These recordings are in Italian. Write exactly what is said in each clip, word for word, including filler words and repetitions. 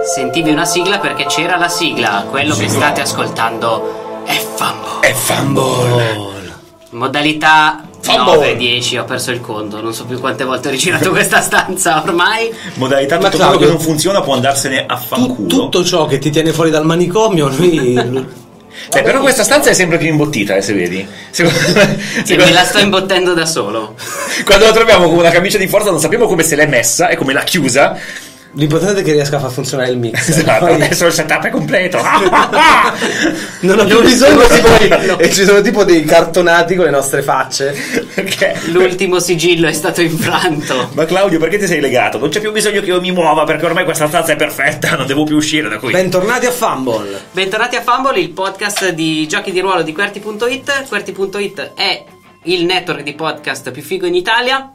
sentivi una sigla perché c'era la sigla. Quello che state ascoltando è Fumble. È Fumble. Modalità Fumble. nove dieci, ho perso il conto, non so più quante volte ho rigirato questa stanza ormai. Modalità tutto quello che non funziona può andarsene a fanculo. Tu, tutto ciò che ti tiene fuori dal manicomio noi... Beh, però questa stanza è sempre più imbottita, eh, se vedi. Secondo me, E me la sto imbottendo da solo. Quando la troviamo con una camicia di forza non sappiamo come se l'è messa e come l'ha chiusa. L'importante è che riesca a far funzionare il mix. Esatto, Poi... adesso il setup è completo. non ho più bisogno tipo di... E ci sono tipo dei cartonati con le nostre facce. Perché? L'ultimo sigillo è stato infranto. Ma Claudio, perché ti sei legato? Non c'è più bisogno che io mi muova, perché ormai questa stanza è perfetta, non devo più uscire da qui. Bentornati a Fumble. Bentornati a Fumble, il podcast di giochi di ruolo di Qwerty punto it. Qwerty punto it è il network di podcast più figo in Italia.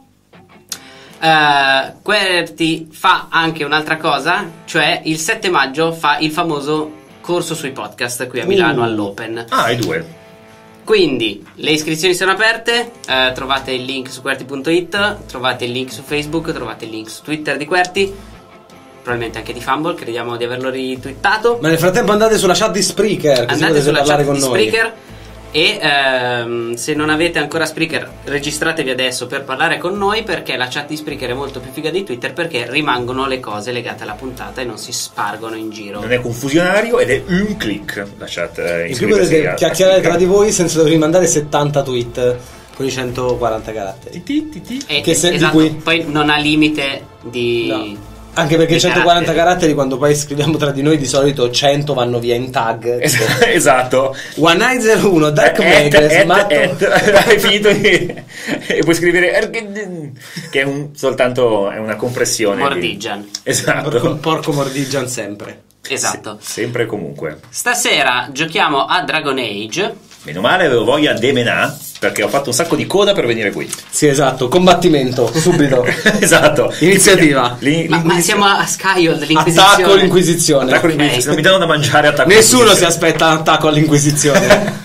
Uh, Qwerty fa anche un'altra cosa, cioè il sette maggio fa il famoso corso sui podcast qui a Milano uh. all'Open. Ah, i due. Quindi le iscrizioni sono aperte, uh, trovate il link su Qwerty punto it, trovate il link su Facebook, trovate il link su Twitter di Qwerty, probabilmente anche di Fumble, crediamo di averlo ritwittato. Ma nel frattempo andate sulla chat di Spreaker, così Andate potete sulla parlare chat con di noi. Spreaker. E ehm, se non avete ancora Spreaker, registratevi adesso per parlare con noi, perché la chat di Spreaker è molto più figa di Twitter, perché rimangono le cose legate alla puntata e non si spargono in giro. Non è confusionario ed è un click la chat. Eh, In più potete chiacchierare tra di voi senza dover mandare settanta tweet con i centoquaranta caratteri. E, Che se- di esatto, cui- poi non ha limite di... No. Anche perché di centoquaranta caratteri. caratteri, quando poi scriviamo tra di noi, di solito cento vanno via in tag. Es- esatto. millenonovecentouno Dark Et- Makers, et- matto. et- hai finito di... e puoi scrivere er- che è un, soltanto è una compressione Mordigian. di... Esatto. Porco, porco mordigian sempre. Esatto. Se- sempre e comunque. Stasera giochiamo a Dragon Age. Meno male, avevo voglia de menà, perché ho fatto un sacco di coda per venire qui. Sì, esatto, combattimento, subito. Esatto. Iniziativa. L'in- Ma, ma siamo a Skyhold, l'Inquisizione. Attacco all'Inquisizione. Attacco all'Inquisizione. Ok. Non mi danno da mangiare, attacco Nessuno si all'Inquisizione. aspetta un attacco all'Inquisizione.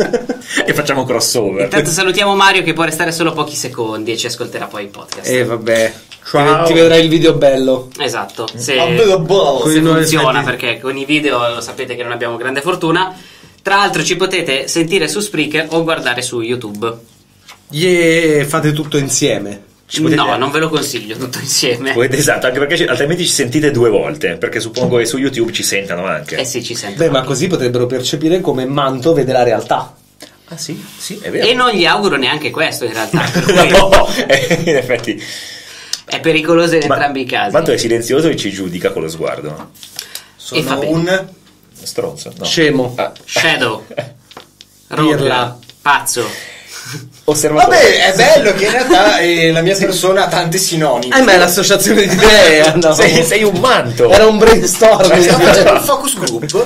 E facciamo crossover. Intanto salutiamo Mario, che può restare solo pochi secondi e ci ascolterà poi il podcast. E vabbè, Ciao. ti vedrai il video bello. Esatto, se, Con se i nuovi funziona, effetti. perché con i video lo sapete che non abbiamo grande fortuna. Tra l'altro ci potete sentire su Spreaker o guardare su YouTube. Yeah, fate tutto insieme. Ci potete- No, non ve lo consiglio tutto insieme. Potete- esatto, anche perché ci- altrimenti ci sentite due volte, perché suppongo che su YouTube ci sentano anche. Eh sì, ci sento. Beh, ma così potrebbero percepire come Manto vede la realtà. Ah sì, sì, è vero. E non gli auguro neanche questo in realtà, per cui No, eh, in effetti. è pericoloso in Ma- entrambi i casi. Quanto è silenzioso e ci giudica con lo sguardo. E fa Sono bene. un Stronzo, no. scemo. Ah, Shadow, Pirla. Rolla, pazzo. osservatore. Vabbè, è bello che in realtà eh, la mia persona ha tanti sinonimi. Eh, ma è l'associazione di idee. andavo- Sei, sei un manto. Era un brainstorming. Stiamo facendo un focus group.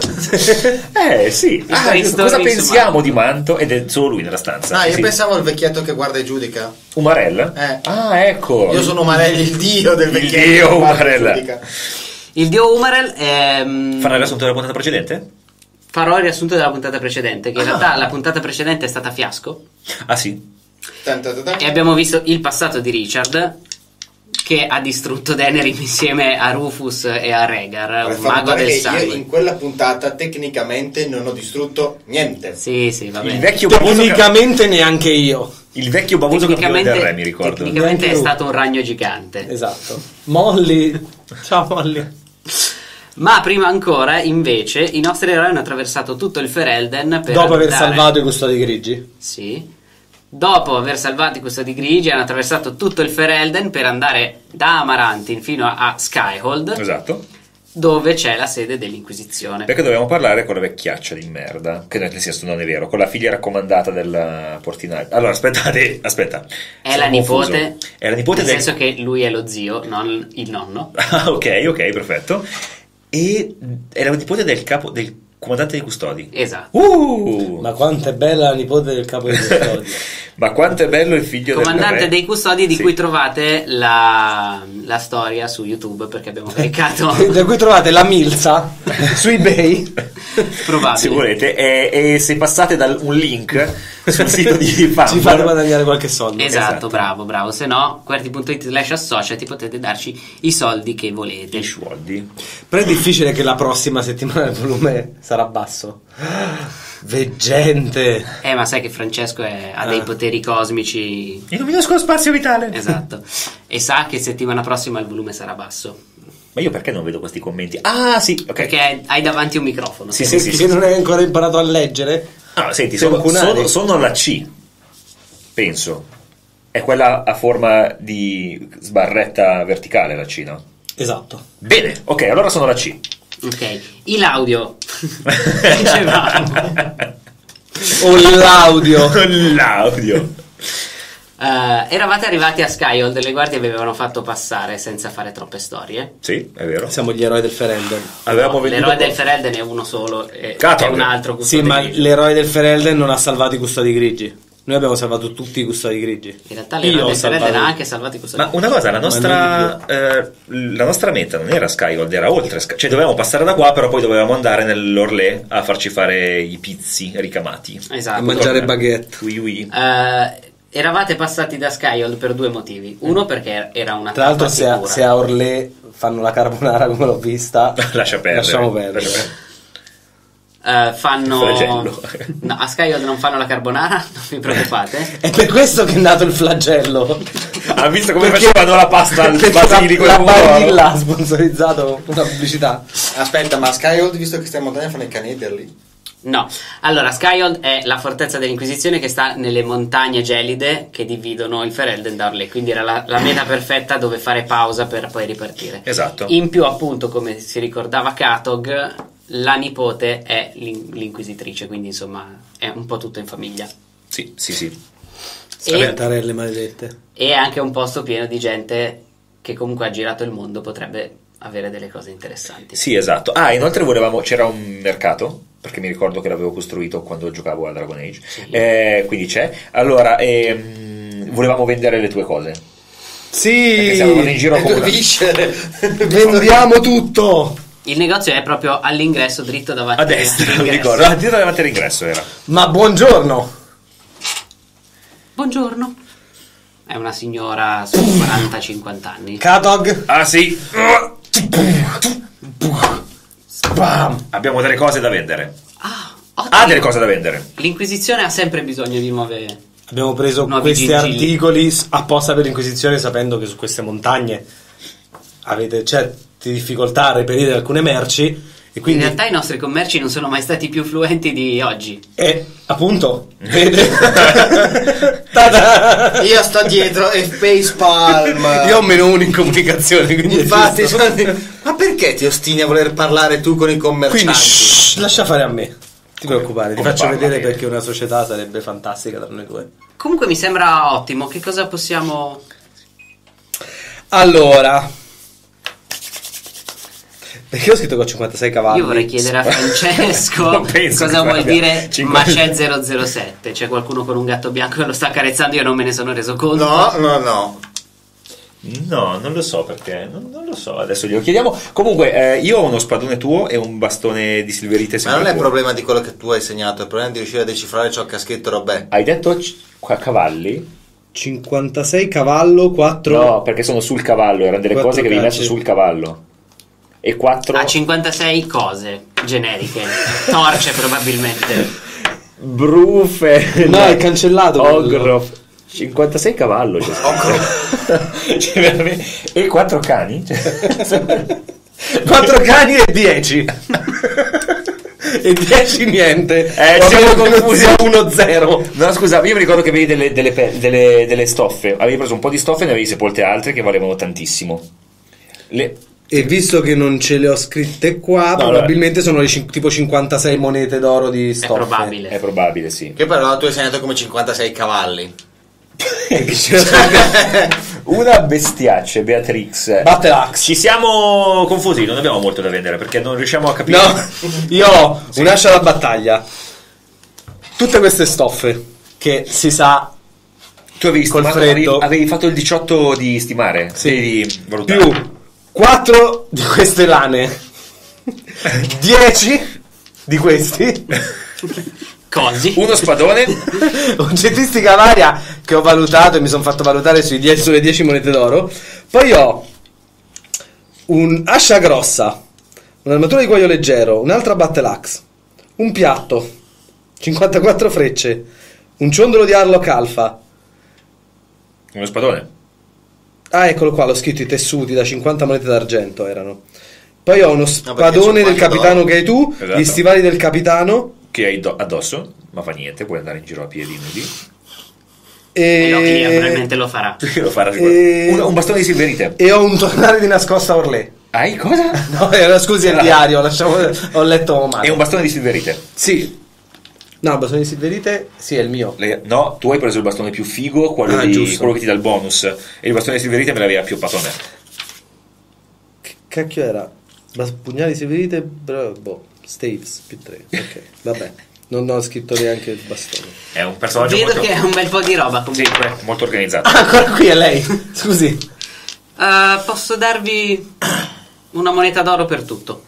Eh sì. Ah, brainstorming cosa su pensiamo Manto. di Manto? Ed è solo lui nella stanza. No, io Sì. pensavo al vecchietto che guarda e giudica. Umarell? Eh. Ah, ecco. Io sono Umarell, il dio del Il vecchietto dio che guarda e Umarell. giudica. Il dio Umarell è... Farà il riassunto della puntata precedente? Farò il riassunto della puntata precedente, che in Ah. realtà la puntata precedente è stata fiasco. Ah sì. Tan, tan, tan, tan. E abbiamo visto il passato di Richard, che ha distrutto Denerim insieme a Rufus e a Rhaegar, Per un far mago notare del che sangue. io in quella puntata tecnicamente non ho distrutto niente. Sì, sì, va Il bene. vecchio bavoso che, Tecnicamente neanche io. il vecchio bavoso campione Tecnicamente, del re, mi ricordo. tecnicamente è Neanche stato un ragno gigante. Esatto. Molly. Ciao Molly. Ma prima ancora, invece, i nostri eroi hanno attraversato tutto il Ferelden per Dopo aver andare- salvato i custodi grigi. Sì. Dopo aver salvato i custodi grigi, hanno attraversato tutto il Ferelden per andare da Amarantin fino a, a Skyhold, Esatto. dove c'è la sede dell'Inquisizione. Perché dovevamo parlare con la vecchiaccia di merda. Che nel senso non è vero, con la figlia raccomandata del Portinari. Allora, aspettate, aspetta. È Sono la nipote, confuso. È la nipote nel del... senso che lui è lo zio, non il nonno. Ah, ok, ok, perfetto. E è la nipote del capo del comandante dei custodi. Esatto. Uh! Ma quanto è bella la nipote del capo dei custodi. Ma quanto è bello il figlio Comandante del re. dei custodi, di Sì. cui trovate la, la storia su YouTube, perché abbiamo caricato. Da cui trovate la milza su eBay. Probabile. Se volete, e, e se passate da un link sul sito di Fumble. Ci fate guadagnare qualche soldo. Esatto, Esatto. bravo, bravo. Se no, QWERTY.it slash associati potete darci i soldi che volete. I soldi. Però è difficile che la prossima settimana il volume sarà basso. Veggente. Eh, ma sai che Francesco è- ha dei poteri cosmici. Il minuscolo spazio vitale. Esatto. E sa che settimana prossima il volume sarà basso. Ma io perché non vedo questi commenti? Ah, sì, ok. Perché hai davanti un microfono. Sì, Se- sì, Se non hai ancora imparato a leggere. Ah, senti, Sei un sono, cunale. sono, sono la C, penso. È quella a forma di sbarretta verticale, la C, no? Esatto. Bene, ok, allora sono la C. Ok. Il l'audio. Dicevamo. O l'audio. L'audio. Eh, eravate arrivati a Skyhold, le guardie vi avevano fatto passare senza fare troppe storie. Sì, è vero. Siamo gli eroi del Ferelden. Avevamo No, venduto... l'eroe del Ferelden è uno solo e, Cato. e un altro Sì, custode ma grigio. l'eroe del Ferelden non ha salvato i custodi grigi. Noi abbiamo salvato tutti i custodi grigi. In realtà Io l'eroe ho del Ferelden salvato- ha anche salvato i custodi Ma una cosa, la nostra, eh, la nostra meta non era Skyhold, era oltre Sky- cioè dovevamo passare da qua, però poi dovevamo andare nell'Orlé a farci fare i pizzi ricamati. Esatto. A mangiare baguette. Oui, oui. Eh, eravate passati da Skyhold per due motivi. Uno perché era una Tra l'altro, tappa se a, sicura. se a Orlé fanno la carbonara come l'ho vista, Lascia perdere. lasciamo perdere. Lascia perdere. Eh, fanno Flagello. No, a Skyhold non fanno la carbonara, non vi preoccupate. È per questo che è nato il flagello. Ha visto come Perché- facevano la pasta al perché basilico la, e la pomodoro? Barilla ha sponsorizzato una pubblicità. Aspetta, ma Skyhold, visto che stai in montagna, fanno i caneder lì? No, allora Skyhold è la fortezza dell'Inquisizione che sta nelle montagne gelide che dividono il Ferelden da Orlé, quindi era la, la meta perfetta dove fare pausa per poi ripartire. Esatto. In più, appunto, come si ricordava Katog, la nipote è l'in- l'inquisitrice, quindi insomma è un po' tutto in famiglia. Sì, sì, sì. E, Tarelle maledette. e è anche un posto pieno di gente che comunque ha girato il mondo, potrebbe avere delle cose interessanti. Sì, esatto. Ah, inoltre volevamo, c'era un mercato, perché mi ricordo che l'avevo costruito quando giocavo a Dragon Age, Sì. eh, quindi c'è. Allora, ehm, volevamo vendere le tue cose. Perché Sì, siamo andati in giro Le come tue una... viscere. vendiamo tutto. Il negozio è proprio all'ingresso, dritto davanti A destra, mi all'ingresso. ricordo. Ah, dietro davanti all'ingresso era. Ma buongiorno. Buongiorno. È una signora su quaranta cinquanta anni. Katog. Ah, sì. Spam. Abbiamo delle cose da vendere. Ah, ottimo. Ha delle cose da vendere. L'Inquisizione ha sempre bisogno di nuove... Abbiamo preso Nuovi questi gingilli. articoli s- apposta per l'Inquisizione, sapendo che su queste montagne avete certe difficoltà a reperire alcune merci e In quindi realtà i nostri commerci non sono mai stati più fluenti di oggi. e appunto vede Ta-da! Io sto dietro e facepalm. Io ho meno uno in comunicazione, quindi è Infatti, giusto. sono- ma perché ti ostini a voler parlare tu con i commercianti? Quindi shh, lascia fare a me. Ti Come- preoccupare, ti come faccio parla vedere bene. perché una società sarebbe fantastica tra noi due. Comunque mi sembra ottimo. Che cosa possiamo... Allora, perché ho scritto che ho cinquantasei cavalli? Io vorrei chiedere a Francesco Non penso cosa che vuol abbia dire cinquanta Macè zero zero sette. C'è qualcuno con un gatto bianco che lo sta accarezzando, io non me ne sono reso conto. No, no, no. No, non lo so perché. Non, non lo so, adesso glielo chiediamo. Comunque, eh, io ho uno spadone tuo e un bastone di Silverite Ma sempre non è il tuo. problema di quello che tu hai segnato, è il problema di riuscire a decifrare ciò che ha scritto Robè. Hai detto c- qua cavalli? cinquantasei cavallo, quattro No, perché sono sul cavallo, erano delle Quattro cose che avevi calci. messo sul cavallo. E quattro Ha cinquantasei cose generiche. Torce probabilmente. brufe. No, è cancellato quello. Ogrof. cinquantasei cavallo. Cioè, Cioè, veramente- e quattro cani. Cioè, quattro cani e dieci. E dieci niente. Eh, Ho siamo avuto confusi. uno zero. No, scusa, io mi ricordo che avevi delle, delle, pe- delle, delle stoffe. Avevi preso un po' di stoffe e ne avevi sepolte altre che valevano tantissimo. Le... E visto che non ce le ho scritte qua, No, probabilmente sono le cin- tipo cinquantasei monete d'oro di È stoffe. probabile. È probabile, sì. Che però tu hai segnato come cinquantasei cavalli. Una bestiaccia, Beatrix. Battle Axe. Ci siamo confusi, non abbiamo molto da vendere perché non riusciamo a capire. No, io ho un'ascia da battaglia. Tutte queste stoffe che si sa Tu avevi, Col stimato- freddo. avevi, avevi fatto il diciotto di stimare, Sì. di valutare. più quattro di queste lane, dieci di questi Cosi. Uno spadone. Oggettistica varia che ho valutato e mi sono fatto valutare sui die- sulle dieci monete d'oro. Poi ho un'ascia grossa, un'armatura di cuoio leggero, un'altra battle axe, un piatto, cinquantaquattro frecce, un ciondolo di Harlock Alpha. Uno spadone. Ah, eccolo qua, l'ho scritto, i tessuti da cinquanta monete d'argento erano. Poi ho uno perché spadone sono del quattro capitano d'oro. che hai tu, Esatto. gli stivali del capitano Che hai do- addosso, ma fa niente, puoi andare in giro a piedi nudi. E Loki e... probabilmente lo farà. Lo farà sicuramente. E- Un, un bastone di silverite. e ho un tornare di nascosta a Orlé. Hai cosa? No, era, scusi, è il diario, lasciamo, ho letto male. E un bastone di silverite. Sì. No, il bastone di silverite, sì, è il mio. Le- no, tu hai preso il bastone più figo, quello, Ah, di- giusto. quello che ti dà il bonus. E il bastone di silverite me l'aveva pioppato a me. Che cacchio era? Bas- pugnali di silverite, bra- boh, Staves, più tre. Ok, vabbè. Non ho scritto neanche il bastone. È un personaggio Vedo molto, che è un bel po' di roba sì, comunque. molto organizzato. Ah, ancora qui è lei. Scusi. Uh, posso darvi una moneta d'oro per tutto.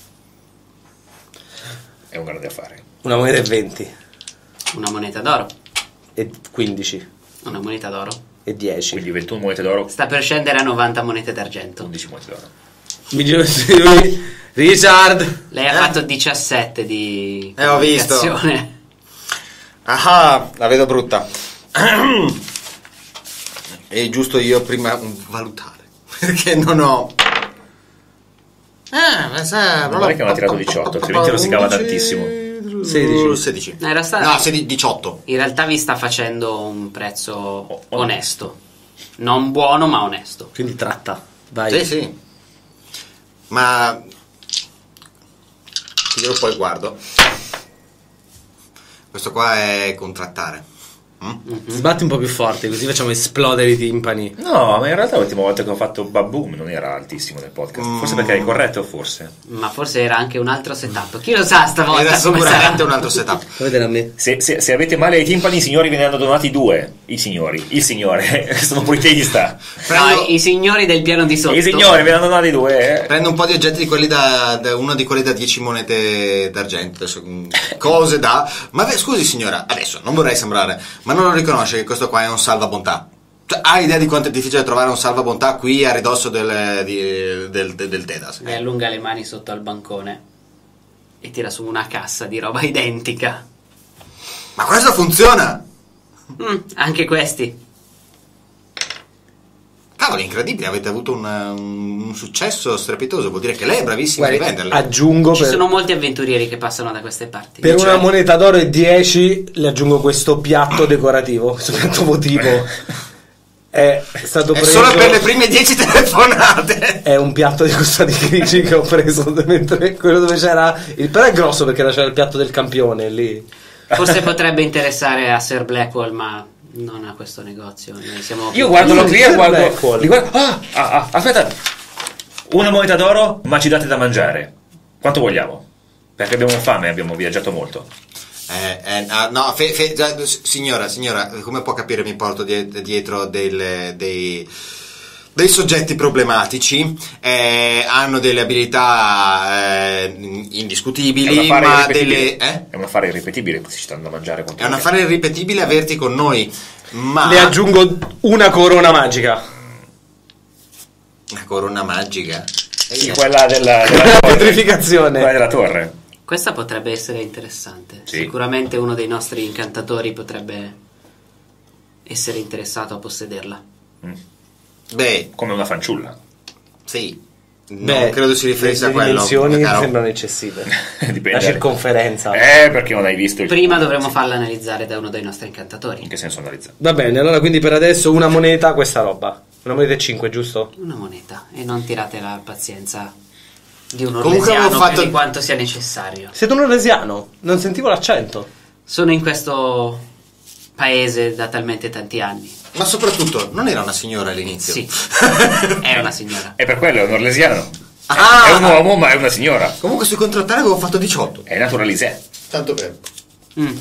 È un grande affare. Una moneta e venti. Una moneta d'oro. E quindici. Una moneta d'oro. E dieci. Quindi ventuno monete d'oro, Sta per scendere a novanta monete d'argento. undici monete d'oro. Mi giro su lui. Richard. Lei ha fatto diciassette di Eh, ho visto. comunicazione. Ah, la vedo brutta. È giusto io prima valutare. Perché non ho... Ah, ma sa... Non vorrei che aveva tirato diciotto, altrimenti rosicava tantissimo. sedici. sedici. No, in realtà- No, sedici, diciotto. In realtà vi sta facendo un prezzo O- onesto. Non buono, ma onesto. Quindi tratta. Vai. Sì, sì. Ma... Io poi guardo. Questo qua è contrattare. Sbatti un po' più forte, così facciamo esplodere i timpani. No, ma in realtà l'ultima volta che ho fatto Baboom non era altissimo nel podcast. Forse perché eri corretto, forse. Ma forse era anche un altro setup. Chi lo sa stavolta Era come sicuramente sarà? un altro setup. Fa vedere a me. Se, se- se avete male ai timpani, i signori ve ne hanno donati due. I signori, il signore, sono politeista. Prendo, No, i signori del piano di sotto. I signori ve ne hanno donati due. eh. prendo un po' di oggetti di quelli da, da- uno di quelli da dieci monete d'argento. Adesso, mm, cose da... Ma beh, scusi signora, adesso non vorrei sembrare, ma non lo riconosce che questo qua è un salvabontà? Cioè, ha idea di quanto è difficile trovare un salvabontà qui a ridosso del, di- del, del, del Tedas? Le allunga le mani sotto al bancone e tira su una cassa di roba identica. Ma questo funziona! Mm, anche questi. Cavolo, incredibile, avete avuto un, un successo strepitoso, vuol dire che lei è bravissima Guardi, a venderli. aggiungo Ci per, sono molti avventurieri che passano da queste parti. per Cioè- una moneta d'oro e dieci le aggiungo questo piatto decorativo, questo piatto votivo. È stato È preso solo per le prime dieci telefonate. È un piatto di costati grigi che ho preso mentre quello dove c'era il, però è grosso perché c'era il piatto del campione lì. Forse potrebbe interessare a Sir Blackwell, ma non a questo negozio. Noi siamo Io guardo lo clear, Sir guardo. Blackwell. li guardo- ah, ah, ah, aspetta. Una moneta d'oro, ma ci date da mangiare. Quanto vogliamo? Perché abbiamo fame, abbiamo viaggiato molto. Eh, eh, ah, no, fe- fe- già, s- signora, signora, come può capire mi porto die- dietro del- dei, dei soggetti problematici, eh, hanno delle abilità eh, È un indiscutibili, affare ma irripetibile. delle... Eh? È un affare irripetibile, questi ci danno da mangiare. quanto È un vogliamo. affare irripetibile averti con noi, ma... Le aggiungo una corona magica. Una corona magica. Sì, quella della, della La torre. petrificazione. Quella della torre. Questa potrebbe essere interessante. Sì. Sicuramente uno dei nostri incantatori potrebbe essere interessato a possederla. Beh, Come una fanciulla. sì. Non Beh, credo si riferisse le, a quello. Le dimensioni caro. sembrano eccessive. Dipende. La circonferenza. Eh, perché non hai visto il... Prima dovremo farla analizzare da uno dei nostri incantatori. In che senso analizzato? Va bene, allora quindi per adesso una moneta, questa roba. Una moneta e cinque, giusto? Una moneta. E non tirate la pazienza di un Comunque orlesiano avevo fatto- più di quanto sia necessario. Siete un orlesiano? Non sentivo l'accento. Sono in questo paese da talmente tanti anni. Ma soprattutto, non era una signora all'inizio? Sì, è una signora. E per quello è un orlesiano. Ah! È un uomo, ma è una signora. Comunque sui contrattari avevo fatto diciotto. È naturalisè. Tanto per... Mm.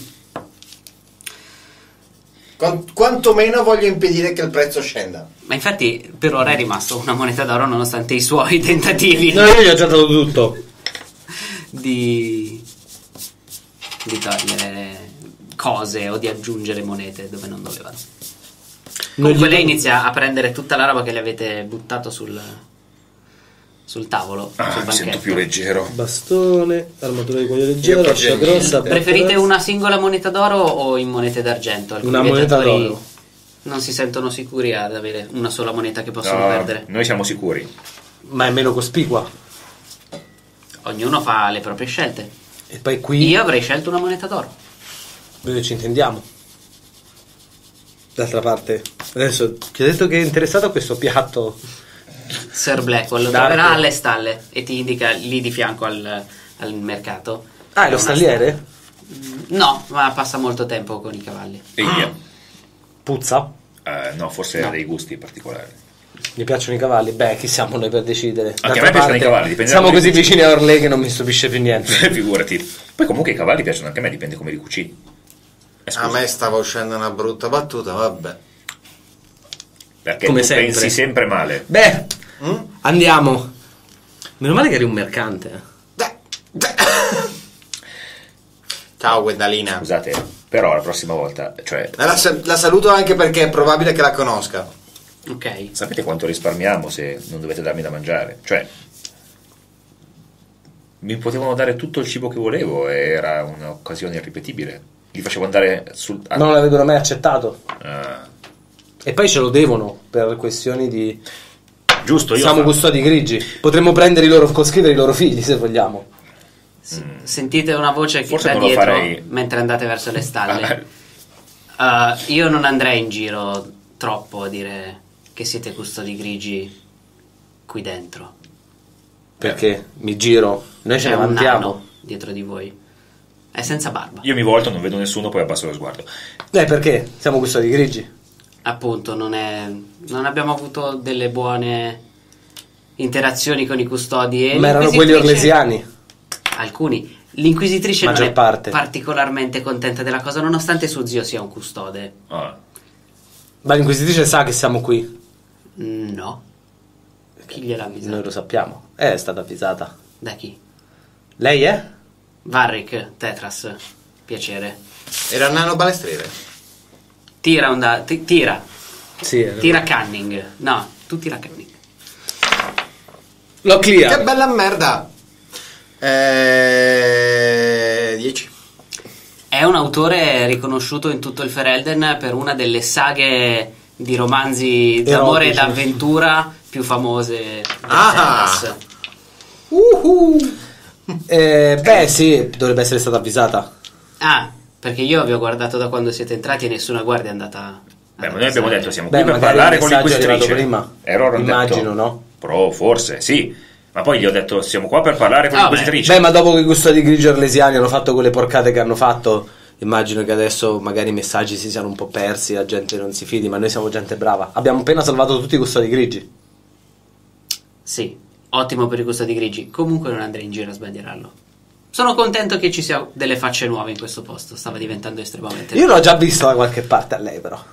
Quant- quantomeno voglio impedire che il prezzo scenda. Ma infatti per ora è rimasto una moneta d'oro nonostante i suoi tentativi No, io gli ho già dato tutto. di, di togliere cose o di aggiungere monete dove non dovevano. Non Comunque gli- lei inizia a prendere tutta la roba che le avete buttato sul, sul tavolo, Ah, sul mi sento banchetto. più leggero. Bastone, armatura di cuoio leggero, Io ascia proprio grossa. niente. Preferite perforazione. una singola moneta d'oro o in monete d'argento? Alcuni Una moneta viaggiatori d'oro. non si sentono sicuri ad avere una sola moneta che possono No, perdere. noi siamo sicuri. Ma è meno cospicua. Ognuno fa le proprie scelte. E poi qui Io avrei scelto una moneta d'oro. noi ci intendiamo. D'altra parte, adesso ti ho detto che è interessato a questo piatto. Sir Blackwell lo Dark. troverà alle stalle e ti indica lì di fianco al, al mercato. Ah, è C'è lo una stalliere? stalla. No, ma passa molto tempo con i cavalli. E via. Puzza? Eh, no, forse ha dei gusti particolari. Mi piacciono i cavalli? Beh, chi siamo noi per decidere? a me D'altra piacciono i parte, cavalli, dipende siamo da come così li cucini. vicini a Orlé che non mi stupisce più niente. Figurati. Poi comunque i cavalli piacciono anche a me, dipende come li cucini. Eh, scusa, A me stava uscendo una brutta battuta, vabbè. perché come tu sempre. pensi sempre male. Beh, Mm? andiamo. Meno male che eri un mercante. eh. Dai, dai. Ciao Gwendalina. Scusate, però la prossima volta, cioè, La, la saluto anche perché è probabile che la conosca. Ok. sapete quanto risparmiamo se non dovete darmi da mangiare? Cioè, mi potevano dare tutto il cibo che volevo e era un'occasione irripetibile. Li facevo andare sul... ah, Non l'avrebbero mai accettato. ah, E poi ce lo devono per questioni di. giusto, io Siamo fa- custodi grigi. Potremmo prendere i loro, coscrivere i loro figli se vogliamo. S- Sentite una voce che Forse da non lo dietro farei. mentre andate verso le stalle. Uh, io non andrei in giro troppo a dire che siete custodi grigi qui dentro. Perché mi giro, noi ce C'è ne un vantiamo. nano dietro di voi. È senza barba. Io mi volto, non vedo nessuno, poi abbasso lo sguardo. Eh, perché? Siamo custodi grigi. Appunto, non è. Non abbiamo avuto delle buone interazioni con i custodi. E Ma erano quelli l'inquisitrice- orlesiani. Alcuni. L'inquisitrice non Maggior è parte. particolarmente contenta della cosa, nonostante suo zio sia un custode. Ah, Ma l'inquisitrice sa che siamo qui. No. Chi gliel'ha avvisato? Noi lo sappiamo. Eh, è stata avvisata. Da chi? Lei è? Varric, Tetras. Piacere. Era il nano balestriere. Tira un da... ti- tira. Sì. è- Tira Cunning. No, tu tira Cunning. L'ho Che clear. bella merda. Eh, dieci. È un autore riconosciuto in tutto il Ferelden per una delle saghe di romanzi d'amore ed Erotici. avventura più famose del Ah. Tetras. Uhu. Eh, beh, sì, dovrebbe essere stata avvisata. Ah, perché io vi ho guardato da quando siete entrati e nessuna guardia è andata... beh, ad ma noi abbiamo avvisare. detto siamo Beh, qui per magari parlare il con messaggio è arrivato l'inquisitrice. prima. Error Immagino, detto, no? Pro, forse, sì. Ma poi gli ho detto siamo qua per parlare con Ah, l'inquisitrice. Beh, ma dopo che i custodi grigi orlesiani hanno fatto quelle porcate che hanno fatto, immagino che adesso magari i messaggi si siano un po' persi, la gente non si fidi, ma noi siamo gente brava. Abbiamo appena salvato tutti i custodi grigi. Sì, ottimo per i custodi grigi. Comunque non andrei in giro a sbandierarlo. Sono contento che ci sia delle facce nuove in questo posto. Stava diventando estremamente... Io l'ho già visto da qualche parte a lei, però.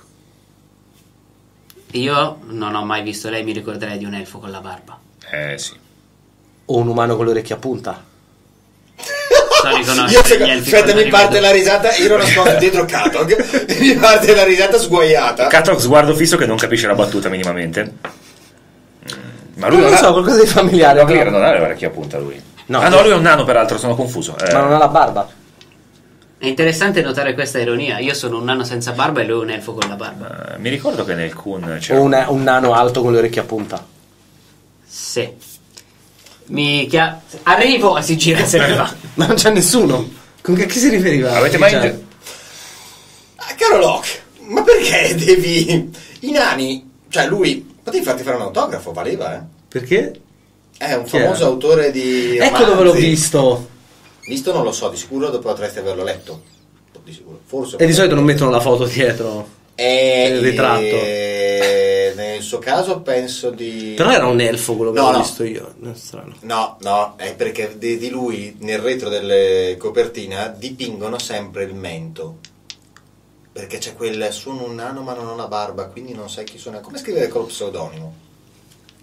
Io non ho mai visto lei, mi ricorderei di un elfo con la barba. Eh sì. O un umano con le orecchie a punta. So riconoscere Io, gli secondo- elfi aspetta, quando mi li parte vedo. la risata. Io ero nascosto dietro Katok. E mi parte la risata sguaiata. Katok sguardo fisso che non capisce la battuta minimamente. Mm, Ma lui Non non, lo ha... so, qualcosa di familiare. No, però. clear, non ha le orecchie a punta lui. No. ah no, lui è un nano peraltro, sono confuso. Eh, Ma non ha la barba. È interessante notare questa ironia. Io sono un nano senza barba e lui è un elfo con la barba. eh, mi ricordo che nel Kun c'era... O un, un nano alto con le orecchie a punta. Sì. Mi chia... Arrivo e si gira e se ne va. Ma non c'è nessuno. Con che a chi si riferiva? Avete mai... Cioè, Ah, caro Locke, ma perché devi... I nani... Cioè lui... Potevi farti fare un autografo, valeva, eh? Perché? È un Chi famoso era? autore di Ecco dove l'ho romanzi. visto. Visto non lo so, di sicuro dopo potresti averlo letto. Di sicuro. Forse. E di solito non mettono la foto dietro. Eh, il ritratto. eh, nel suo caso penso di... Però era un elfo quello che No, ho no. visto io. Non è strano. No, no, è perché di, di lui nel retro delle copertina dipingono sempre il mento. Perché c'è quel sono un nano ma non ho la barba, quindi non sai chi sono. Come scrivere col pseudonimo?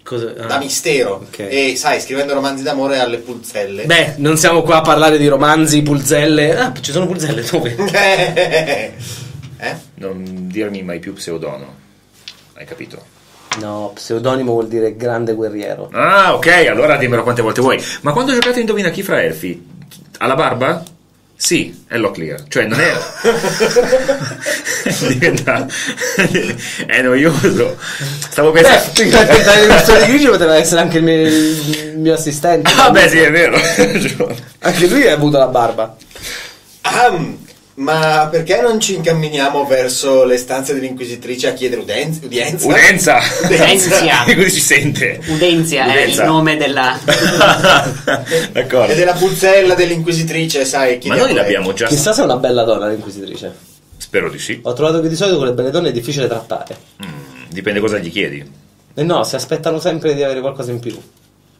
Cosa? Ah. da mistero. Ok. E sai, scrivendo romanzi d'amore alle pulzelle. Beh, non siamo qua a parlare di romanzi, pulzelle. Ah, ci sono pulzelle dove? eh? Non dirmi mai più pseudono. Hai capito? No, pseudonimo vuol dire grande guerriero. Ah, ok, allora dimmelo quante volte vuoi. Ma quando giocate a Indovina chi fra elfi? Alla barba? Sì, è Locklear. Cioè, non è... Diventa... è noioso. Stavo pensando... Beh, il Gusto di Grigio poteva essere anche il mio, il mio assistente. Ah, beh, sì, è vero. Anche lui ha avuto la barba. Ah, ma perché non ci incamminiamo verso le stanze dell'Inquisitrice a chiedere udenza? Udienza? Udenza. Udenzia. E così si sente. Udenzia è Udenza. il nome della... D'accordo. E della pulzella dell'Inquisitrice, sai? Ma chiediamo noi lei. l'abbiamo già... Chissà se è una bella donna l'inquisitrice. Spero di sì. Ho trovato che di solito con le belle donne è difficile trattare. Mm, dipende cosa gli chiedi. E no, si aspettano sempre di avere qualcosa in più.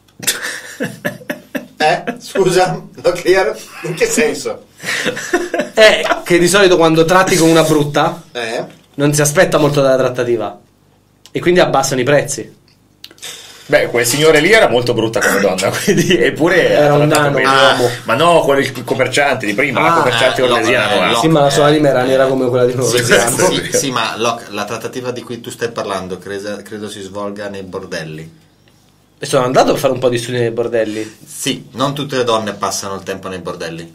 Eh? Scusa? Locklear? In che senso? Eh, che di solito quando tratti con una brutta Eh? non si aspetta molto dalla trattativa. E quindi abbassano i prezzi. Beh, quel signore lì era molto brutta come donna, quindi eppure Era ha un trattato nano, bene. un uomo. Ma no, quello il commerciante di prima, la Ah, commerciante eh, no, orlesiano. eh, ah. no. Sì, ma la sua anima era nera come quella di Nuovo Sì, Zelanda. sì. Sì, sì, ma Locke, la trattativa di cui tu stai parlando credo, credo si svolga nei bordelli. E sono andato a fare un po' di studi nei bordelli. Sì, non tutte le donne passano il tempo nei bordelli.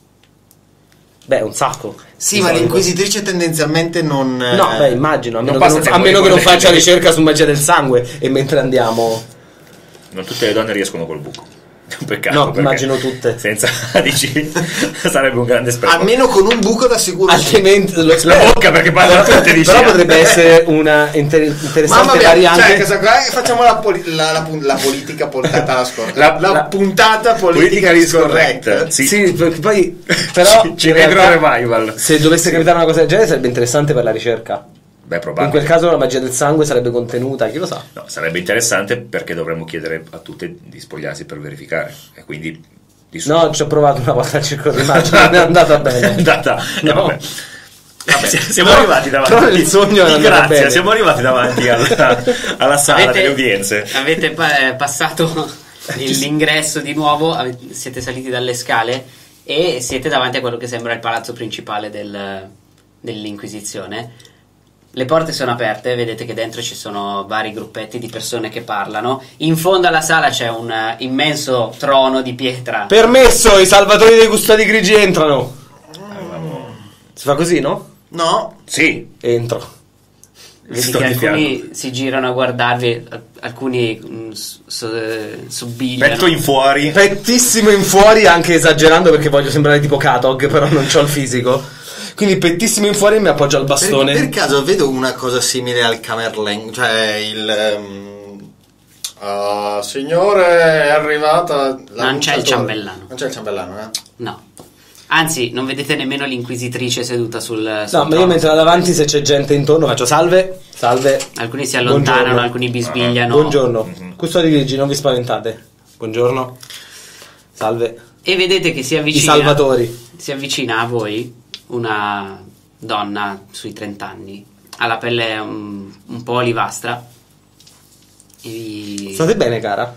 Beh, un sacco. Sì, Di ma solito. l'inquisitrice tendenzialmente non... No, eh, beh, immagino, a meno, non che passa non, tempo a meno nei che non bordelli. faccia ricerca su magia del sangue e mentre andiamo... Non tutte le donne riescono col buco. È un peccato. No, perché immagino tutte. Senza dici sarebbe un grande spreco. Almeno con un buco da sicuro. sì. Altrimenti lo La spero. bocca perché parla tutte di Però scia. potrebbe essere una inter- interessante Mamma mia, variante. cioè, questa qua è- facciamo la, poli- la, la pun- la politica puntata alla scorta. La- La, la- puntata politica scorretta. Sì, Sì, perché poi però ci, ci in vedo realtà, il revival. se dovesse capitare una cosa del genere sarebbe interessante per la ricerca. Beh, In probabile. quel caso la magia del sangue sarebbe contenuta, chi lo sa. No, sarebbe interessante perché dovremmo chiedere a tutte di spogliarsi per verificare. E quindi di su- No, ci ho provato una volta al circo di magia, non è andata è bene. andata. eh, No. vabbè. Vabbè, siamo Però- arrivati davanti. però nel sogno è Di andata grazia, bene. siamo arrivati davanti alla, alla sala delle udienze. Avete pa- eh, passato il- l'ingresso di nuovo, avete- siete saliti dalle scale e siete davanti a quello che sembra il palazzo principale del- dell'Inquisizione. Le porte sono aperte, vedete che dentro ci sono vari gruppetti di persone che parlano. In fondo alla sala c'è un eh, immenso trono di pietra. Permesso, i salvatori dei custodi grigi entrano. Si fa così, no? No, Sì, Entro. Vedi sto che di alcuni si girano a guardarvi, al- alcuni mm, s- so- eh, sobbigliano. metto in fuori. Pettissimo in fuori, anche esagerando perché voglio sembrare tipo Katog, però non c'ho il fisico. Quindi pettissimo in fuori e mi appoggio al per, bastone. per caso vedo una cosa simile al Camerlen, cioè il... ehm, ah, signore, è arrivata... la Non c'è il lunciatore. ciambellano. Non c'è il ciambellano, eh? No. Anzi, non vedete nemmeno l'inquisitrice seduta sul, sul No, ma trono. io mentre vado avanti, se c'è gente intorno, faccio salve, salve. Alcuni si allontanano, Buongiorno. alcuni bisbigliano. Buongiorno. Custodi grigi, non vi spaventate. Buongiorno. Salve. E vedete che si I avvicina, salvatori. si avvicina a voi una donna sui trenta anni, ha la pelle un, un po' olivastra. E vi... State bene, cara?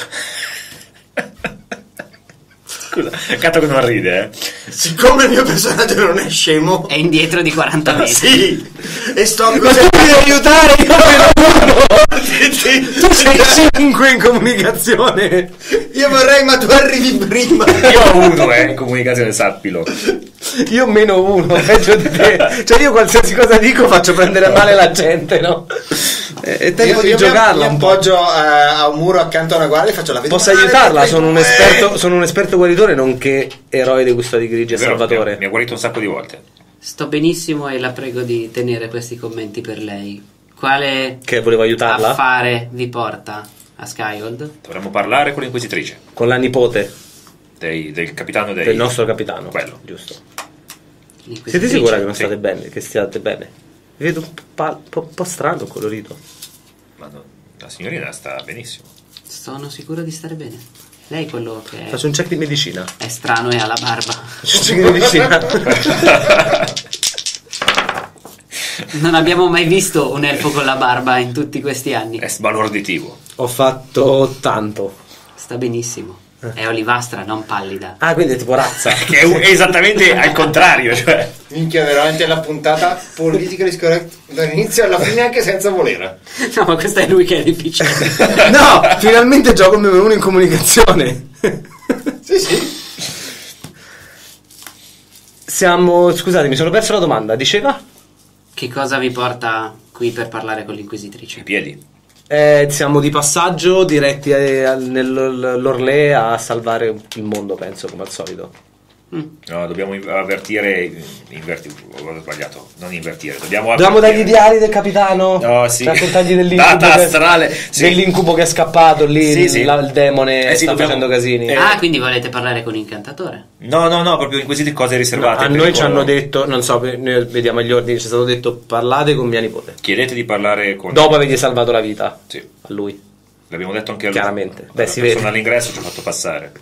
Scusa, Katog non ride, eh. Siccome il mio personaggio non è scemo... È indietro di quaranta metri. Sì! E sto Ma tu mi devi aiutare, io meno uno! Sì, Tu sei cinque in comunicazione! io vorrei, ma tu arrivi prima. Io ho avuto, eh, in comunicazione, sappilo. Io meno uno, peggio di te. Cioè io qualsiasi cosa dico faccio prendere male la gente, no? È è tempo Io, di io giocarla mi un po'. appoggio eh, a un muro accanto a una guardia e faccio la vedo Posso male, aiutarla? perché Sono un tu- esperto, sono un esperto guaritore, nonché eroe dei custodi grigi e È vero, salvatore. Mi ha guarito un sacco di volte. Sto benissimo e la prego di tenere questi commenti per lei. Quale Che volevo aiutarla? affare vi porta a Skyhold? Dovremmo parlare con l'inquisitrice. Con la nipote Dei, del capitano dei... del nostro capitano. Quello. Giusto. Siete L'inquisitrice. sicura che non Sì. state bene? Che stiate bene? Vi vedo un po', un po', un po' strano colorito. Ma no, la signorina sta benissimo. Sono sicuro di stare bene. Lei quello che Faccio un check di medicina. è strano e ha la barba. Faccio un check di medicina. Non abbiamo mai visto un elfo con la barba in tutti questi anni. È sbalorditivo. Ho fatto tanto. Sta benissimo. È olivastra, non pallida. Ah, quindi è tipo razza. Che è, un- è esattamente al contrario, cioè. Minchia, veramente la puntata politically correct dall'inizio alla fine, anche senza volere. No, ma questo è lui che è difficile. No, finalmente gioco come uno in comunicazione. Sì, sì. Siamo... Scusate, mi sono perso la domanda. Diceva? Che cosa vi porta qui per parlare con l'inquisitrice? I piedi. Eh, siamo di passaggio diretti a- nell'Orlé a salvare il mondo, penso, come al solito. No, dobbiamo in- avvertire. Inverti, ho sbagliato. Non invertire. Dobbiamo Dobbiamo dargli i avvertire. diari del capitano. No, sì. Raccontargli dell'incubo, Data che, astrale, sì. dell'incubo che è scappato lì. Sì, il, sì. la- il demone Eh sì, sta dobbiamo- facendo casini. eh, Ah, quindi volete parlare con l'incantatore? No, no, no, proprio inquisiti cose No, riservate. a per noi il ci hanno colore. detto, non so, noi vediamo gli ordini, ci è stato detto parlate con mia nipote. Chiedete di parlare con. Dopo avergli salvato la vita. Sì. A lui. L'abbiamo detto anche a Chiaramente. La Beh, si persona vede. all'ingresso ci ha fatto passare.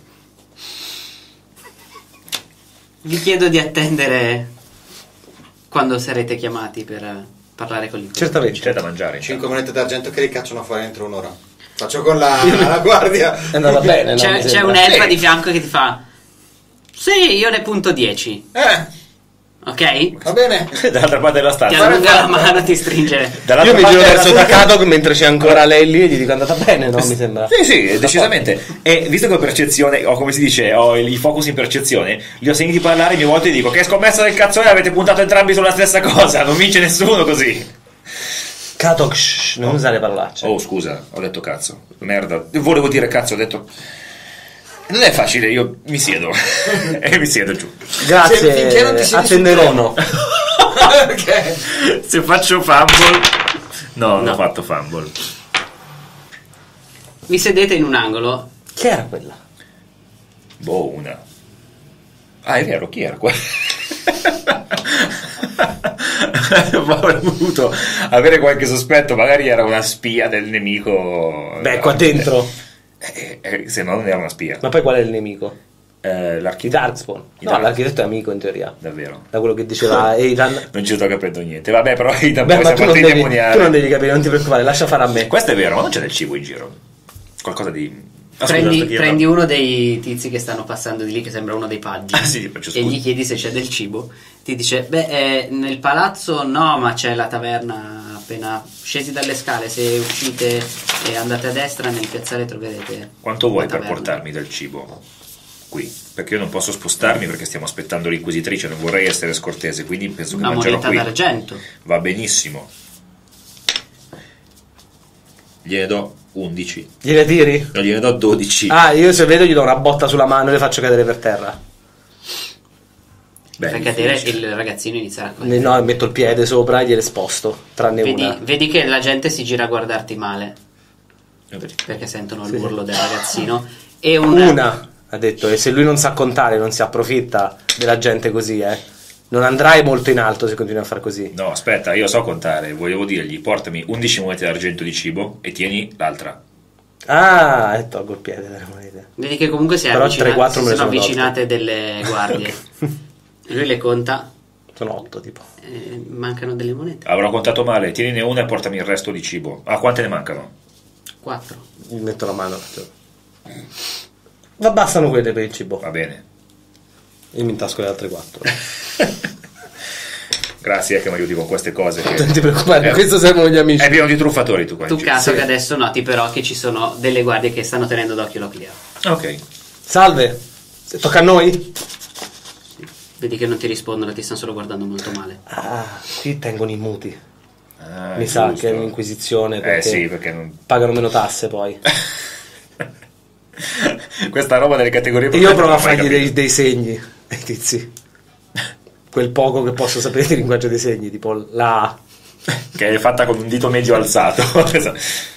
Vi chiedo di attendere quando sarete chiamati per eh, parlare con l'inquisitrice. Certamente. C'è da mangiare. Cinque monete d'argento che li cacciano fuori entro un'ora. Faccio con la, la guardia. È andata bene, no? C'è, Mi c'è sembra. un'elfa Sì. di fianco che ti fa: sì, io ne punto dieci. Eh, Ok? va bene. Dall'altra parte della Ti stanza. allunga la mano, ti stringe. Dall'altra Io mi parte giro della verso stanza- Takadok mentre c'è ancora lei lì e gli dico è andata bene, no? Mi sembra. Sì, sì, decisamente. E visto che ho percezione, o come si dice, ho i focus in percezione, li ho sentiti parlare ogni volta e dico che scommessa del cazzone avete puntato entrambi sulla stessa cosa, non vince nessuno così. Katok, shh, non usare parolacce. Oh, scusa, ho detto cazzo. Merda, volevo dire cazzo, ho detto. Non è facile, io mi siedo. E mi siedo giù. Grazie, finché non ti siedi sul attenderò. No. Ok. Se faccio fumble. No, non No. ho fatto fumble. Vi sedete in un angolo. Chi era quella? Boh, una. Ah, è vero, chi era qua? Avrei voluto avere qualche sospetto, magari era una spia del nemico. Beh, qua dentro. Eh, eh, se no non era una spia. Ma poi qual è il nemico? Eh, I l'architetto. Darkspawn. I No, Dark- l'architetto è amico in teoria. Davvero. Da quello che diceva Eitan. Non ci sto capendo niente. Vabbè, però Ethan Beh, poi ma si è tu non, fatto devi, indemoniare. tu non devi capire, non ti preoccupare, lascia fare a me. Questo è vero, ma non c'è del cibo in giro. Qualcosa di. Ah, scusa, Prendi, aspetta, io prendi no. uno dei tizi che stanno passando di lì, che sembra uno dei paggi, Ah, sì, faccio e scusa. gli chiedi se c'è del cibo. Ti dice: beh, eh, nel palazzo no, ma c'è la taverna appena scesi dalle scale. Se uscite e andate a destra, nel piazzale troverete. Quanto vuoi la per taverna. portarmi del cibo qui? Perché io non posso spostarmi perché stiamo aspettando l'inquisitrice, non vorrei essere scortese, quindi penso che Una mangerò moneta qui. d'argento. Va benissimo. Gliene do undici. Gliele tiri? No, gliene do dodici. Ah, io se vedo gli do una botta sulla mano e le faccio cadere per terra. Beh, Fai cadere, difficile. il ragazzino inizia a raccogliere. No, metto il piede sopra e gliele sposto, tranne Vedi, una. vedi che la gente si gira a guardarti male Eh, perché sentono Sì. l'urlo del ragazzino. E una, Una, ha detto, e se lui non sa contare, non si approfitta della gente così, eh. Non andrai molto in alto se continui a fare così. No, aspetta, io so contare. Volevo dirgli, portami undici monete d'argento di cibo e tieni l'altra. Ah, e tolgo il piede dalle monete. Vedi che comunque si, è Però avvicina- tre quattro si me ne sono sono avvicinate delle guardie. Lui le conta, Sono otto, tipo. eh, mancano delle monete. Avrò contato male, tienine una e portami il resto di cibo. Ah, quante ne mancano? Quattro. Mi metto la mano. Ma bastano quelle per il cibo. Va bene. Io mi intasco le altre quattro. Grazie eh, che mi aiuti con queste cose. Che... Non ti preoccupare, Eh, questo servono gli amici. È pieno di truffatori tu qua. in Tu giro. caso Sì. che adesso noti però che ci sono delle guardie che stanno tenendo d'occhio la Cleo. Ok. Salve, se tocca a noi? Vedi che non ti rispondono, ti stanno solo guardando molto male. Ah, qui tengono i muti. Ah, Mi sa giusto. che è un'inquisizione perché Eh sì, perché non... pagano meno tasse poi. Questa roba delle categorie E io provo a non ho mai fargli capito. dei, dei segni ai tizi. Quel poco che posso sapere di linguaggio dei segni, tipo la A. Che è fatta con un dito medio alzato. Esatto.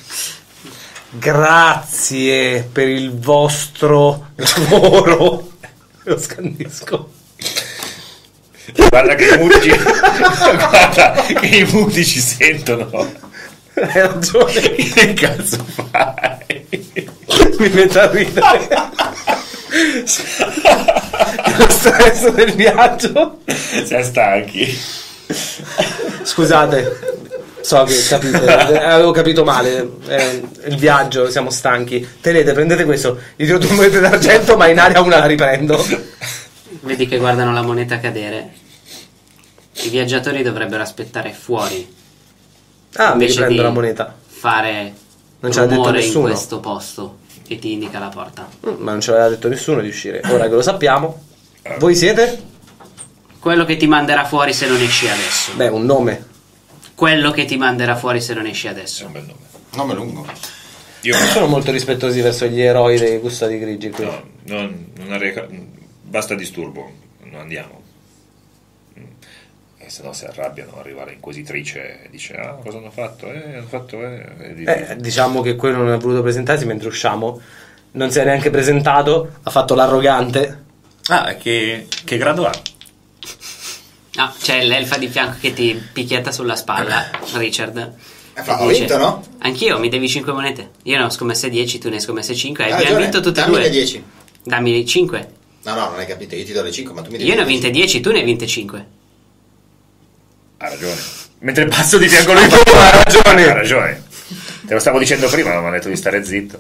Grazie per il vostro lavoro. Lo scandisco. Guarda che i muti ci... Guarda che i muti ci sentono. Hai ragione. Che cazzo fai? Mi metto a ridere. Lo stress del viaggio. Siamo stanchi. Scusate, So che capite, avevo capito male. È il viaggio, siamo stanchi. Tenete, prendete questo. Gli tiro due monete d'argento, ma in aria una la riprendo. Vedi che guardano la moneta cadere. I viaggiatori dovrebbero aspettare fuori. Ah, mi invece riprendo di la moneta. fare Non ce l'ha detto rumore in nessuno. questo posto che ti indica la porta. Mm, Ma non ce l'aveva detto nessuno di uscire. Ora che lo sappiamo. Voi siete? Quello che ti manderà fuori se non esci adesso. Beh, un nome. Quello che ti manderà fuori se non esci È adesso. un bel nome. Nome lungo. Io Non sono molto rispettosi verso gli eroi dei custodi grigi qui. no, non, non arreca- basta disturbo, non andiamo. Mm. E se no si arrabbiano, arriva l'inquisitrice e dice ah cosa hanno fatto? Eh, hanno fatto eh. E di- Eh, diciamo che quello non ha voluto presentarsi mentre usciamo. Non si è neanche presentato. Ha fatto l'arrogante. Ah, che, che grado ha? Ah, c'è l'elfa di fianco che ti picchietta sulla spalla, Richard. Eh, fa- ho vinto, no? Anch'io, mi devi cinque monete. Io ne ho scommesse dieci, tu ne hai scommesse cinque. Hai Abbiamo ragione, vinto tutte e dammi due. le dieci. Dammi cinque. No, no, non hai capito. Io ti do le cinque, ma tu mi devi Io ne ho dire vinte dieci, tu ne hai vinte cinque. Ha ragione. Mentre passo di fianco a lui Ha ragione. ha ragione. Te lo stavo dicendo prima, ma mi ha detto di stare zitto.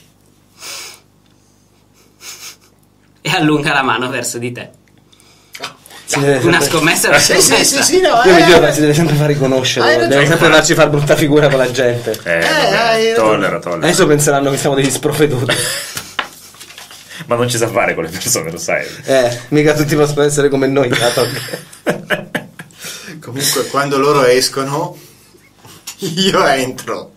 E allunga la mano verso di te. Si deve Una sempre- scommessa è una Sì, sì, scommessa. sì, sì, no, Io mi eh, giuro che si deve sempre far riconoscere. Hai Deve ragione. sempre farci far brutta figura con la gente. Eh, Eh, vabbè, hai ragione. tollera, tollera. Adesso penseranno che siamo degli sprovveduti. Ma non ci sa fare con le persone, lo sai. Eh, mica tutti possono essere come noi, Katok. Comunque, quando loro escono, io entro.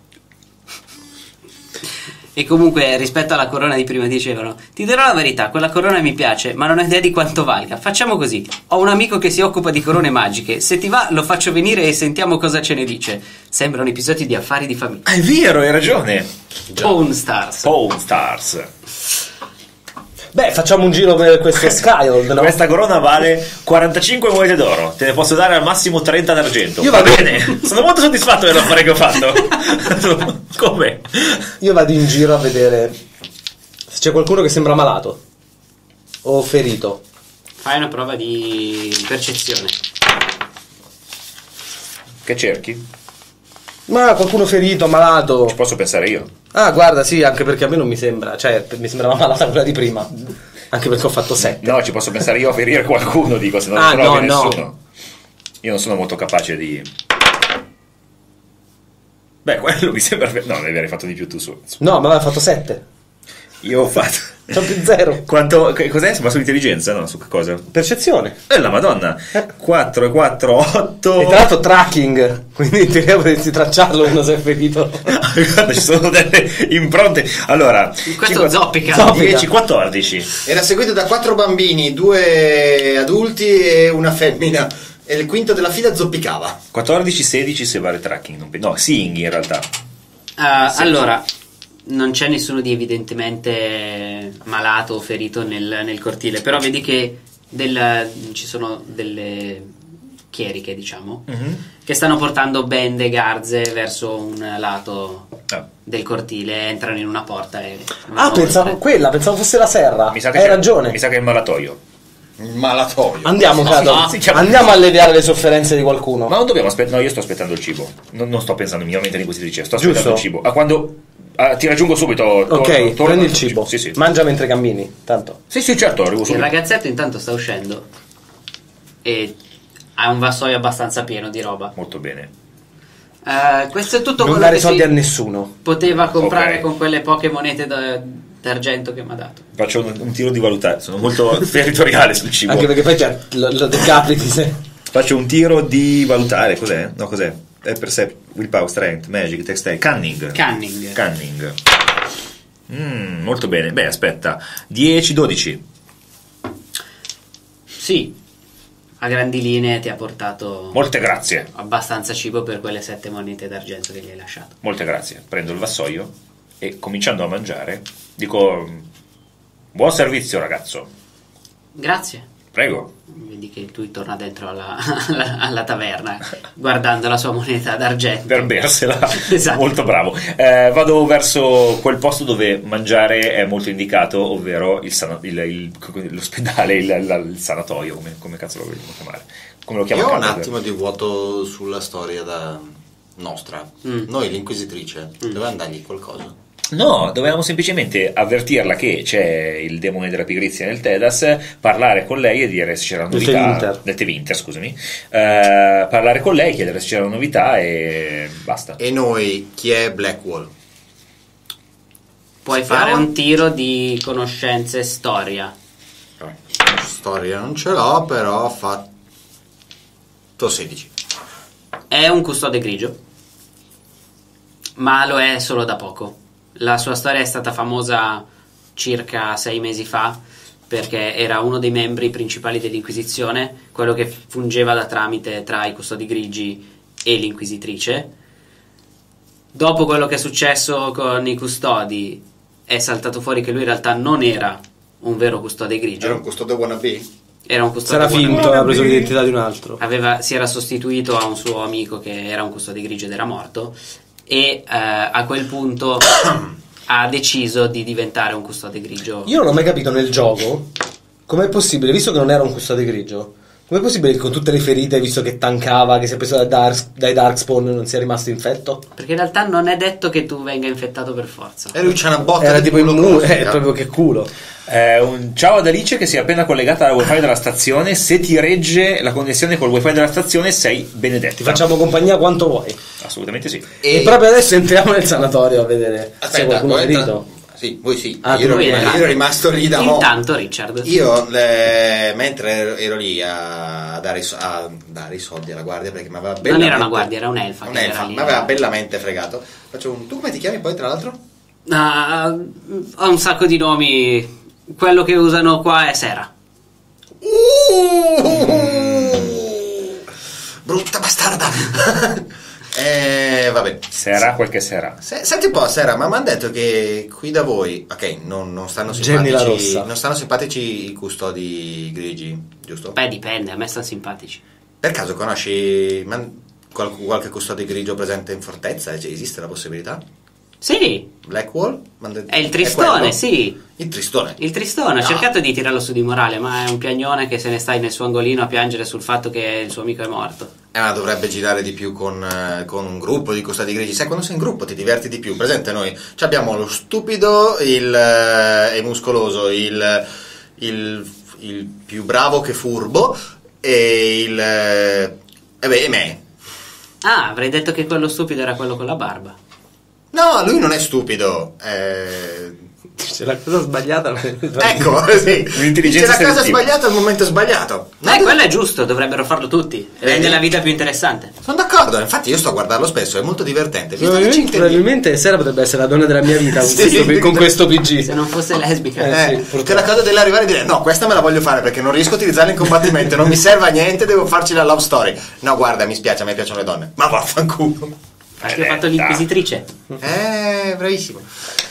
E comunque rispetto alla corona di prima dicevano: ti dirò la verità, quella corona mi piace, ma non ho idea di quanto valga. Facciamo così, ho un amico che si occupa di corone magiche, se ti va lo faccio venire e sentiamo cosa ce ne dice. Sembra un episodio di Affari di famiglia. Ah, è vero, hai ragione. Pawn Stars. Pawn Stars. Beh, facciamo un giro per questo Skyhold, no? Questa corona vale quarantacinque monete d'oro. Te ne posso dare al massimo trenta d'argento. Io Va vado- bene. Sono molto soddisfatto dell'affare che ho fatto. Come? Io vado in giro a vedere se c'è qualcuno che sembra malato o ferito. Fai una prova di percezione. Che cerchi? Ma qualcuno ferito, malato. Ci posso pensare io. Ah, guarda, sì, anche perché a me non mi sembra. Cioè, mi sembrava malata quella di prima. Anche perché ho fatto sette. No, ci posso pensare io a ferire qualcuno, dico, se non Ah, trovi no, no. nessuno. Io non sono molto capace di... Beh, quello mi sembra... No, devi aver fatto di più tu su. su. No, ma aveva fatto sette. Io ho fatto... C'ho più zero. Quanto... che- Cos'è? Ma sull'intelligenza? No, su che cosa? Percezione. Eh, la madonna. quattro e quattro, otto... E tra l'altro tracking. Quindi in teoria potresti tracciarlo uno se è ferito. Guarda, ci sono delle impronte. Allora... Questo cinque- zoppica. Zoppica. dieci, quattordici. Era seguito da quattro bambini, due adulti e una femmina. E il quinto della fila zoppicava. quattordici, sedici se vale tracking. non pe- No, Sing in realtà. Uh, allora, non c'è nessuno di evidentemente malato o ferito nel, nel cortile, però vedi che del- ci sono delle chieriche, diciamo, che stanno portando bende, garze verso un lato Ah. del cortile, entrano in una porta e... Ah, pensavo quella, pensavo fosse la serra. Mi sa che Hai c'è- ragione. Mi sa che è il malatoio. Il malatoio. Andiamo, Kato. no, si chiama- Andiamo a alleviare le sofferenze di qualcuno. Ma non dobbiamo aspettare. No, io sto aspettando il cibo. Non, non sto pensando minimamente in questo dice. Sto aspettando Giusto. il cibo. A quando. ah, ti raggiungo subito. torno- Ok, torno- prendi il cibo. Sì, sì. Mangia mentre cammini, tanto. Sì, sì, certo, arrivo Il subito. ragazzetto intanto sta uscendo e ha un vassoio abbastanza pieno di roba. Molto bene. Eh, questo è tutto Non quello dare che soldi si a nessuno. poteva comprare Ok. con quelle poche monete da- d'argento che mi ha dato. Faccio un, un tiro di valutare. Sono molto territoriale sul cibo. Anche perché poi cioè, lo, lo decapiti se... Faccio un tiro di valutare. Cos'è? No, cos'è? È percep- willpower, strength, magic, textile, cunning. Cunning. Cunning. Mm, molto bene. Beh, aspetta. dieci, dodici. Sì, a grandi linee ti ha portato Molte grazie. abbastanza cibo per quelle sette monete d'argento che gli hai lasciato. Molte grazie. Prendo il vassoio e cominciando a mangiare dico buon servizio ragazzo. Grazie. Prego. Vedi che lui torna dentro alla, alla, alla taverna guardando la sua moneta d'argento. Per bersela. Esatto. Molto bravo. Eh, vado verso quel posto dove mangiare è molto indicato, ovvero il sana- il- il- l'ospedale, il, il- il sanatorio, come, come cazzo lo vogliamo chiamare? Come lo Io chiamano? ho un attimo di vuoto sulla storia da, nostra, Mm. noi l'inquisitrice, doveva andargli qualcosa. No, dovevamo semplicemente avvertirla che c'è il demone della pigrizia nel Tedas, parlare con lei e dire se c'era Nel novità. Tevinter. Nel Tevinter, scusami. Eh, parlare con lei, chiedere se c'era novità e basta. E noi, chi è Blackwall? Puoi Sappiamo? fare un tiro di conoscenze e storia. Storia non ce l'ho, però ho fatto sedici. È un custode grigio, ma lo è solo da poco. La sua storia è stata famosa circa sei mesi fa perché era uno dei membri principali dell'Inquisizione, quello che fungeva da tramite tra i custodi grigi e l'Inquisitrice. Dopo quello che è successo con i custodi è saltato fuori che lui in realtà non era un vero custode grigio, Era un custode wannabe? era un custode Sarà finto, wannabe. aveva preso l'identità di un altro. Aveva, si era sostituito a un suo amico che era un custode grigio ed era morto, e eh, a quel punto ha deciso di diventare un custode grigio. Io non ho mai capito nel gioco com'è possibile, visto che non era un custode grigio, com'è possibile che con tutte le ferite, visto che tankava, che si è preso dai, dark, dai Darkspawn, non sia rimasto infetto? Perché in realtà non è detto che tu venga infettato per forza. E lui c'ha una botta Era di tipo culo immune, cosmica. eh, proprio che culo. Eh, un ciao ad Alice che si è appena collegata alla wifi della stazione. Se ti regge la connessione col wifi della stazione sei benedetta. Ti facciamo compagnia quanto vuoi. Assolutamente sì. E, proprio adesso entriamo nel sanatorio a vedere se Aspetta, qualcuno è voi entra- ferito. Sì, voi sì. Ah, io, tu ero, voi io entrate. ero rimasto lì da mo'. Intanto Richard. Io, le- mentre ero, ero lì a dare, i so- a dare i soldi alla guardia, perché mi aveva Non bellamente... era una guardia, era un'elfa che Un'elfa, era lì. mi aveva bellamente fregato. Faccio un... Tu come ti chiami poi, tra l'altro? Ah, ho un sacco di nomi. Quello che usano qua è Sera. Uh, brutta bastarda. eh, vabbè. Sera quel che sarà. Se- senti un po', Sera, ma mi hanno detto che qui da voi, ok, non, non stanno Jenny la simpatici, rossa. non stanno simpatici i custodi grigi, giusto? Beh, dipende, a me stanno simpatici. Per caso conosci man- qual- qualche custode grigio presente in fortezza? Cioè, esiste la possibilità? Sì, Blackwall? M'han detto- è il Tristone, quello? sì. Il Tristone. Il Tristone, ho No. cercato di tirarlo su di morale, ma è un piagnone che se ne sta nel suo angolino a piangere sul fatto che il suo amico è morto. Eh, ma dovrebbe girare di più con, eh, con un gruppo di custodi grigi. Sai, quando sei in gruppo ti diverti di più. Presente noi. Ci abbiamo lo stupido, il eh, e muscoloso, il, il, il più bravo che furbo e il... Eh, e beh, e me. Ah, avrei detto che quello stupido era quello con la barba. No, lui non è stupido. Eh... C'è la cosa sbagliata. Ecco, sì. Un'intelligenza C'è la cosa selettiva. sbagliata al momento sbagliato. Beh, quello è giusto, dovrebbero farlo tutti. Rende la vita più interessante. Sono d'accordo, infatti io sto a guardarlo spesso, è molto divertente. Visto che ci Probabilmente, interviene- probabilmente Sera potrebbe essere la donna della mia vita con, Sì, questo, sì. con questo P G. Se non fosse lesbica. Eh, Eh, sì, che purtroppo. la cosa dell'arrivare e dire no, questa me la voglio fare perché non riesco a utilizzarla in combattimento, non mi serve a niente, devo farci la love story. No, guarda, mi spiace, a me piacciono le donne. Ma vaffanculo. Perché ho fatto l'inquisitrice. Eh, bravissimo.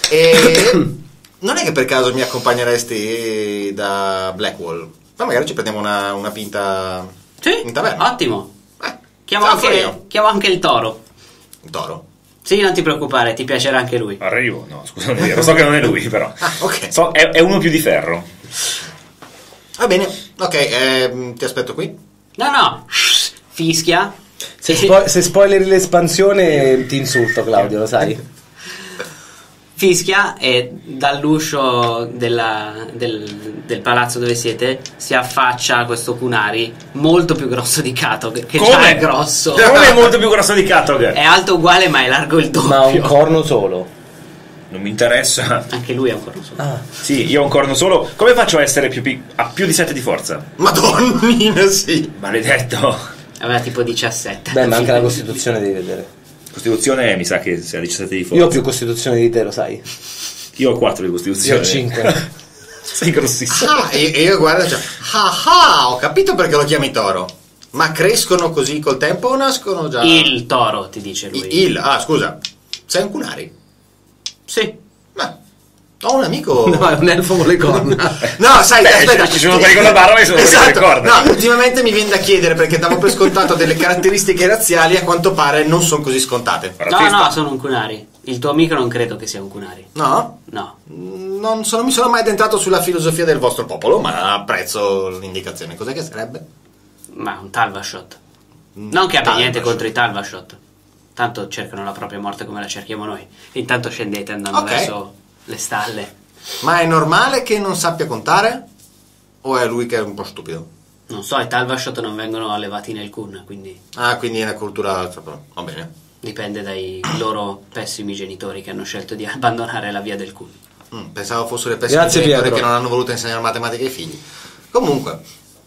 E non è che per caso mi accompagneresti da Blackwall? Ma magari ci prendiamo una, una pinta Sì, in taverna. ottimo. Eh, Chiamo ce la farò anche, io. chiamo anche il toro. Un toro. Sì, non ti preoccupare, ti piacerà anche lui. Arrivo, no, scusa, non è vero, so che non è lui, però. Ah, ok. So, è, è uno più di ferro. Va bene, ok, eh, ti aspetto qui. No, no, fischia. Se, Sì. spo- se spoileri l'espansione ti insulto, Claudio, lo sai? Fischia e dall'uscio della- del, del palazzo dove siete si affaccia questo Kunari molto più grosso di Kato, che che già Come? è grosso. Come è molto più grosso di Katog? È alto uguale ma è largo il Ma ha un doppio. corno solo. Non mi interessa. Anche lui è un corno solo. Ah, Sì, io ho un corno solo. Come faccio a essere più pic- a più di sette di forza? Madonnina, sì. Maledetto. Aveva tipo diciassette. beh, ma anche la Costituzione devi vedere. Costituzione mi sa che sia diciassette di forza. Io ho più Costituzione di te, lo sai? Io ho quattro di Io Costituzione. ho cinque. Sei grossissimo. Ah, e, e io guarda, cioè, ah ah, ho capito perché lo chiami toro. Ma crescono così col tempo o nascono già? Il toro, ti dice lui. I- Il, ah, scusa. Sei un Kunari? Sì. Ma ho un amico. No, è un elfo con le corna. No, sai, Beh, aspetta, ci sono quelli con la barba e sono quelli con le esatto. corna. No, ultimamente mi viene da chiedere perché davo per scontato delle caratteristiche razziali, a quanto pare non sono così scontate. No, Razzista. no, sono un Kunari. Il tuo amico non credo che sia un Kunari. No? No. Non sono, mi sono mai addentrato sulla filosofia del vostro popolo, ma apprezzo l'indicazione. Cos'è che sarebbe? Ma un Talvashot. Non che abbia Talvashot. niente contro i Talvashot. tanto cercano la propria morte come la cerchiamo noi. Intanto scendete andando Ok. verso le stalle. Ma è normale che non sappia contare? O è lui che è un po' stupido? Non so, i Talvashot non vengono allevati nel Kun, quindi Ah, quindi è una cultura... Va bene. dipende dai loro pessimi genitori che hanno scelto di abbandonare la via del Kun. Mm, pensavo fossero le pessime Grazie, genitori Pietro. che non hanno voluto insegnare matematica ai figli. Comunque...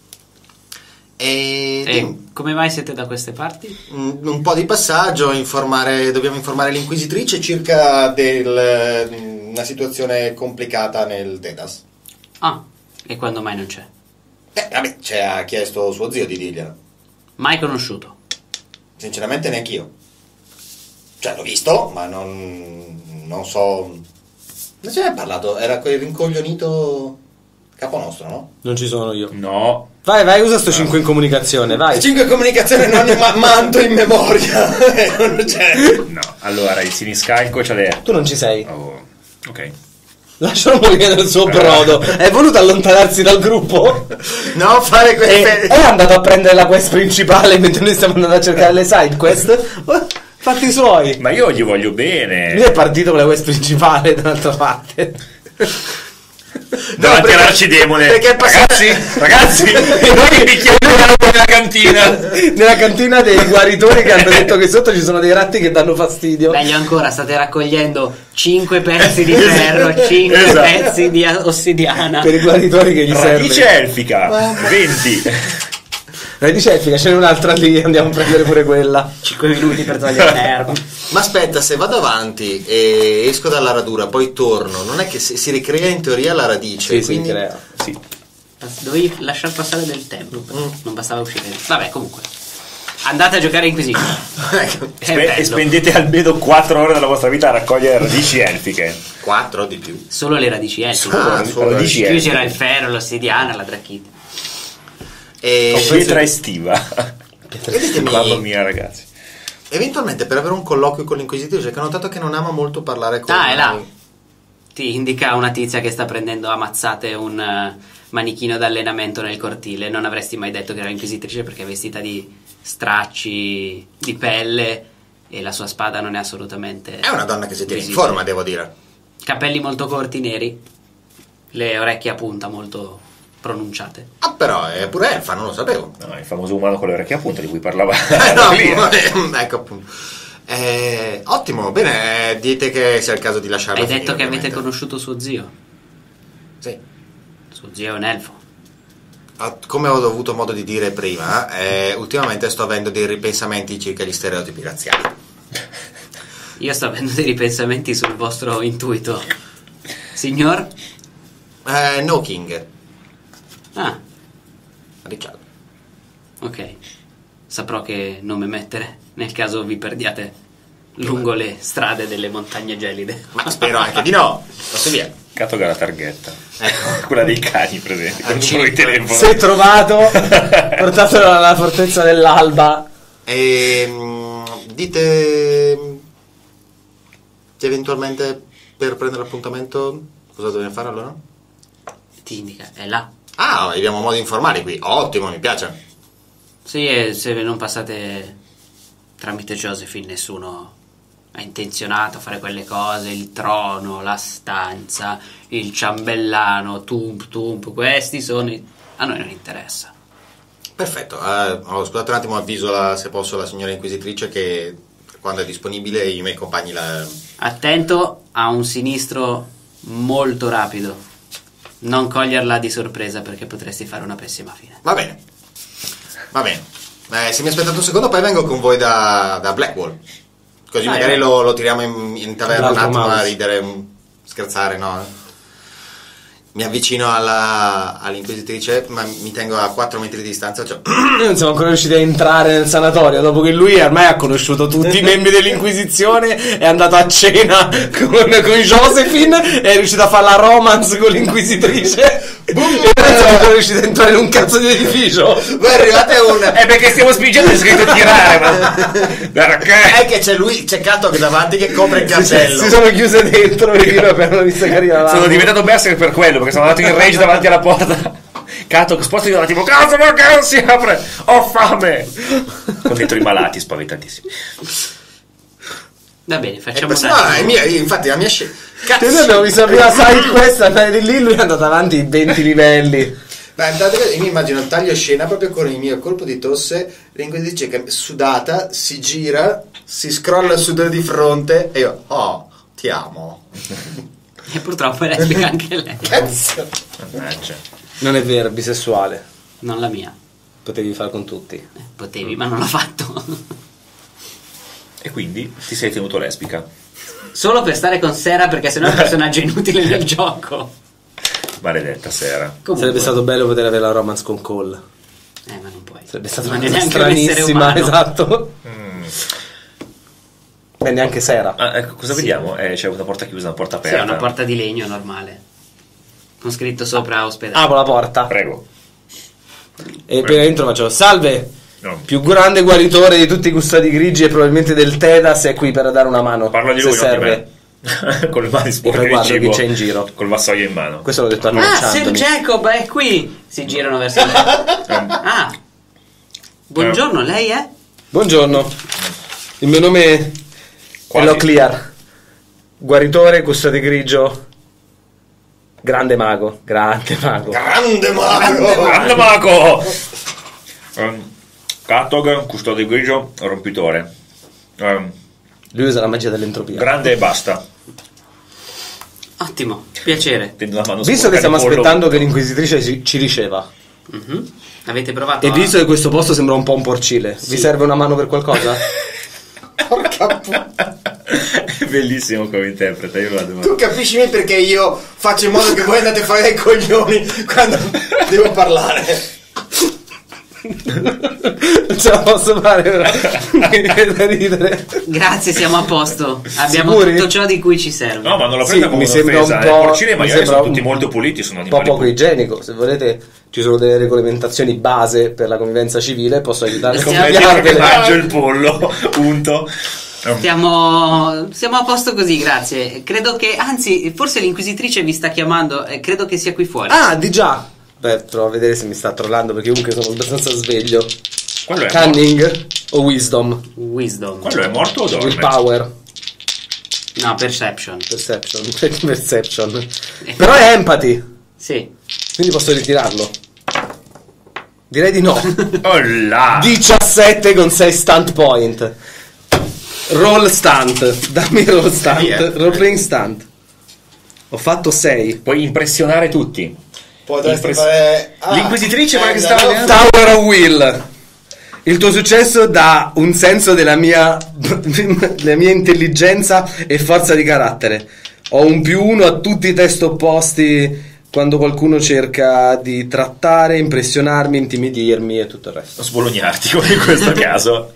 E... E come mai siete da queste parti? un un po' di passaggio, informare, dobbiamo informare l'inquisitrice circa del, una situazione complicata nel Tetas. Ah, e quando mai non c'è? Eh, vabbè, ci ha chiesto suo zio di dirglielo. Mai conosciuto. Sinceramente neanch'io. Cioè, l'ho visto, ma non, non so... Non ce ne hai parlato, era quel rincoglionito capo nostro, no? Non ci sono io. No. Vai, vai, usa sto cinque in comunicazione, vai. cinque comunicazione non ma- manto in memoria. Non c'è. No. Allora, il siniscalco c'ha le... Tu non ci sei. Oh, ok. Lascialo morire nel suo brodo. È voluto allontanarsi dal gruppo? No, fare E queste... è andato a prendere la quest principale mentre noi stiamo andando a cercare le side quest. Fatti i suoi. Ma io gli voglio Lui bene. è partito con la quest principale dall'altra parte. Davanti perché- all'arcidemone. perché è passato- Ragazzi, ragazzi, noi vi chiediamo nella cantina. Nella cantina dei guaritori che hanno detto che sotto ci sono dei ratti che danno fastidio. Meglio ancora, state raccogliendo cinque pezzi di ferro, cinque Esatto. pezzi di ossidiana. Per i guaritori che gli Radice serve. elfica. venti. Radice elfica, ce n'è un'altra lì, andiamo a prendere pure quella. cinque minuti per togliere l'erba. Ma aspetta, se vado avanti e esco dalla radura, poi torno, non è che si, si ricrea in teoria la radice? Sì, sì, quindi... crea. Sì. Dovevi lasciar passare del tempo, però non bastava uscire. Vabbè, comunque. Andate a giocare Inquisition. Ecco, È Spe- bello. e spendete almeno quattro ore della vostra vita a raccogliere radici elfiche. quattro di più. Solo le radici elfiche. Ah, solo radici Più elfiche. c'era il ferro, l'ossidiana, la drachite. E... Con pietra estiva. e ditemi, Mamma mia, ragazzi. eventualmente per avere un colloquio con l'inquisitrice, che ho notato che non ama molto parlare con Ah, è là. Ti indica una tizia che sta prendendo a mazzate un eh, manichino d'allenamento nel cortile. Non avresti mai detto che era inquisitrice perché è vestita di stracci di pelle e la sua spada non è assolutamente... È una donna che si tiene in visibile. forma, devo dire. Capelli molto corti, neri, le orecchie a punta molto pronunciate. Ah, però è pure elfa, non lo sapevo. No, il famoso umano con le orecchie a punta di cui parlava. Eh, no, lì. ecco appunto. Eh, ottimo, bene, eh, dite che sia il caso di lasciarla Hai finire, detto che avete ovviamente. conosciuto suo zio. Sì. Suo zio è un elfo. Ah, come ho avuto modo di dire prima, eh, ultimamente sto avendo dei ripensamenti circa gli stereotipi razziali. Io sto avendo dei ripensamenti sul vostro intuito. Signor? Eh, no King, Ah, Ricciardo. ok. Saprò che nome mettere nel caso vi perdiate lungo le strade delle montagne gelide. Ma spero anche di no. Passo via. Catoga la targhetta. Ecco. Quella dei cani presenti. Con il Sì. numero di telefono. Se trovato, portatelo alla fortezza dell'alba. E mm, dite mm, che eventualmente per prendere l'appuntamento cosa dobbiamo fare allora? Ti indica, è là. Ah, abbiamo modi informali qui. Ottimo, mi piace. Sì, e se non passate tramite Josephine nessuno è intenzionato a fare quelle cose, il trono, la stanza, il ciambellano, tump tump, questi sono i... a noi non interessa. Perfetto. Eh, oh, scusate un attimo, avviso la, se posso la signora inquisitrice che quando è disponibile i miei compagni la... Attento a un sinistro molto rapido. Non coglierla di sorpresa perché potresti fare una pessima fine. Va bene. Va bene. Eh, se mi aspettate un secondo poi vengo con voi da, da Blackwall. Così Dai, magari vai. lo, lo tiriamo in, in taverna un L'altro attimo a mouse. ridere, un- scherzare, no? Mi avvicino alla, all'inquisitrice, ma mi tengo a quattro metri di distanza. Cioè... Noi non siamo ancora riusciti a entrare nel sanatorio dopo che lui ormai ha conosciuto tutti i membri dell'Inquisizione, è andato a cena con, con Josephine e è riuscito a fare la romance con l'Inquisitrice. E noi non siamo ancora riusciti a entrare in un cazzo di edificio. Voi arrivate a un... È perché stiamo spingendo, è scritto tirare. Ma... Perché? È che c'è lui, c'è Katok davanti che copre il Si, cappello. si sono chiuse dentro perché noi abbiamo visto che arrivava. Sono diventato berserker per quello, perché sono andato in rage davanti alla porta. Katok, spostati un attimo. Cazzo, perché non si apre? Ho fame. Con dentro i malati, spaventatissimi. Va bene, Eh, facciamo questo- un no, attimo. è mia, infatti la mia scelta. Cioè, noi abbiamo visto la prima side quest, andare di lì, lui è andato avanti in venti livelli. Beh, intanto io mi immagino il taglio scena proprio con il mio colpo di tosse, l'inquisitrice che sudata si gira, si scrolla il sudore di fronte e io, oh, ti amo. E purtroppo è lesbica anche lei. Cazzo. Mannaggia. Non è vero, è bisessuale. Non la mia. Potevi fare con tutti. Eh, Potevi, ma non l'ho fatto. E quindi ti sei tenuto lesbica. Solo per stare con Sera, perché sennò è un personaggio inutile nel gioco. Maledetta Sera. Comunque. Sarebbe stato bello poter avere la romance con Cole. Eh, ma non puoi. Sarebbe stata Non una è cosa neanche un essere stranissima, umano. esatto. Mm. E neanche Sera. Ah, ecco, cosa Sì. vediamo? Eh, c'è una porta chiusa, una porta Sì, aperta. è una porta di legno normale. Con scritto sopra ospedale. Apro la porta. Prego. E appena entro faccio salve. No. Più grande guaritore di tutti i custodi grigi e probabilmente del Tedas è qui per dare una mano. Parlo di se lui, non di serve. me. Con le mani sporche poi di guardo chi cibo. c'è in giro. Col vassoio in mano. Questo l'ho detto Ah, Sir annunciandomi. Jacob è qui. Si girano verso lei. Ah. Buongiorno, lei è? Buongiorno. Il mio nome è Quasi. Locklear. Guaritore, custode grigio. Grande mago. Grande mago. Grande mago! Grande mago! Um, Katog, custode grigio, rompitore. Um, Lui usa la magia dell'entropia. grande e basta. Ottimo, piacere. Tendo la mano Visto sporca che stiamo di pollo. aspettando che l'inquisitrice ci, ci riceva Mhm. Avete provato? e a- visto che questo posto sembra un po' un porcile, vi serve una mano per qualcosa? Porca puttana. È bellissimo come interpreta, io lo adoro. Tu capisci me perché io faccio in modo che voi andate a fare dei coglioni quando devo parlare. Non ce la posso fare però. Mi viene da ridere. Grazie, siamo a posto. Abbiamo Sicuri? tutto ciò di cui ci serve. No, ma non la Sì, prenda come mi sembra un un'offesa. po', I porcini mi maiali sembra sono tutti un- molto puliti, sono un po' animali poco igienico. Se volete ci sono delle regolamentazioni base per la convivenza civile, posso aiutarvi a Come come Stiamo- dire che cambiarvele. mangio il pollo, punto. Um, Stiamo, siamo a posto così, grazie. Credo che, anzi, forse l'inquisitrice vi sta chiamando. eh, credo che sia qui fuori. Ah, di già. Beh, provo a vedere se mi sta trollando perché comunque sono abbastanza sveglio. quello, è morto. Cunning o wisdom? Wisdom. quello è morto o dorme? Willpower. No, perception. Perception. Perception. Però è empathy. Sì. Quindi posso ritirarlo. Direi di no. Oh là! diciassette con sei stunt point. Roll stunt. Dammi roll stunt. Via. Roll playing stunt. Ho fatto sei. Puoi impressionare tutti. Potresti Impress- fare... Ah, L'inquisitrice, quella che eh, stava no, vedendo? Tower of Will. Il tuo successo dà un senso della mia della mia intelligenza e forza di carattere. Ho un più uno a tutti i test opposti quando qualcuno cerca di trattare, impressionarmi, intimidirmi e tutto il resto. Sbolognarti, come in questo caso.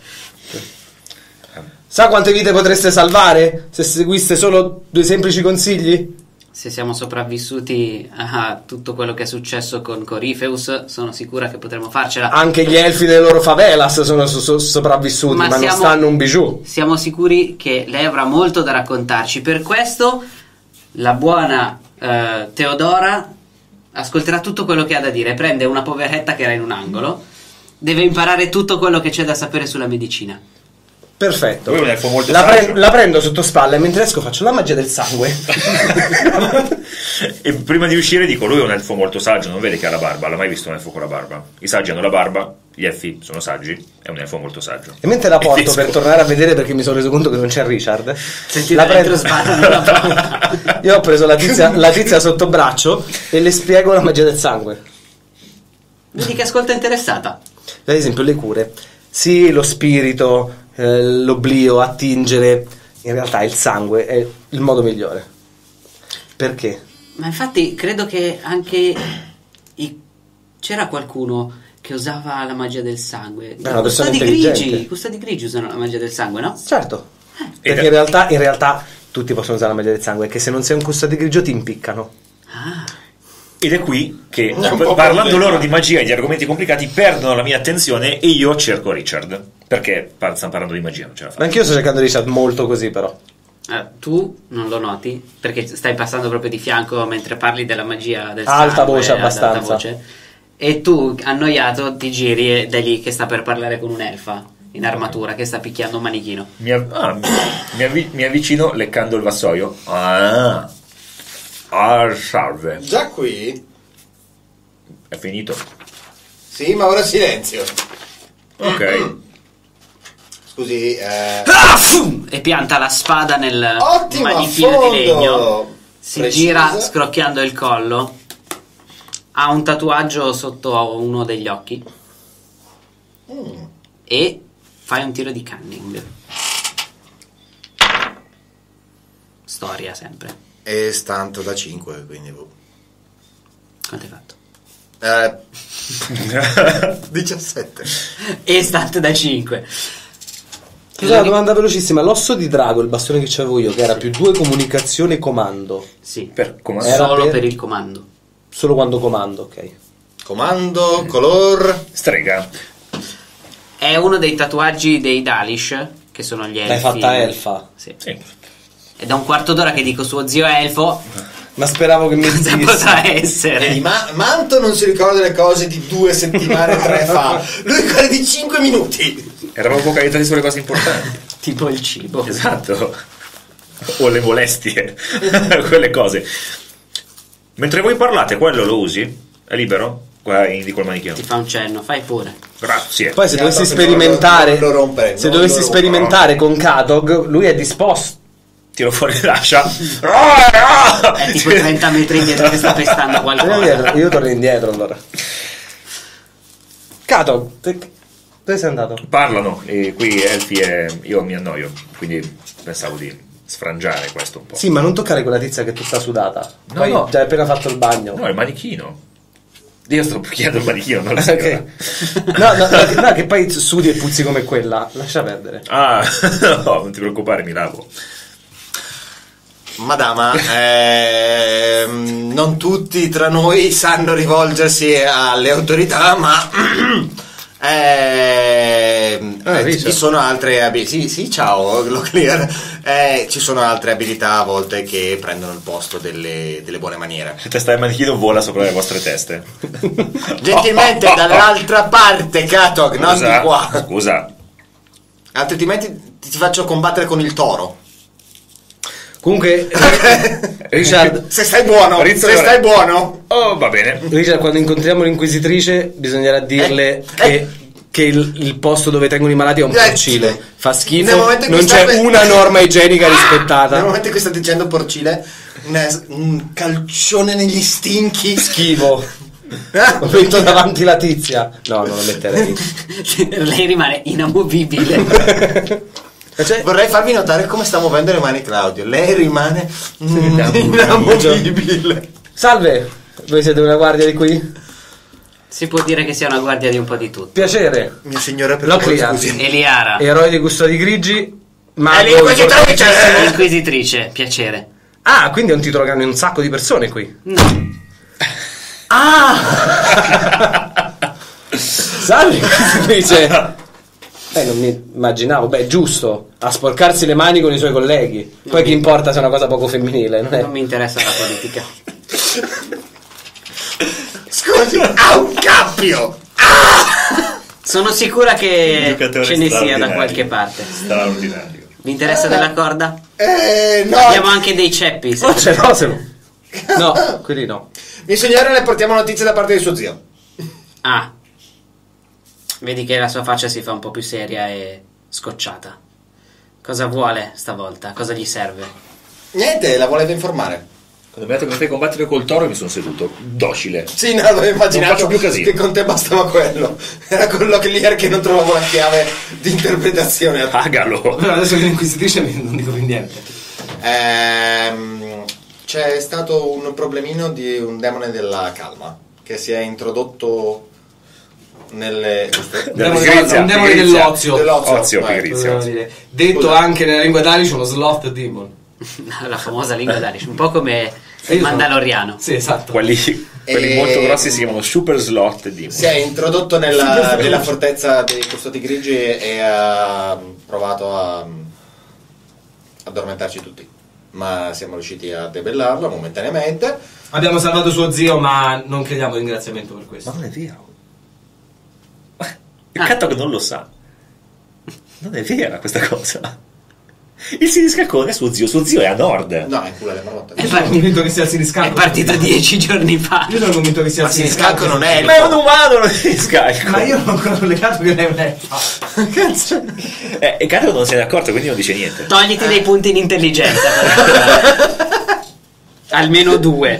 Sa quante vite potreste salvare se seguiste solo due semplici consigli? Se siamo sopravvissuti a tutto quello che è successo con Corifeus, sono sicura che potremo farcela. Anche gli elfi delle loro favelas sono so- so- sopravvissuti, Ma ma, non siamo- stanno un bijou. Siamo sicuri che lei avrà molto da raccontarci. Per questo la buona eh, Teodora ascolterà tutto quello che ha da dire. Prende una poveretta che era in un angolo. Deve imparare tutto quello che c'è da sapere sulla medicina. Perfetto. Lui è un elfo molto la, saggio. pre- la prendo sotto spalla e mentre esco faccio la magia del sangue. E prima di uscire dico, lui è un elfo molto saggio, non vede che ha la barba, l'ha mai visto un elfo con la barba. I saggi hanno la barba, gli elfi sono saggi, è un elfo molto saggio. E mentre la porto esco. per tornare a vedere perché mi sono reso conto che non c'è Richard. Sentite la dentro prendo- sparano la porta. Io ho preso la tizia, la tizia sotto braccio e le spiego la magia del sangue. Vedi che ascolta interessata. Ad esempio le cure. Sì, lo spirito, eh, l'oblio, attingere. In realtà il sangue è il modo migliore. Perché? Ma infatti credo che anche i- c'era qualcuno che usava la magia del sangue. Beh, una persona Custodi intelligente. grigi, i custodi grigi usano la magia del sangue, no? Certo. Ed Perché è- in realtà, in realtà tutti possono usare la magia del sangue, che se non sei un custode grigio ti impiccano. Ah, Ed è qui che, È un po' parlando complicato. loro di magia e di argomenti complicati, perdono la mia attenzione e io cerco Richard. Perché par- stiamo parlando di magia, non ce la fa. Ma anch'io sto cercando Richard molto così, però. eh, tu non lo noti perché stai passando proprio di fianco mentre parli della magia del Alta sangue, voce, ad alta abbastanza. voce. E tu, annoiato, ti giri ed è lì che sta per parlare con un'elfa. in armatura che sta picchiando un manichino. Mi, av- ah, mi, avvi- mi avvicino leccando il vassoio. Ah, ah, salve. Già qui? È finito. Sì, ma ora silenzio. Ok. Scusi, eh... Ah, fum! E pianta la spada nel Ottima, manichino fondo. di legno. Si Precisa. gira scrocchiando il collo. Ha un tatuaggio sotto uno degli occhi. Mm. E fai un tiro di cunning. Storia sempre. E stanto da cinque, quindi... boh. Quanto hai fatto? Eh... diciassette. E state da cinque. Scusa, una domanda velocissima. L'osso di drago, il bastone che c'avevo io, che era più due comunicazione e comando. Sì, Per comando. Era solo per- per il comando. Solo quando comando, ok. Comando, color... Strega. È uno dei tatuaggi dei Dalish, che sono gli elfi. L'hai fatta elfa. Sì. Sì. È da un quarto d'ora che dico suo zio elfo. Ma speravo che mi Cosa dicessi. potrà Vedi, essere? ma Manto non si ricorda le cose di due settimane, tre fa. Lui quelle di cinque minuti. Eravamo focalizzati sulle cose importanti. Tipo il cibo. Esatto. O le molestie. Quelle cose. Mentre voi parlate, quello lo usi? È libero? Qua indico il manichino. Ti fa un cenno, fai pure. Grazie. Poi se Sì, dovessi no, non sperimentare, lo- non lo rompere, se non dovessi lo sperimentare con Katog, lui è disposto. Tiro fuori l'ascia. È tipo trenta metri indietro che sta pestando Torniamo qualcosa. indietro, io torno indietro allora. Katog, te- dove sei andato? Parlano e qui elfi e io mi annoio. Quindi pensavo di sfrangiare questo un po'. Sì, ma non toccare quella tizia che è tutta sudata. No, Poi no. già hai appena fatto il bagno. No, il manichino. Io sto chiedendo il manichino, non lo so. Ok. No, no, no, no, che poi sudi e puzzi come quella. Lascia perdere. Ah, no, non ti preoccupare, mi lavo. Madama, ehm, non tutti tra noi sanno rivolgersi alle autorità, ma ehm, Ah, eh, Richard. ci sono altre abilità. Sì, sì, ciao, lo clear. Eh, ci sono altre abilità a volte che prendono il posto delle, delle buone maniere. La testa del manichino vola sopra le vostre teste. Gentilmente dall'altra parte, Katog, non Scusa, di qua. Scusa. Altrimenti ti, ti faccio combattere con il toro. Comunque, Richard, Se stai buono, Maurizio se Leone. stai buono. Oh, va bene. Richard, quando incontriamo l'inquisitrice, bisognerà dirle Eh, che, eh. che il, il posto dove tengono i malati è un Eh, porcile. Fa nel schifo, momento in non cui c'è sta- una norma igienica Nel rispettata. momento in cui sta dicendo porcile, un, un calcione negli stinchi. Schifo. Ah, Ho metto davanti la tizia. No, non lo metterei. Lei rimane inamovibile. Cioè, Vorrei farvi notare come sta muovendo le mani Claudio. Lei rimane mm, inamovibile. salve, voi siete una guardia di qui? Si può dire che sia una guardia di un po' di tutto. Piacere. Mio signore, per L'ho favore, clear. scusi. Eliara, Eroe dei custodi grigi. Ma È l'inquisitrice! inquisitrice, piacere. Ah, quindi è un titolo che hanno un sacco di persone qui. No. Salve, inquisitrice. Eh, non mi immaginavo. Beh, giusto. A sporcarsi le mani con i suoi colleghi. Poi chi importa se è una cosa poco femminile, non è? Non mi interessa la politica. Scusi, ha un cappio! Sono sicura che Giocatore ce ne sia da straordinario. qualche parte. Straordinario. Vi interessa della corda? Eh, no. Abbiamo anche dei ceppi. se- Oh, ce l'ho, se no. No, quelli no. Mio signore, le portiamo notizie da parte di suo zio. Ah. Vedi che la sua faccia si fa un po' più seria e scocciata. Cosa vuole stavolta? Cosa gli serve? Niente, la voleva informare. Quando mi ha detto che fai combattere col toro mi sono seduto, docile. Sì, no, avevo immaginato Non faccio più casino. che con te bastava quello. Era quello che lì era che non trovavo la chiave di interpretazione. Pagalo. Però adesso che l'inquisitrice non dico più niente. Ehm, c'è stato un problemino di un demone della calma che si è introdotto nelle... Un Della demone, pigrizia, un demone pigrizia. dell'ozio. Dell'ozio, Ozio, vai. pigrizia. Potevamo dire. Detto Scusa. anche nella lingua d'Alice uno sloth demon. La famosa lingua d'Alice, un po' come io il sono- Mandaloriano. Sì, esatto. Quelli, quelli E- molto grossi si chiamano Super Slot Demon. Si è introdotto nella, nella fortezza dei custodi grigi e ha provato a addormentarci tutti. Ma siamo riusciti a debellarlo momentaneamente. Abbiamo salvato suo zio, ma non chiediamo ringraziamento per questo. Ma non è vero. Il Ah. Katog non lo sa. Non è vera questa cosa. Il siniscalcone è suo zio, suo zio è a nord. No, è in culo alle marotte. È, Io sono parti- convinto che sia il siniscalco. è partito dieci giorni fa. Io sono convinto che sia Ma il siniscalco siniscalco. non è Ma è un elfo. umano, non è siniscalco. Ma io non ho ancora collegato che lei è un elfo. Cazzo. Eh, e Carlo non se ne è accorto, quindi non dice niente. Togliti dei punti in intelligenza. però. Almeno due.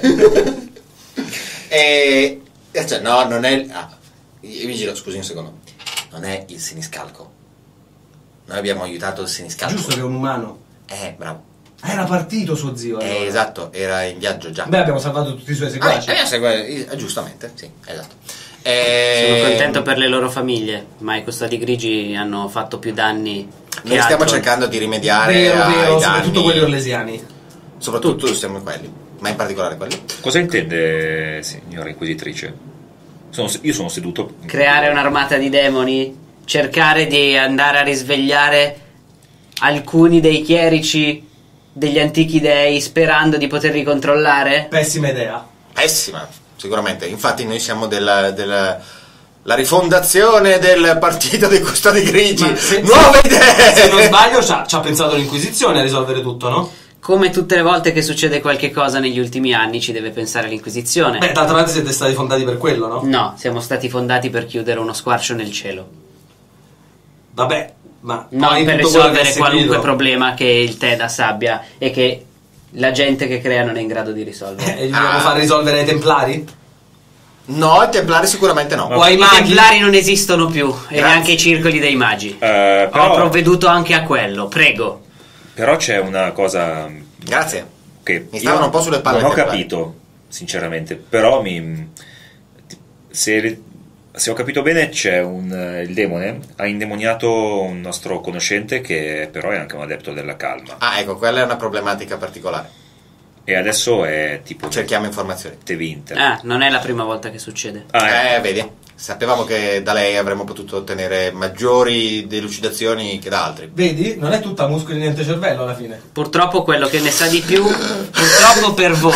E... Cioè, no, non è... Ah, io mi giro, scusi un secondo. Non è il siniscalco. Noi abbiamo aiutato il siniscalco. Giusto che è un umano. Eh, bravo. Ah, era partito suo zio. Eh, allora. esatto, era in viaggio già. Beh, abbiamo salvato tutti i suoi seguaci. Ah, eh, segue- eh, giustamente, sì, esatto. Eh, Sono contento per le loro famiglie, ma i custodi grigi hanno fatto più danni che Noi stiamo altro. cercando di rimediare Vero, ai vero, danni. soprattutto quelli orlesiani. Soprattutto siamo quelli, ma in particolare quelli. Cosa intende, signora Inquisitrice? Sono- io sono seduto. Creare un'armata di demoni, cercare di andare a risvegliare alcuni dei chierici degli antichi dei sperando di poterli controllare? Pessima idea. Pessima, sicuramente. Infatti noi siamo della, della la rifondazione del partito dei custodi grigi. Ma se- Nuove Se non idee! sbaglio, ci ha, ci ha pensato l'Inquisizione a risolvere tutto, no? Come tutte le volte che succede qualche cosa negli ultimi anni ci deve pensare l'Inquisizione. Beh, d'altra parte siete stati fondati per quello, no? No, siamo stati fondati per chiudere uno squarcio nel cielo. Vabbè, ma Non poi per tutto quello che risolvere è seguito- qualunque problema che il Tedas abbia e che la gente che crea non è in grado di risolvere. Eh, gli dobbiamo Ah. far risolvere ai Templari? No, i templari sicuramente no. O ai I maghi? Templari non esistono più e Grazie. neanche i circoli dei magi. Eh, Ho però, provveduto anche a quello, prego. però c'è una cosa Grazie. che Mi stavano io un po' sulle palle non ho i templari. capito, sinceramente. Però mi se, se ho capito bene, c'è un il demone ha indemoniato un nostro conoscente che però è anche un adepto della calma Ah, ecco, quella è una problematica particolare. e adesso è tipo Cerchiamo informazioni. Te Winter. Ah, non è la prima volta che succede. Ah, eh. Eh, vedi, sapevamo che da lei avremmo potuto ottenere maggiori delucidazioni che da altri. Vedi? Non è tutta muscoli e niente cervello alla fine. Purtroppo quello che ne sa di più, purtroppo per voi.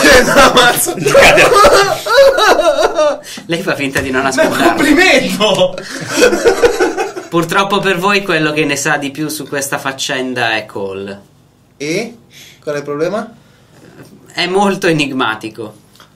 Lei fa finta di non Ma è un ascoltare. complimento! Purtroppo per voi quello che ne sa di più su questa faccenda è Cole. E? Qual è il problema? È molto enigmatico.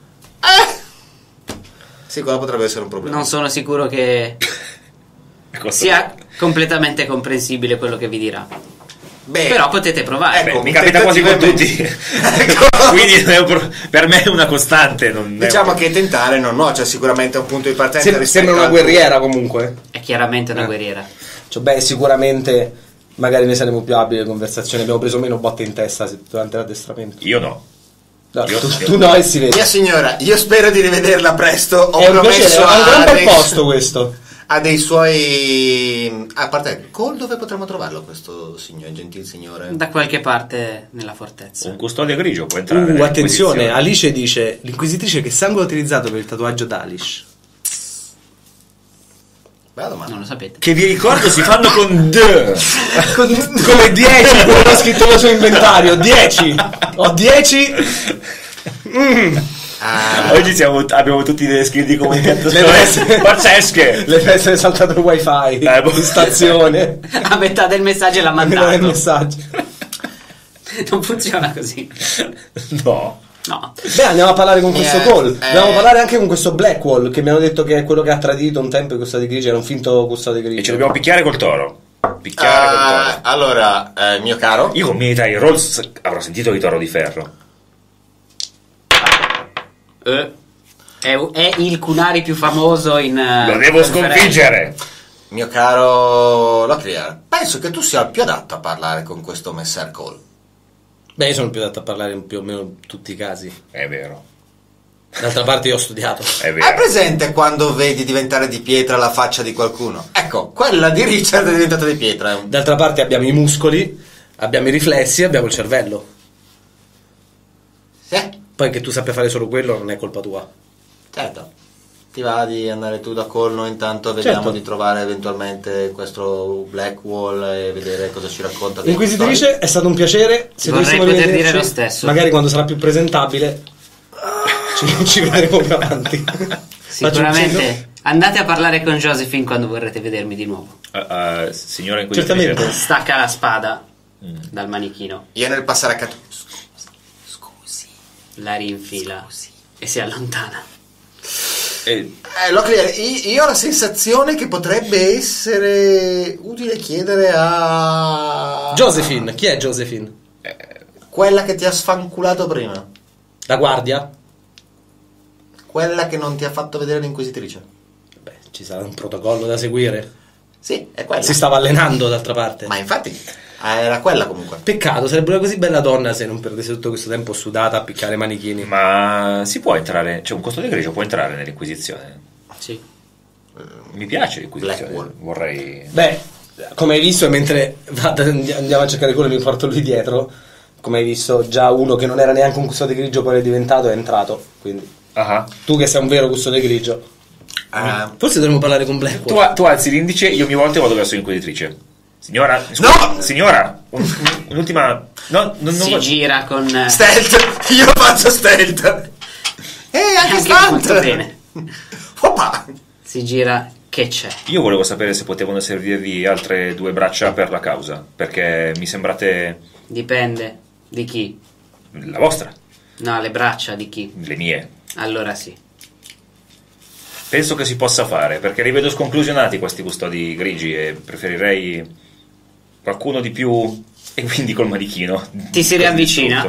Sì, quello potrebbe essere un problema. Non sono sicuro che Cosa- sia completamente comprensibile quello che vi dirà. Beh, Però potete provare. Beh, ecco, mi un capita quasi con tentativo tutti. Quindi non è un pro- per me è una costante. Non è diciamo un- che tentare non no, c'è sicuramente un punto di partenza. Sem- rispetto sembra una al- guerriera comunque. È chiaramente una Eh. guerriera. Cioè, beh, sicuramente magari ne saremo più abili le conversazioni. Abbiamo preso meno botte in testa se- durante l'addestramento. Io no. No, Io- tu, io- tu no e si vede. Mia signora, io spero di rivederla presto. Ho È un promesso piacere, è un gran a bel dei, posto questo. a dei suoi. A parte, Cole, dove potremmo trovarlo questo signor, gentil signore? Da qualche parte nella fortezza. Un custode grigio può entrare. Uh, nell'Inquisizione. attenzione, Alice dice: l'inquisitrice che sangue ha utilizzato per il tatuaggio d'Alice? Bella domanda. Non lo sapete. Che vi ricordo si fanno con D. Come dieci, quello che ha scritto nel suo inventario. dieci! Ho dieci! Ah, Oggi siamo, abbiamo tutti delle skill di comunicazione Le prese- pazzesche. Le deve essere saltato il wifi Eh, boh. in stazione. A metà del messaggio l'ha Non è il mandato. messaggio. Non funziona così. No. No. Beh, andiamo a parlare con questo Eh, Cole. eh. Andiamo a parlare anche con questo Blackwall, che mi hanno detto che è quello che ha tradito un tempo i custodi grigi. Era un finto custode grigio. E ci dobbiamo picchiare col toro. Picchiare col ah, toro. allora, eh, mio caro, Io con Military Rolls avrò sentito di toro di ferro. Eh. È, è il Kunari più famoso in. eh, Lo devo conferenza. sconfiggere. mio caro Locrier, penso che tu sia il più adatto a parlare con questo Messer Cole. Beh, io sono più adatto a parlare in più o meno in tutti i casi. È vero. D'altra parte io ho studiato. È Hai vero. presente quando vedi diventare di pietra la faccia di qualcuno? Ecco, quella di Richard è diventata di pietra. È un- D'altra parte abbiamo i muscoli, abbiamo i riflessi, abbiamo il cervello. Sì, Poi che tu sappia fare solo quello non è colpa tua. certo. Ti va di andare tu da Colno, intanto vediamo Certo. di trovare eventualmente questo Blackwall e vedere cosa ci racconta. dei Inquisitrice, è stato un piacere. Se Vorrei dovessimo poter rivederci, dire lo stesso. magari quando sarà più presentabile ci, ci vedremo più avanti. Faccio un cenno. Sicuramente Andate a parlare con Josephine quando vorrete vedermi di nuovo. Uh, uh, signora inquisitrice. Certamente. Stacca la spada Mm. dal manichino, Io nel passare accanto. Scusi. la rinfila e si allontana. E Eh, Locklear, io, io ho la sensazione che potrebbe essere utile chiedere a Josephine, chi è Josephine? quella che ti ha sfanculato prima, La guardia? quella che non ti ha fatto vedere l'inquisitrice. Beh, ci sarà un protocollo da seguire. Sì, è quella. Si stava allenando d'altra parte. Ma infatti era quella comunque. Peccato, sarebbe una così bella donna se non perdesse tutto questo tempo sudata a piccare manichini. ma si può entrare, c'è un custode grigio, può entrare nell'inquisizione? Sì. Mi piace l'inquisizione, Blackwall. vorrei... Beh, come hai visto, mentre vado- andiamo a cercare quello e mi porto lui dietro, come hai visto, già uno che non era neanche un custode grigio poi è diventato, è entrato. Quindi Ah. tu che sei un vero custode grigio. Eh, Forse dovremmo parlare con Tu, Blackwall. tu alzi l'indice, io mi volto e vado verso l'inquisitrice. Signora, scusi, No! signora, un- un- un'ultima... No, non, non Si voglio- gira con eh, stealth, io faccio stealth. E anche anche molto stunt. bene. Oppa. Si gira, che c'è? Io volevo sapere se potevano servirvi altre due braccia per la causa, perché mi sembrate Dipende di chi. la vostra, No, le braccia di chi. le mie. Allora sì. Penso che si possa fare, perché li vedo sconclusionati questi custodi grigi e preferirei qualcuno di più e quindi col manichino. Ti si riavvicina?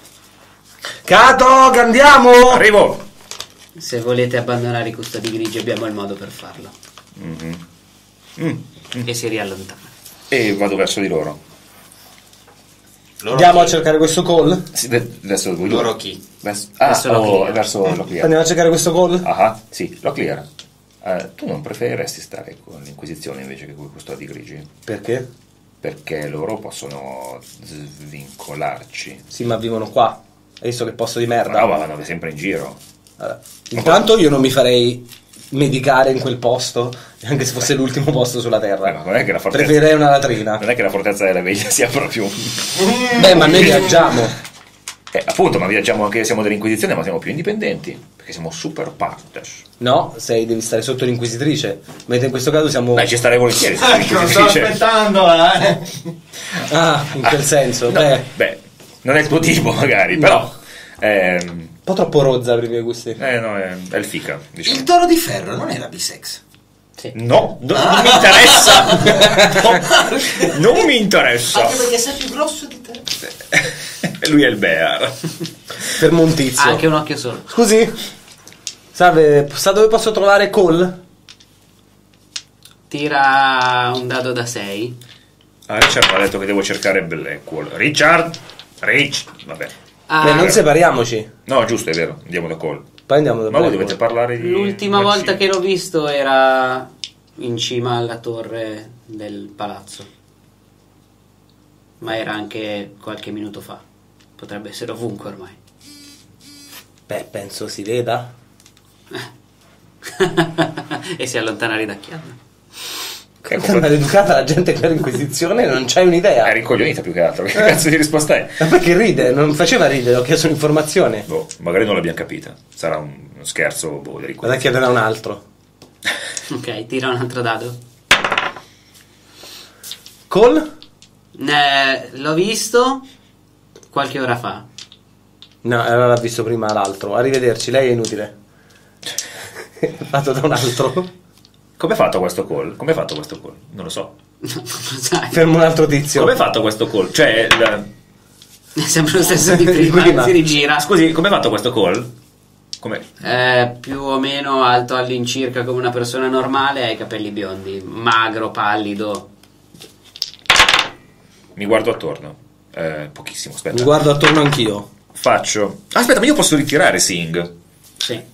Cato, che andiamo! Arrivo! Se volete abbandonare i custodi grigi abbiamo il modo per farlo. Mhm. Mm. E si riallontana. E vado verso di loro. Loro Andiamo chi? a cercare questo call? Sì, ve- verso voi Loro due. chi? Verso, ah, Verso oh, Locklear. verso Locklear. Andiamo a cercare questo call? Ah, sì, Locklear. Eh, tu non preferiresti stare con l'Inquisizione invece che con i custodi grigi? Perché? Perché loro possono svincolarci. Sì, ma vivono qua. Hai visto che posto di merda? No, ma vanno sempre in giro. Allora, intanto io non mi farei medicare in quel posto, anche se fosse l'ultimo posto sulla Eh, terra. ma non è che la fortezza, Preferirei una latrina. non è che la fortezza della veglia sia proprio... Beh, ma noi viaggiamo. Eh, appunto, ma viaggiamo anche, siamo dell'Inquisizione, ma siamo più indipendenti. Perché siamo super partes. No, sei, devi stare sotto l'inquisitrice. Mentre in questo caso siamo... Dai, ci starei volentieri. se Ecco, sto l'Inquisitrice- aspettando, eh. Ah, in quel senso. No, Beh, beh, non è il tuo tipo magari, però... ehm, un po' troppo rozza per i miei gusti. eh, no, è, è il fica, diciamo. Il toro di ferro non era bisex. Sì. No, no, non mi interessa. No, non mi interessa. Anche perché sei più grosso di te. Lui è il bear. Fermo un tizio. Ha anche un occhio solo. Scusi? Salve, sa dove posso trovare Cole? Tira un dado da sei. Ah, Richard mi ha detto che devo cercare Blackwall. Richard? Rich? Vabbè. Ah, Beh, non separiamoci. No, giusto, è vero. Andiamo da Cole. Poi andiamo da Ma voi Blackwall. dovete parlare di... l'ultima del volta cibo. che l'ho visto era in cima alla torre del palazzo. Ma era anche qualche minuto fa. Potrebbe essere ovunque ormai. Beh, penso si veda. E si allontana ridacchiando. Ecco, È maleducata la gente che all'inquisizione, non c'hai un'idea. è rincoglionita più che altro. Che cazzo di risposta è? Ma perché ride? Non faceva ridere, ho chiesto un'informazione. Boh, magari non l'abbiamo capita. Sarà un, uno scherzo, boh, di Vado a chiedere a un altro. Ok, tira un altro dado. Cole? Eh, l'ho visto qualche ora fa. No, allora l'ha visto prima l'altro. Arrivederci, lei è inutile. Vado da un altro. Come è fatto questo call? Come è fatto questo call? Non lo so. Non lo sai. Fermo un altro tizio. Come è fatto questo call? Cioè, il- È sempre lo stesso di prima. Prima. Si rigira. scusi, come è fatto questo call? Come? È più o meno alto all'incirca come una persona normale. Ha i capelli biondi, magro, pallido. Mi guardo attorno. Eh, pochissimo, aspetta. Mi guardo attorno anch'io. Faccio. Ah, aspetta, ma io posso ritirare Sing. Sì.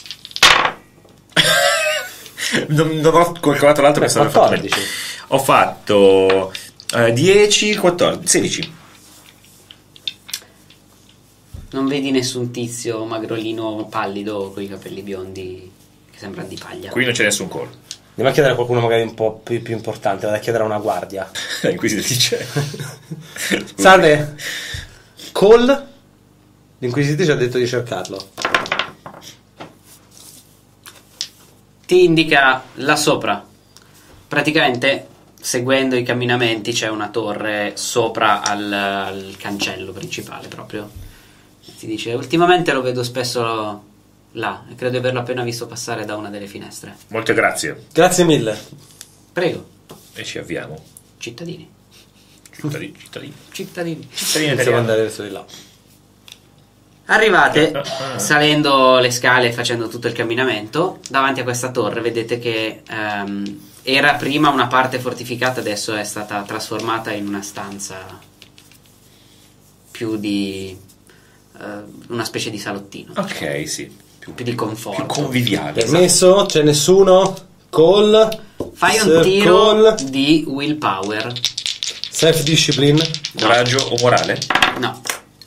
non, non ho calcolato l'altro che sarebbe fatto bene. quattordici. Ho fatto eh, dieci, quattordici, sedici. Non vedi nessun tizio magrolino pallido con i capelli biondi che sembra di paglia. Qui non c'è nessun call. Andiamo a chiedere a qualcuno magari un po' più, più importante. Vado a chiedere a una guardia. La inquisitrice. Salve. Cole? L'inquisitrice ha detto di cercarlo. ti indica là sopra. Praticamente, seguendo i camminamenti, c'è una torre sopra al, al cancello principale proprio. Ti dice, ultimamente lo vedo spesso là e credo di averlo appena visto passare da una delle finestre. Molte grazie. Grazie mille. Prego, E ci avviamo. cittadini. Cittadini, cittadini. Cittadini. Cittadini Iniziamo ad italiani. andare verso di là. Arrivate salendo le scale e facendo tutto il camminamento davanti a questa torre. Vedete che ehm, era prima una parte fortificata, adesso è stata trasformata in una stanza più di eh, una specie di salottino, Ok, sì. Più, più di conforto. più conviviale. Permesso? C'è nessuno? Call? Fai un Sir tiro Call? di willpower. Self-discipline? Coraggio o morale? No,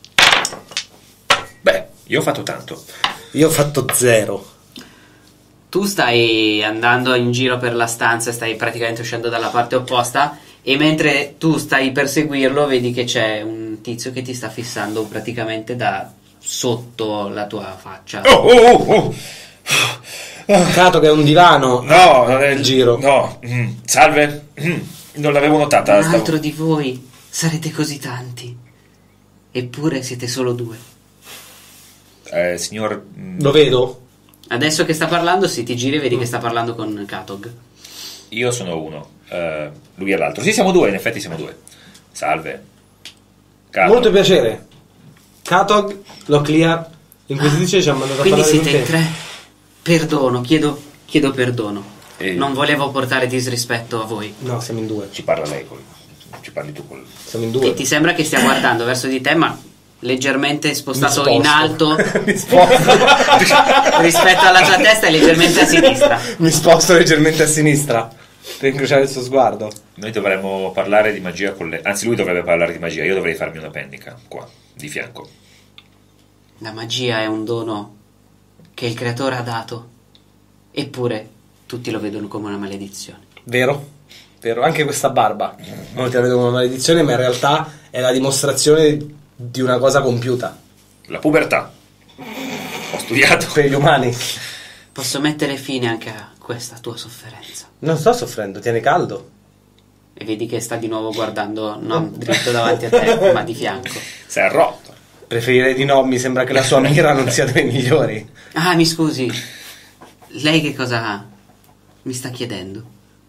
Beh, io ho fatto tanto. Io ho fatto zero. tu stai andando in giro per la stanza, stai praticamente uscendo dalla parte opposta e mentre tu stai per seguirlo vedi che c'è un tizio che ti sta fissando praticamente da sotto la tua faccia. Oh, oh, oh, oh. Cato che è un divano. No, non è Il giro. No, mm, salve. Mm, non l'avevo notata. Un stavo- altro di voi sarete così tanti, eppure siete solo due. Eh, signor... mm, Lo vedo? Adesso che sta parlando, se ti giri vedi che sta parlando con Katog. Io sono uno. eh, lui è l'altro. Sì, siamo due, in effetti siamo due. Salve. Cato. Molto piacere. Katog, lo clear. L'inquisitrice ci ha mandato a Quindi parlare con siete in te. tre. Perdono, chiedo, chiedo perdono. E- Non volevo portare disrispetto a voi. No, siamo in due. Ci parla lei, col... ci parli tu col... Siamo in Ti, due. ti sembra che stia guardando verso di te, ma leggermente spostato Mi in sposto. alto Mi sposto. rispetto alla tua testa e leggermente a sinistra. Mi sposto leggermente a sinistra per incrociare il suo sguardo. Noi dovremmo parlare di magia con lei. Anzi, lui dovrebbe parlare di magia. Io dovrei farmi una pennica, qua, di fianco. La magia è un dono che il creatore ha dato, eppure tutti lo vedono come una maledizione. Vero? Vero, anche questa barba. Molti la vedono come una maledizione, ma in realtà è la dimostrazione di una cosa compiuta La pubertà. Ho studiato. per gli umani. Posso mettere fine anche a questa tua sofferenza. Non sto soffrendo, tiene caldo. E vedi che sta di nuovo guardando non dritto davanti a te, ma di fianco. Si è rotto. Preferirei di no, mi sembra che la sua mira non sia dei migliori. Ah, mi scusi, lei che cosa mi sta chiedendo?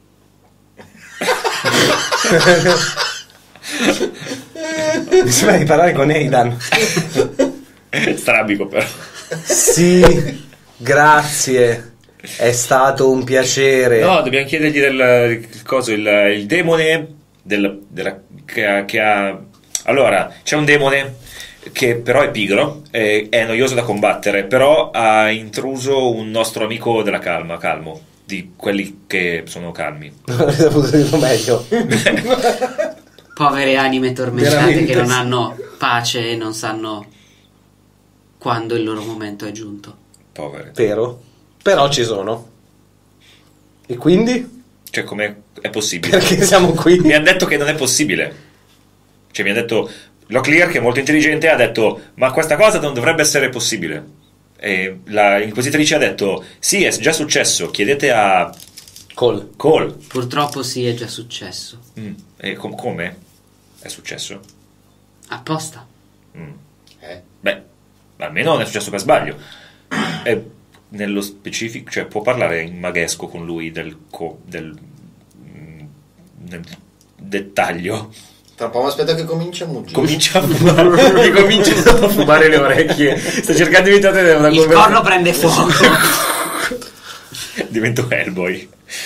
Mi sembra di parlare con Aidan. Strabico, però. Sì, grazie. È stato un piacere. No, dobbiamo chiedergli del il coso, il, il demone del, della, che, ha, che ha... Allora, c'è un demone che però è pigro, è, è noioso da combattere, però ha intruso un nostro amico della calma, calmo, di quelli che sono calmi. Non avrei saputo dirlo meglio. Povere anime tormentate Veramente che non sì. hanno pace e non sanno quando il loro momento è giunto. Povere. Vero? Però ci sono. E quindi? Cioè, come è possibile? Perché siamo qui? Mi ha detto che non è possibile. Cioè, mi ha detto... Locklear, che è molto intelligente, ha detto ma questa cosa non dovrebbe essere possibile. E la inquisitrice ha detto sì, è già successo, chiedete a Cole. Cole. Purtroppo sì, è già successo. Mm. E com- come? È successo? Apposta. Mm. Eh? Beh, almeno non è successo per sbaglio. E nello specifico, cioè può parlare in maghesco con lui del, co- del, mm, del dettaglio. Tra un po' mi aspetta che comincia a muggire. Comincia a fumare, mi comincia a fumare le orecchie. Sto cercando di evitare una Il corno prende fuoco. Divento Hellboy.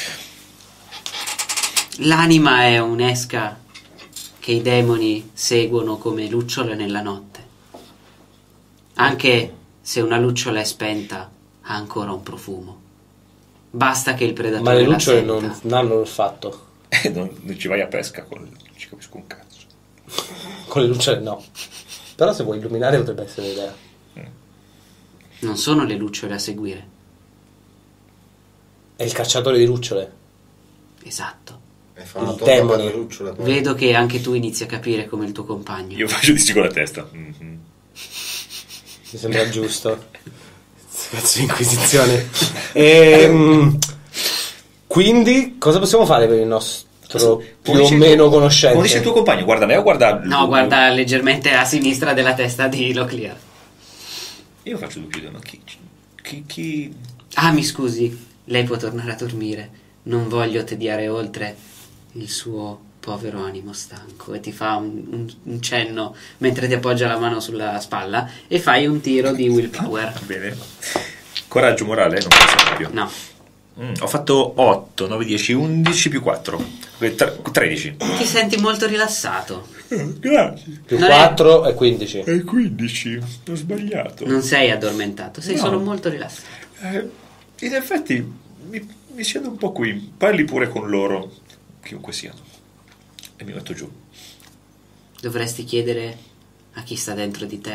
L'anima è un'esca che i demoni seguono come lucciole nella notte. Anche se una lucciola è spenta, ha ancora un profumo. Basta che il predatore Ma le la lucciole senta. non, non hanno olfatto. Eh, non, non ci vai a pesca con... Non ci capisco un cazzo. Con le lucciole no. Però se vuoi illuminare potrebbe essere l'idea. Non sono le lucciole a seguire. È il cacciatore di lucciole. Esatto. E fa una Il torta demone. per le lucciole, poi. Vedo che anche tu inizi a capire come il tuo compagno. Io faccio di sì con la testa. Mhm. Mi sembra giusto. Cazzo di inquisizione. Ehm, quindi, cosa possiamo fare per il nostro più o meno conoscente? Come dice il tuo compagno, guarda me o guarda... No, guarda leggermente a sinistra della testa di Locklear. Io faccio due più due, ma chi... chi, chi... Ah, mi scusi, lei può tornare a dormire. Non voglio tediare oltre il suo povero animo stanco. E ti fa un, un, un cenno mentre ti appoggia la mano sulla spalla e fai un tiro di willpower. Bene. Coraggio morale, non penso più. No. Mm, ho fatto otto, nove, dieci, undici più quattro. tredici. Ti senti molto rilassato. Grazie. Più Non è- quattro è quindici. E quindici. Ho sbagliato. Non sei addormentato, sei No. solo molto rilassato. Eh, in effetti mi, mi siedo un po' qui. Parli pure con loro, chiunque siano. E mi metto giù. Dovresti chiedere a chi sta dentro di te.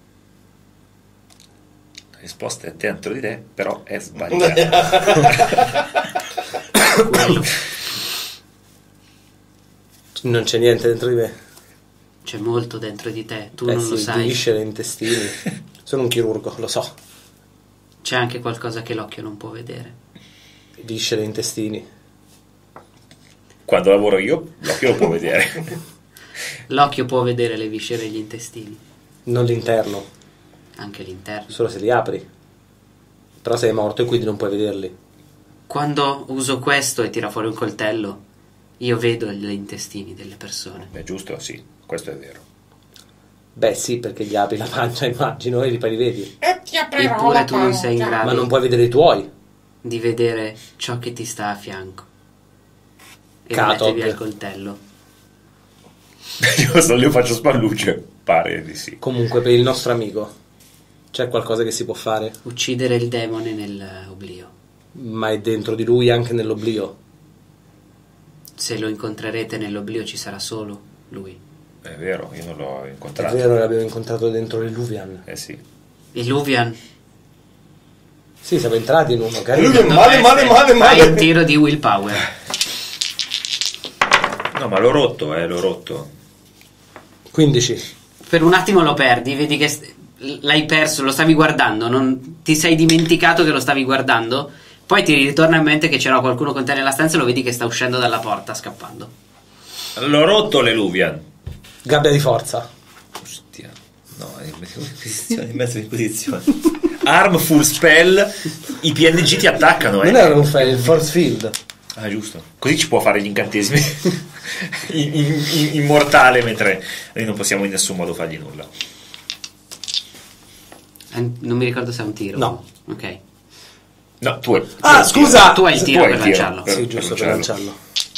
La risposta è dentro di te, però è sbagliata. Quello. Non c'è niente dentro di me. C'è molto dentro di te, tu Eh non sì, lo sai. viscere, intestini. Sono un chirurgo, lo so. C'è anche qualcosa che l'occhio non può vedere. Viscere, intestini. Quando lavoro io, l'occhio lo può vedere. L'occhio può vedere le viscere e gli intestini, Non l'interno, anche l'interno. solo se li apri. Però sei morto e quindi non puoi vederli. Quando uso questo e tira fuori un coltello, io vedo gli intestini delle persone. È giusto? Sì, questo è vero. Beh sì, perché gli apri la pancia, immagino, e poi li vedi. Eppure tu non sei in grado Ma non puoi vedere i tuoi. di vedere ciò che ti sta a fianco. E Catog. metti via il coltello. Io solo io faccio spallucce. Pare di sì. Comunque, per il nostro amico, c'è qualcosa che si può fare? Uccidere il demone nell'oblio. Ma è dentro di lui anche nell'oblio. Se lo incontrerete nell'oblio ci sarà solo lui. È vero, io non l'ho È incontrato. vero, l'abbiamo incontrato dentro l'Illuvian. Eh sì. Il Luvian. Sì, siamo entrati in uno, carino. Male, male, male, Fai un male. tiro di willpower. No, ma l'ho rotto, eh, l'ho rotto. quindici. Per un attimo lo perdi, vedi che st- l'hai perso, lo stavi guardando, non ti sei dimenticato che lo stavi guardando, poi ti ritorna in mente che c'era qualcuno con te nella stanza e lo vedi che sta uscendo dalla porta scappando. L'ho rotto l'Eluvian. Gabbia di forza. Ostia. No, è in mezzo di posizione, in mezzo di posizione. Arm full spell, i P N G ti attaccano, eh. Non era un fail, il force field. Ah, giusto. Così ci può fare gli incantesimi. in- in- in- immortale, mentre noi non possiamo in nessun modo fargli nulla. Eh, Non mi ricordo se è un tiro. No. Ok. No, tu hai. Ah, tu hai il scusa! tiro. Tu hai il tiro Tu hai per il tiro lanciarlo. per- Sì, giusto, per lanciarlo.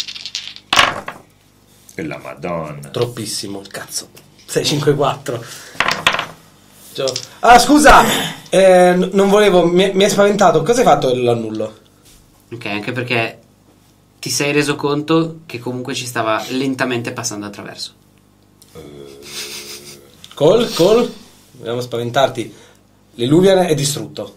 E la madonna. Troppissimo, il cazzo. sei cinque quattro. Gio- Ah, scusa! Eh, n- non volevo, mi, mi hai spaventato. Cosa hai fatto l'annullo? Ok, anche perché ti sei reso conto che comunque ci stava lentamente passando attraverso. Col, col. Vogliamo spaventarti. L'Illuvian è distrutto.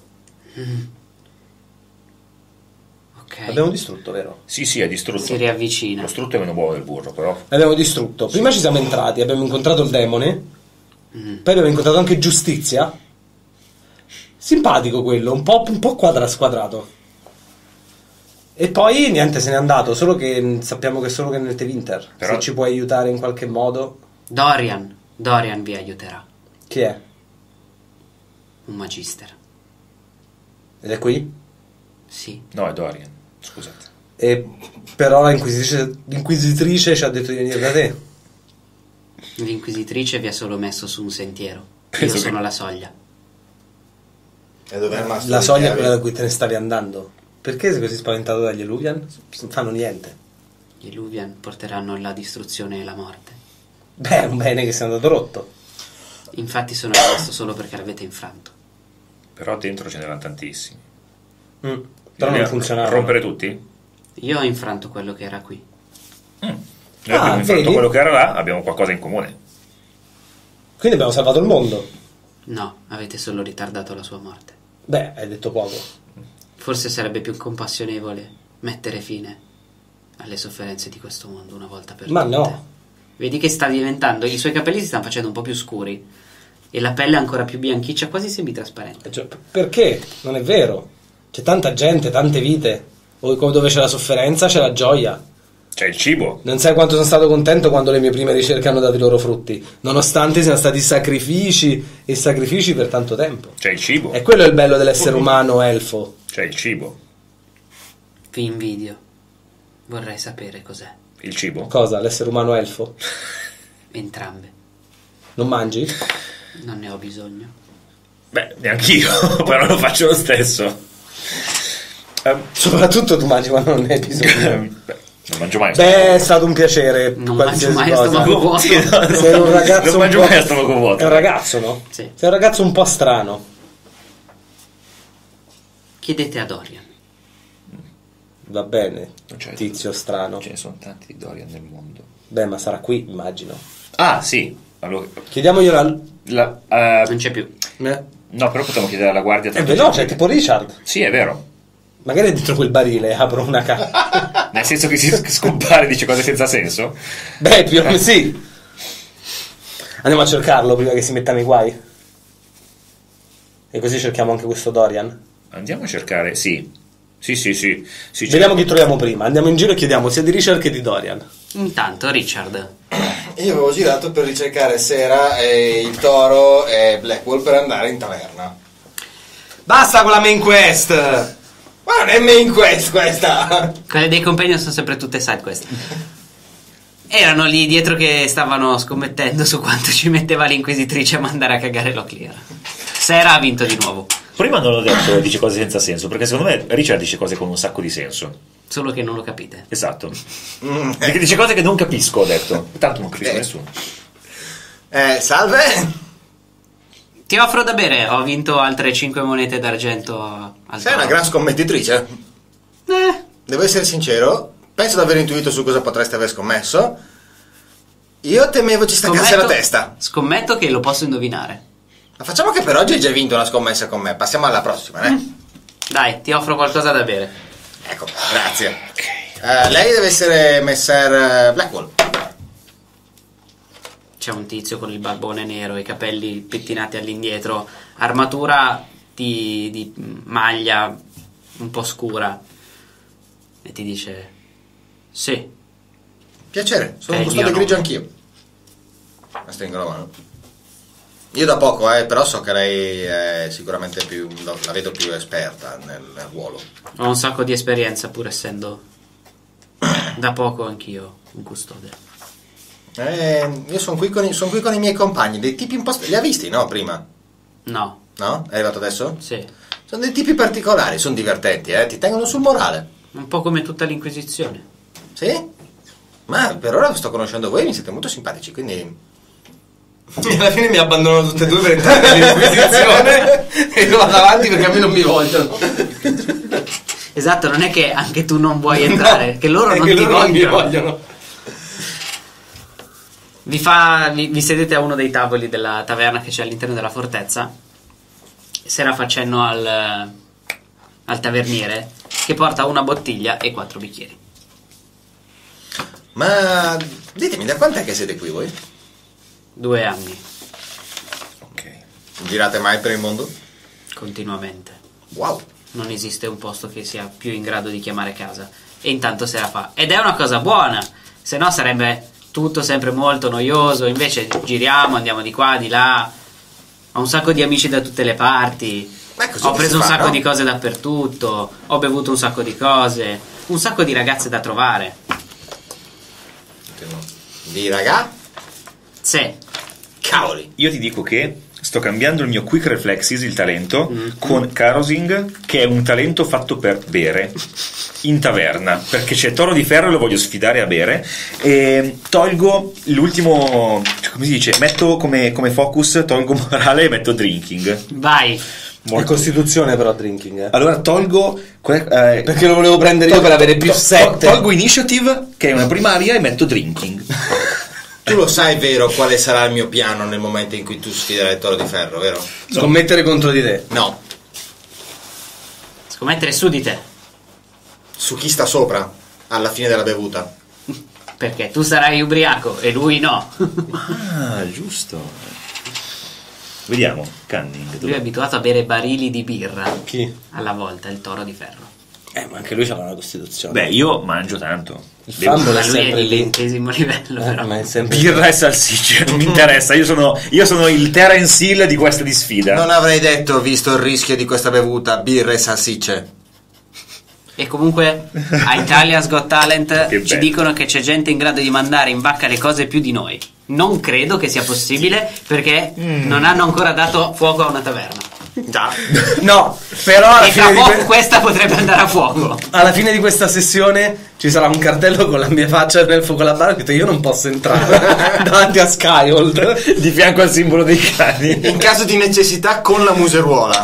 Ok. L'abbiamo distrutto, vero? Sì, sì, è distrutto. Si riavvicina. Lo strutto è meno buono del burro, però. L'abbiamo distrutto. Prima ci siamo entrati, abbiamo incontrato il demone. Poi abbiamo incontrato anche Giustizia. Simpatico quello, un po', un po' quadra squadrato. E poi niente, se n'è andato. Solo che mh, sappiamo che è solo che nel Tevinter. Però- Se ci puoi aiutare in qualche modo. Dorian. Dorian vi aiuterà. Chi è? Un magister. Ed è qui? Sì. No, è Dorian. Scusate. E però la inquisitrice, l'inquisitrice ci ha detto di venire da te. L'inquisitrice vi ha solo messo su un sentiero. Io Penso sono che- la soglia. E dove è rimasto? La le soglia è chiavi? quella da cui te ne stavi andando. Perché sei così spaventato dagli Eluvian? Non fanno niente. Gli Luvian porteranno la distruzione e la morte. Beh, è un bene che sia andato rotto. Infatti sono rimasto solo perché l'avete infranto. Però dentro ce n'erano tantissimi. Mm, Però non Bisogna funzionava. rompere tutti? Io ho infranto quello che era qui. Noi Ah, abbiamo infranto vedi? quello che era là, abbiamo qualcosa in comune. Quindi abbiamo salvato il mondo. No, avete solo ritardato la sua morte. Beh, hai detto poco. Forse sarebbe più compassionevole mettere fine alle sofferenze di questo mondo una volta per Ma tutte. no. Vedi che sta diventando, i suoi capelli si stanno facendo un po' più scuri. E la pelle ancora più bianchiccia, quasi semitrasparente. Cioè, perché? Non è vero. C'è tanta gente, tante vite. O dove c'è la sofferenza c'è la gioia. C'è il cibo. Non sai quanto sono stato contento quando le mie prime ricerche hanno dato i loro frutti, nonostante siano stati sacrifici e sacrifici per tanto tempo. C'è il cibo. E quello è il bello dell'essere umano elfo. C'è il cibo. Vi invidio. Vorrei sapere cos'è. Il cibo? Cosa? L'essere umano elfo? Entrambe. Non mangi? Non ne ho bisogno. Beh, neanch'io, però lo faccio lo stesso. Um, Soprattutto tu mangi quando non ne hai bisogno. Beh, non mangio mai. Beh, è stato un piacere. Non qualsiasi mangio mai a cosa. stomaco vuoto. Sì, no, no, Sei un ragazzo non un mangio po'... mai a stomaco vuoto. È un ragazzo, no? Sì. Sei un ragazzo un po' strano. Chiedete a Dorian. Va bene, Non c'è- tizio strano. Ce ne sono tanti di Dorian nel mondo. Beh, ma sarà qui, immagino. Ah, sì. Allora, Chiediamogli la... la, eh, Non c'è più. Eh? no, però potremmo chiedere alla guardia. È tanto veloce, è c'è- tipo Richard. Sì, è vero. Magari dentro quel barile apro una ca... Nel senso che si scompare e dice cose senza senso. Beh, più o meno sì. Andiamo a cercarlo prima che si metta nei guai. E così cerchiamo anche questo Dorian. Andiamo a cercare. Sì. Sì, sì, sì. sì Vediamo certo. chi troviamo prima. Andiamo in giro e chiediamo sia di Richard che di Dorian. Intanto, Richard. Io avevo girato per ricercare Sera e il Toro e Blackwall per andare in taverna. Basta con la main quest! Ma non è main quest questa! Quelle dei compagni sono sempre tutte side quest. Erano lì dietro che stavano scommettendo su quanto ci metteva l'Inquisitrice a mandare a cagare Locklear. Sera ha vinto di nuovo. Prima non l'ho detto, dice cose senza senso, perché secondo me Richard dice cose con un sacco di senso. Solo che non lo capite. Esatto. Mm. Perché dice cose che non capisco, ho detto. Tanto non capisco Eh. nessuno. Eh, salve! Ti offro da bere. Ho vinto altre cinque monete d'argento al Sei una toro. gran scommettitrice. Eh, Devo essere sincero, penso di aver intuito su cosa potreste aver scommesso. Io temevo ci staccasse la testa. Scommetto che lo posso indovinare. Ma facciamo che per oggi hai già vinto una scommessa con me. Passiamo alla prossima, eh? Dai, ti offro qualcosa da bere. Ecco, grazie. Eh, lei deve essere Messer Blackwall. C'è un tizio con il barbone nero, i capelli pettinati all'indietro, armatura di, di maglia un po' scura. E ti dice: sì. Piacere, sono Eh, un custode io no. grigio anch'io. La stringo la mano. Io da poco, eh, però so che lei è sicuramente più, la vedo più esperta nel, nel ruolo. Ho un sacco di esperienza, pur essendo da poco anch'io un custode. Eh, io sono qui, con i- son qui con i miei compagni, dei tipi un po'... st- li ha visti, no, prima? No, No? È arrivato adesso? sì. Sono dei tipi particolari, sono divertenti, eh, ti tengono sul morale. Un po' come tutta l'Inquisizione. Sì? Ma per ora sto conoscendo voi e mi siete molto simpatici, quindi... Alla fine mi abbandonano tutte e due per entrare nell'inquisizione e io vado avanti perché a me non mi vogliono. Esatto, non è che anche tu non vuoi entrare, No, che loro è non che ti loro non mi vogliono. vogliono. Vi, fa, vi, vi sedete a uno dei tavoli della taverna che c'è all'interno della fortezza. Sera fa cenno al, al taverniere che porta una bottiglia e quattro bicchieri. Ma ditemi, da quant'è che siete qui voi? Due anni, Ok. Non girate mai per il mondo? continuamente. Wow. Non esiste un posto che sia più in grado di chiamare casa. E intanto se la fa. Ed è una cosa buona, se no sarebbe tutto sempre molto noioso. Invece giriamo, andiamo di qua, di là. Ho un sacco di amici da tutte le parti. Ma così Ho che preso si un fa, sacco no? di cose dappertutto. Ho bevuto un sacco di cose. Un sacco di ragazze da trovare. Di raga? Sì. Cavoli. Io ti dico che sto cambiando il mio Quick Reflexes, il talento, con Karosing, che è un talento fatto per bere in taverna, perché c'è Toro di Ferro e lo voglio sfidare a bere, e tolgo l'ultimo, cioè, come si dice, metto come, come focus, tolgo morale e metto drinking. Vai. È Molto- costituzione però drinking. eh. Allora tolgo que- eh, Perché lo volevo prendere io tol- per avere più tol- sette. Tolgo Initiative, che è una primaria, e metto drinking. Tu lo sai, vero, quale sarà il mio piano nel momento in cui tu sfiderai il Toro di Ferro, vero? Scommettere contro di te. No. Scommettere su di te. Su chi sta sopra, alla fine della bevuta. Perché tu sarai ubriaco e lui no. Ah, giusto. Vediamo, Canning. Lui è abituato a bere barili di birra Chi? alla volta, il toro di ferro. Eh, ma anche lui c'aveva una costituzione. Beh, io mangio tanto. il Bevo- fumble Ma è lui è sempre di lì. ventesimo livello, Eh, però. ma è sempre Birra e salsicce, non mi interessa. Io sono, io sono il Terence Hill di questa di sfida. Non avrei detto, visto il rischio di questa bevuta, birra e salsicce. E comunque a Italia's Got Talent Che ci bello. dicono che c'è gente in grado di mandare in vacca le cose più di noi. Non credo che sia possibile perché Mm. non hanno ancora dato fuoco a una taverna. Già. No, però alla E tra fine, di poco que- questa potrebbe andare a fuoco. alla fine di questa sessione ci sarà un cartello con la mia faccia nel fuoco alla barra. Ho detto io non posso entrare davanti a Skyhold. Di fianco al simbolo dei cani. In caso di necessità con la museruola.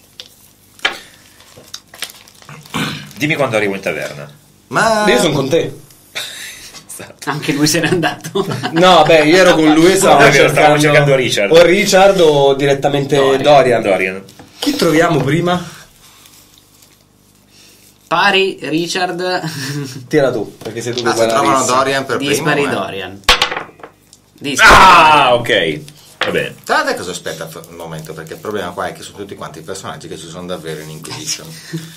Dimmi quando arrivo in taverna. Ma Io sono con te. Anche lui se n'è andato. No, beh, io ero con lui e stavamo Ah, è vero, cercando, stavamo cercando Richard. O Richard o direttamente Dorian. Dorian. Dorian. Chi troviamo prima? Pari Richard Tira tu, perché sei tu che Ah, se guarda la trovano lista. Dorian per primo. dispari eh. Dorian. Dispari Ah, ok. Va bene. Guardate cosa aspetta un momento, perché il problema qua è che sono tutti quanti i personaggi che ci sono davvero in Inquisition.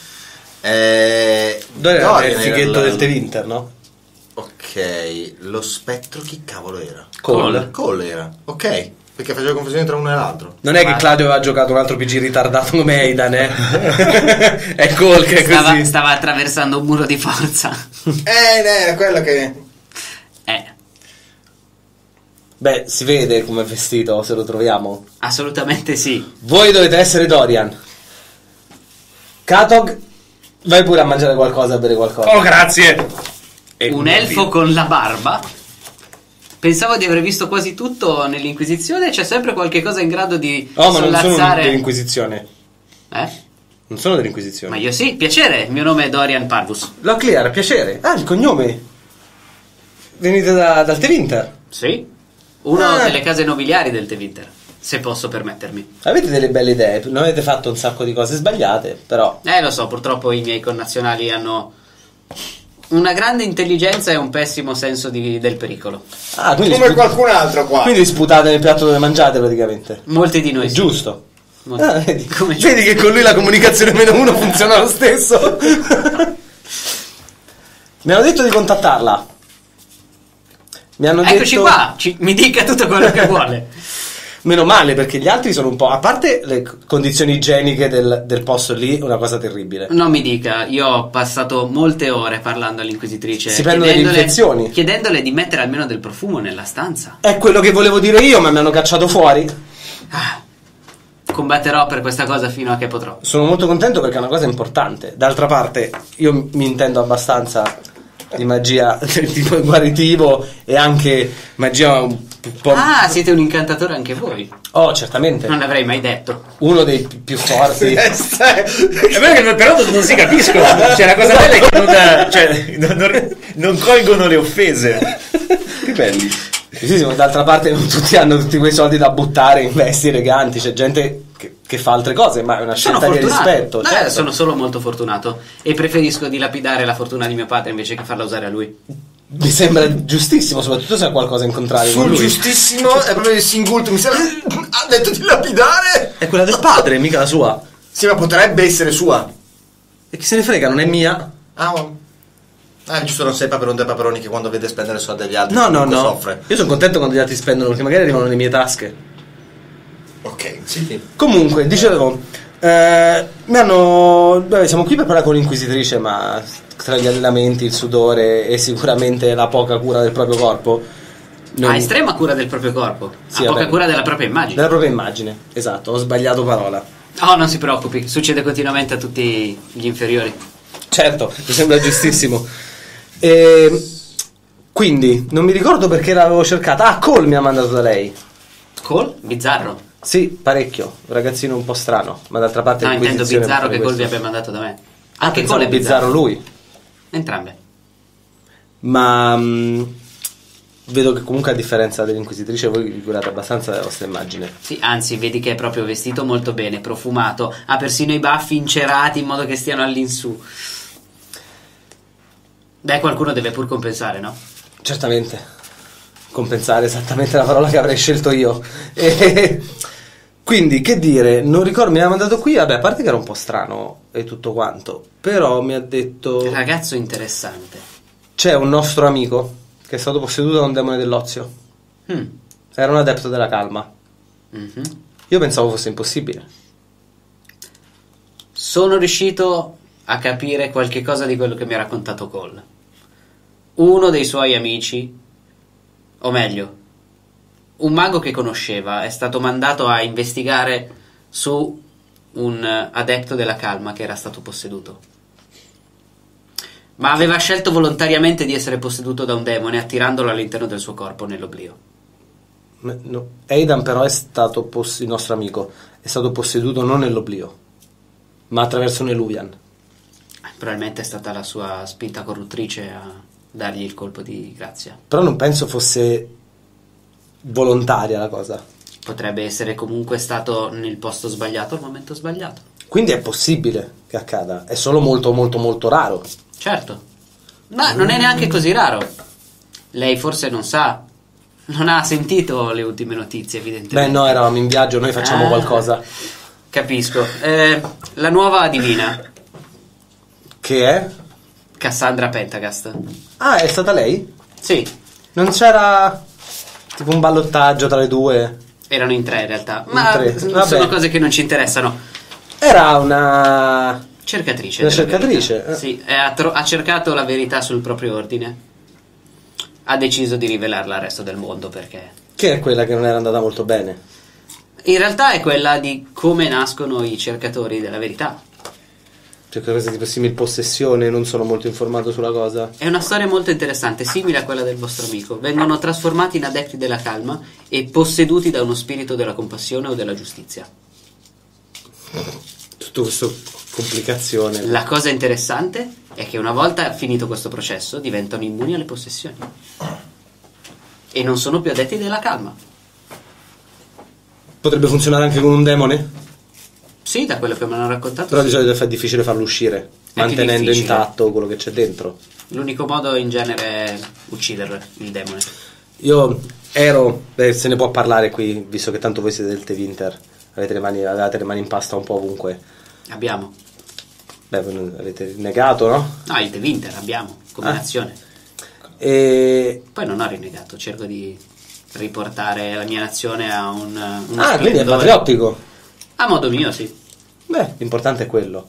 eh, Dorian è il era fighetto il- del Tevinter, no? Ok, lo spettro chi cavolo era? Cole. Cole era, ok, perché facevo confusione tra uno e l'altro. Non è che Ma- Claudio aveva giocato un altro P G ritardato come Aidan, eh? È Cole che è Stava, così. stava attraversando un muro di forza. Eh, era quello che... Eh, Beh, si vede come è vestito se lo troviamo. assolutamente sì. Voi dovete essere Dorian. Katog, vai pure a mangiare qualcosa, a bere qualcosa. Oh, grazie. E Un elfo con la barba. Pensavo di aver visto quasi tutto nell'Inquisizione. C'è sempre qualche cosa in grado di Oh, ma non sono sollazzare. dell'Inquisizione. Eh? Non sono dell'Inquisizione. Ma io sì, piacere. Il mio nome è Dorian Parvus. Lo clear, piacere. Ah, il cognome. Venite da, dal Tevinter. Sì. Uno Ah. delle case nobiliari del Tevinter, se posso permettermi. Avete delle belle idee. Non avete fatto un sacco di cose sbagliate, però. Eh, lo so, purtroppo i miei connazionali hanno una grande intelligenza e un pessimo senso di- del pericolo. Ah, quindi, Come spu- qualcun altro qua. quindi sputate nel piatto dove mangiate praticamente. Molti di noi È sì. giusto. Molti- Ah, vedi. Come Vedi che con lui la comunicazione meno uno funziona lo stesso. Mi hanno detto di contattarla. Mi hanno Eccoci detto... qua, ci- mi dica tutto quello che vuole. Meno male, perché gli altri sono un po'... A parte le c- condizioni igieniche del, del posto lì, una cosa terribile. Non mi dica, io ho passato molte ore parlando all'inquisitrice. Si prendono delle chiedendole- infezioni. Chiedendole di mettere almeno del profumo nella stanza. È quello che volevo dire io, ma mi hanno cacciato fuori. Ah, combatterò per questa cosa fino a che potrò. Sono molto contento perché è una cosa importante. D'altra parte, io mi intendo abbastanza di magia del tipo guaritivo e anche magia un po'... Ah, siete un incantatore anche voi. Oh, certamente. Non l'avrei mai detto. Uno dei pi- più forti. È vero che però non si capiscono. Cioè, la cosa bella è che non, cioè, non, non- non colgono le offese. Che belli. Sì, sì, ma d'altra parte non tutti hanno tutti quei soldi da buttare in vesti eleganti. C'è gente che, che fa altre cose, ma è una Sono scelta di fortunato. rispetto. Eh, certo. sono solo molto fortunato. E preferisco dilapidare la fortuna di mio padre invece che farla usare a lui. Mi sembra giustissimo, soprattutto se ha qualcosa in contrario con Sul lui. giustissimo è proprio il singulto. Mi sembra. Ha detto di lapidare. È quella del padre, mica la sua. Sì, ma potrebbe essere sua. E chi se ne frega, non è mia. Ah, ma- ah, giusto, non sei Paperon dei Paperoni che quando vede spendere soldi agli altri No, no, comunque no. soffre. Io sono contento quando gli altri spendono, perché magari arrivano nelle mie tasche. Ok, sì. Comunque, dicevo, eh, mi hanno. Beh, siamo qui per parlare con l'inquisitrice, ma tra gli allenamenti, il sudore e sicuramente la poca cura del proprio corpo. non- Ha estrema cura del proprio corpo. Sì, ha poca vabbè. cura della propria immagine. Della propria immagine, esatto, ho sbagliato parola. Oh, non si preoccupi, succede continuamente a tutti gli inferiori. Certo, mi sembra giustissimo. E, quindi, non mi ricordo perché l'avevo cercata. Ah, Cole mi ha mandato da lei. Cole? Bizzarro. Sì, parecchio. Un ragazzino un po' strano, ma d'altra parte No, intendo l'Inquisizione bizzarro fa che Cole vi questo. abbia mandato da me. Ah, Anche pensavo Cole è bizzarro bizzarro. lui. Entrambe. Ma mh, vedo che comunque a differenza dell'Inquisitrice voi vi curate abbastanza della vostra immagine. Sì, anzi, vedi che è proprio vestito molto bene, profumato, ha persino i baffi incerati in modo che stiano all'insù. Beh, qualcuno deve pur compensare, no? Certamente. Compensare è esattamente la parola che avrei scelto io. E, Quindi, che dire, non ricordo, mi ha mandato qui, vabbè, a parte che era un po' strano e tutto quanto, però mi ha detto... Ragazzo interessante. C'è un nostro amico che è stato posseduto da un demone dell'ozio. Mm. Era un adepto della calma. Mhm. Io pensavo fosse impossibile. Sono riuscito a capire qualche cosa di quello che mi ha raccontato Cole. Uno dei suoi amici, o meglio, un mago che conosceva, è stato mandato a investigare su un adepto della calma che era stato posseduto. Ma aveva scelto volontariamente di essere posseduto da un demone, attirandolo all'interno del suo corpo nell'oblio. No. Aidan però è stato poss- il nostro amico è stato posseduto non nell'oblio, ma attraverso un Eluvian. Probabilmente è stata la sua spinta corruttrice a dargli il colpo di grazia. Però non penso fosse volontaria la cosa. Potrebbe essere comunque stato nel posto sbagliato al momento sbagliato. Quindi è possibile che accada, è solo molto molto molto raro. Certo, ma non è neanche così raro. Lei forse non sa, non ha sentito le ultime notizie, evidentemente. Beh no, eravamo in viaggio, noi facciamo Ah, qualcosa. Capisco. Eh, la nuova divina, Che è? Cassandra Pentagast. Ah, è stata lei? Sì, Non c'era tipo un ballottaggio tra le due? erano in tre in realtà, ma tre, sono vabbè. cose che non ci interessano. Era una... Cercatrice. Una della cercatrice, verità. eh. Sì, e ha, tro- ha cercato la verità sul proprio ordine. Ha deciso di rivelarla al resto del mondo perché... Che è quella che non era andata molto bene. In realtà è quella di come nascono i cercatori della verità. Cioè questa tipo simil possessione, non sono molto informato sulla cosa. È una storia molto interessante, simile a quella del vostro amico. Vengono trasformati in adepti della calma e posseduti da uno spirito della compassione o della giustizia. Tutto questo complicazione. La cosa interessante è che una volta finito questo processo diventano immuni alle possessioni. E non sono più adepti della calma. Potrebbe funzionare anche con un demone? Sì, da quello che mi hanno raccontato. Però di sì. solito è difficile farlo uscire, più mantenendo difficile. intatto quello che c'è dentro. L'unico modo in genere è ucciderlo, il demone. Io ero, beh, se ne può parlare qui, visto che tanto voi siete del Tevinter, avete le mani, avete le mani in pasta un po' ovunque. Abbiamo. Beh, voi non- avete negato, no? No, il The Winter abbiamo, come Ah. nazione. E... Poi non ho rinnegato, cerco di riportare la mia nazione a un... uno Ah, quindi è splendore. patriottico. A modo mio, sì. Beh, l'importante è quello.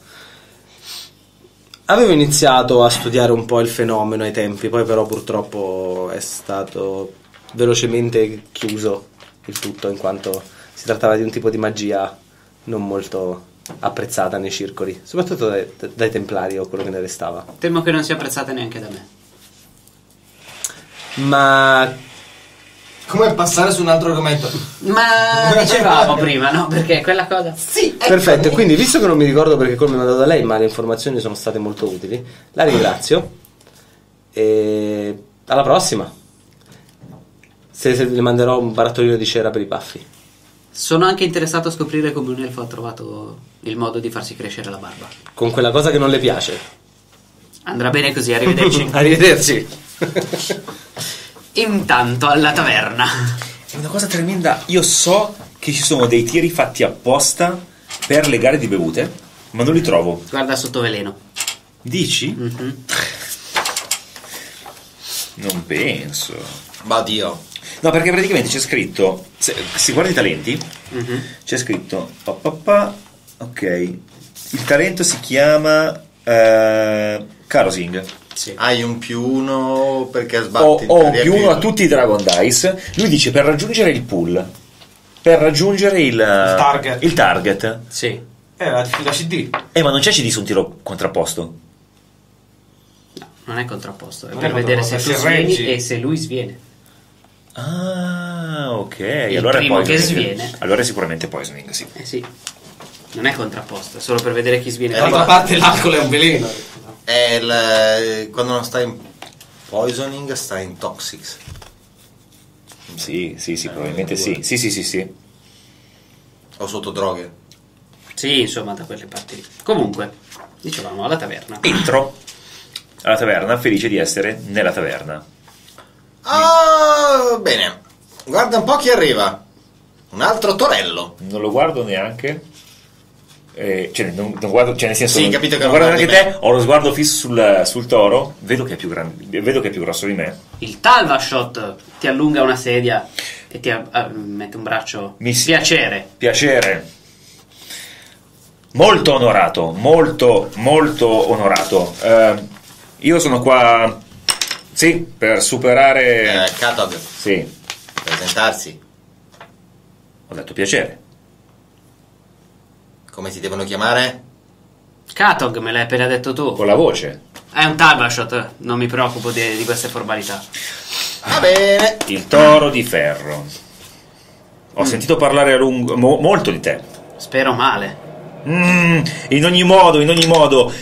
Avevo iniziato a studiare un po' il fenomeno ai tempi, poi però purtroppo è stato velocemente chiuso il tutto, in quanto si trattava di un tipo di magia non molto apprezzata nei circoli, soprattutto dai, dai templari o quello che ne restava. Temo che non sia apprezzata neanche da me. Ma Come passare su un altro argomento? Ma dicevamo prima, no? Perché quella cosa... Sì, perfetto, quindi visto che non mi ricordo perché come mi ha dato da lei, ma le informazioni sono state molto utili, la ringrazio e alla prossima. Se, se le manderò un barattolino di cera per i baffi. Sono anche interessato a scoprire come un elfo ha trovato il modo di farsi crescere la barba. Con quella cosa che non le piace. Andrà bene così, arrivederci. Arrivederci. Intanto alla taverna. È una cosa tremenda. Io so che ci sono dei tiri fatti apposta per le gare di bevute, ma non li trovo. Guarda sotto veleno. Dici? Mhm. Non penso. Ma Dio. No, perché praticamente c'è scritto, se, se guardi i talenti, Mhm. c'è scritto, pa, pa, pa, ok, il talento si chiama eh, Karosing. Sì. Hai un più uno perché Ho, sbatti. ho un più uno a tutti i Dragon Dice. Lui dice per raggiungere il pool, per raggiungere il, target. il target. Sì. Eh, la difficoltà C D. Eh, ma non c'è C D su un tiro contrapposto? No, non è contrapposto, è Non per è vedere se tu contrapposto, se svieni reggi. e se lui sviene. Ah, ok. Il allora è primo che poisoning. sviene. Allora è sicuramente poisoning, sì. Eh sì. Non è contrapposto, è solo per vedere chi sviene. Eh, prima. D'altra parte l'alcol è un veleno. È il, quando non stai in poisoning, stai in toxics. Sì, sì, sì, probabilmente sì. Sì, sì, sì, sì. O sotto droghe. Sì, insomma, da quelle parti lì. Comunque, dicevamo, alla taverna. Entro alla taverna felice di essere nella taverna. Ah, bene. Guarda un po' chi arriva. Un altro torello. Non lo guardo neanche. Eh, cioè, non, non guardo, cioè nel senso, Sì, non, capito che non non guardo neanche guardi te. Ho lo sguardo fisso sul, sul toro. Vedo che è più grande, vedo che è più grosso di me. Il Talvashot ti allunga una sedia e ti a- a- mette un braccio. Mi si- Piacere. Piacere. Molto onorato, molto, molto onorato. Eh, io sono qua, sì, per superare. Eh, Katog, Sì, presentarsi. ho detto piacere. Come ti devono chiamare? Katog, me l'hai appena detto tu. Con la voce. È un Talvashot, non mi preoccupo di, di queste formalità. Va bene. Il toro di ferro. Ho sentito parlare a lungo, mo- molto di te. Spero male. Mm, in ogni modo, in ogni modo.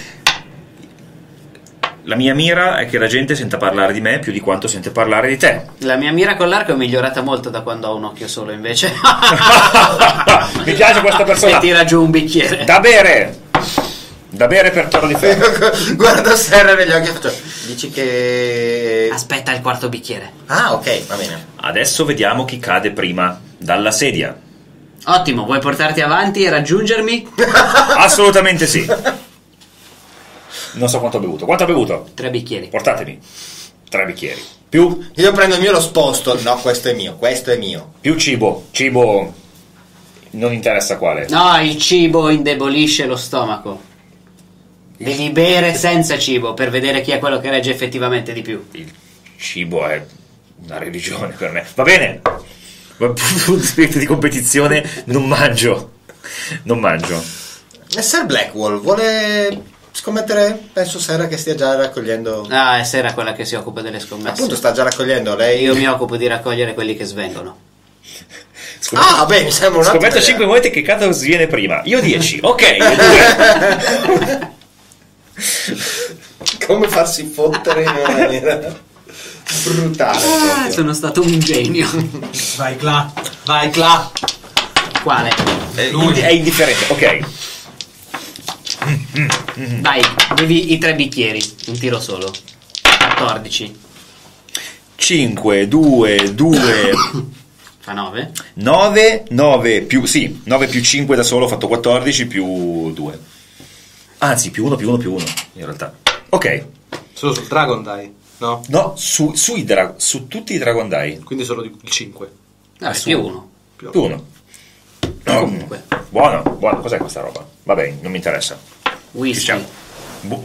La mia mira è che la gente senta parlare di me più di quanto sente parlare di te. La mia mira con l'arco è migliorata molto da quando ho un occhio solo, invece. Mi piace questa persona. E tira giù un bicchiere. Da bere. Da bere per toro di ferro. Guardo Serra negli occhi e faccio. Dici che. Aspetta il quarto bicchiere. Ah, ok, va bene. Adesso vediamo chi cade prima dalla sedia. Ottimo, vuoi portarti avanti e raggiungermi? Assolutamente sì. Non so quanto ho bevuto. Quanto ho bevuto? Tre bicchieri. Portatemi. Tre bicchieri. Più, Io prendo il mio e lo sposto. No, questo è mio, questo è mio. più cibo. Cibo. Non interessa quale. No, il cibo indebolisce lo stomaco. Devi bere senza cibo per vedere chi è quello che regge effettivamente di più. Il cibo è una religione per me. Va bene. Ma sul spirito di competizione non mangio. Non mangio. E Sir Blackwall vuole scommettere? Penso Serra che stia già raccogliendo. Ah, è Sera quella che si occupa delle scommesse. Appunto, sta già raccogliendo lei. Io mi occupo di raccogliere quelli che svengono. Scommetto, Ah, beh, mi sembra un scommetto cinque monete che Katos viene prima. Io dieci. Ok, io due. Come farsi fottere in una maniera brutale. Ah, proprio. sono stato un genio. Vai Cla, vai Cla. Quale? Eh, Quindi è indifferente. Ok. Vai, devi i tre bicchieri. Un tiro solo. quattordici. cinque, due, due, Fa nove. nove, nove più, sì, nove più cinque da solo, ho fatto quattordici più due. Anzi, più uno, più uno, più uno, in realtà. Ok. Solo sul Dragon dai, no? No, su, sui dra- su tutti i Dragon Die. Quindi solo di- il cinque. Ah, su. più uno. Più uno. No, Comunque. Buono, buono. Cos'è questa roba? Vabbè, non mi interessa. Ci Whisky. siamo. Bu-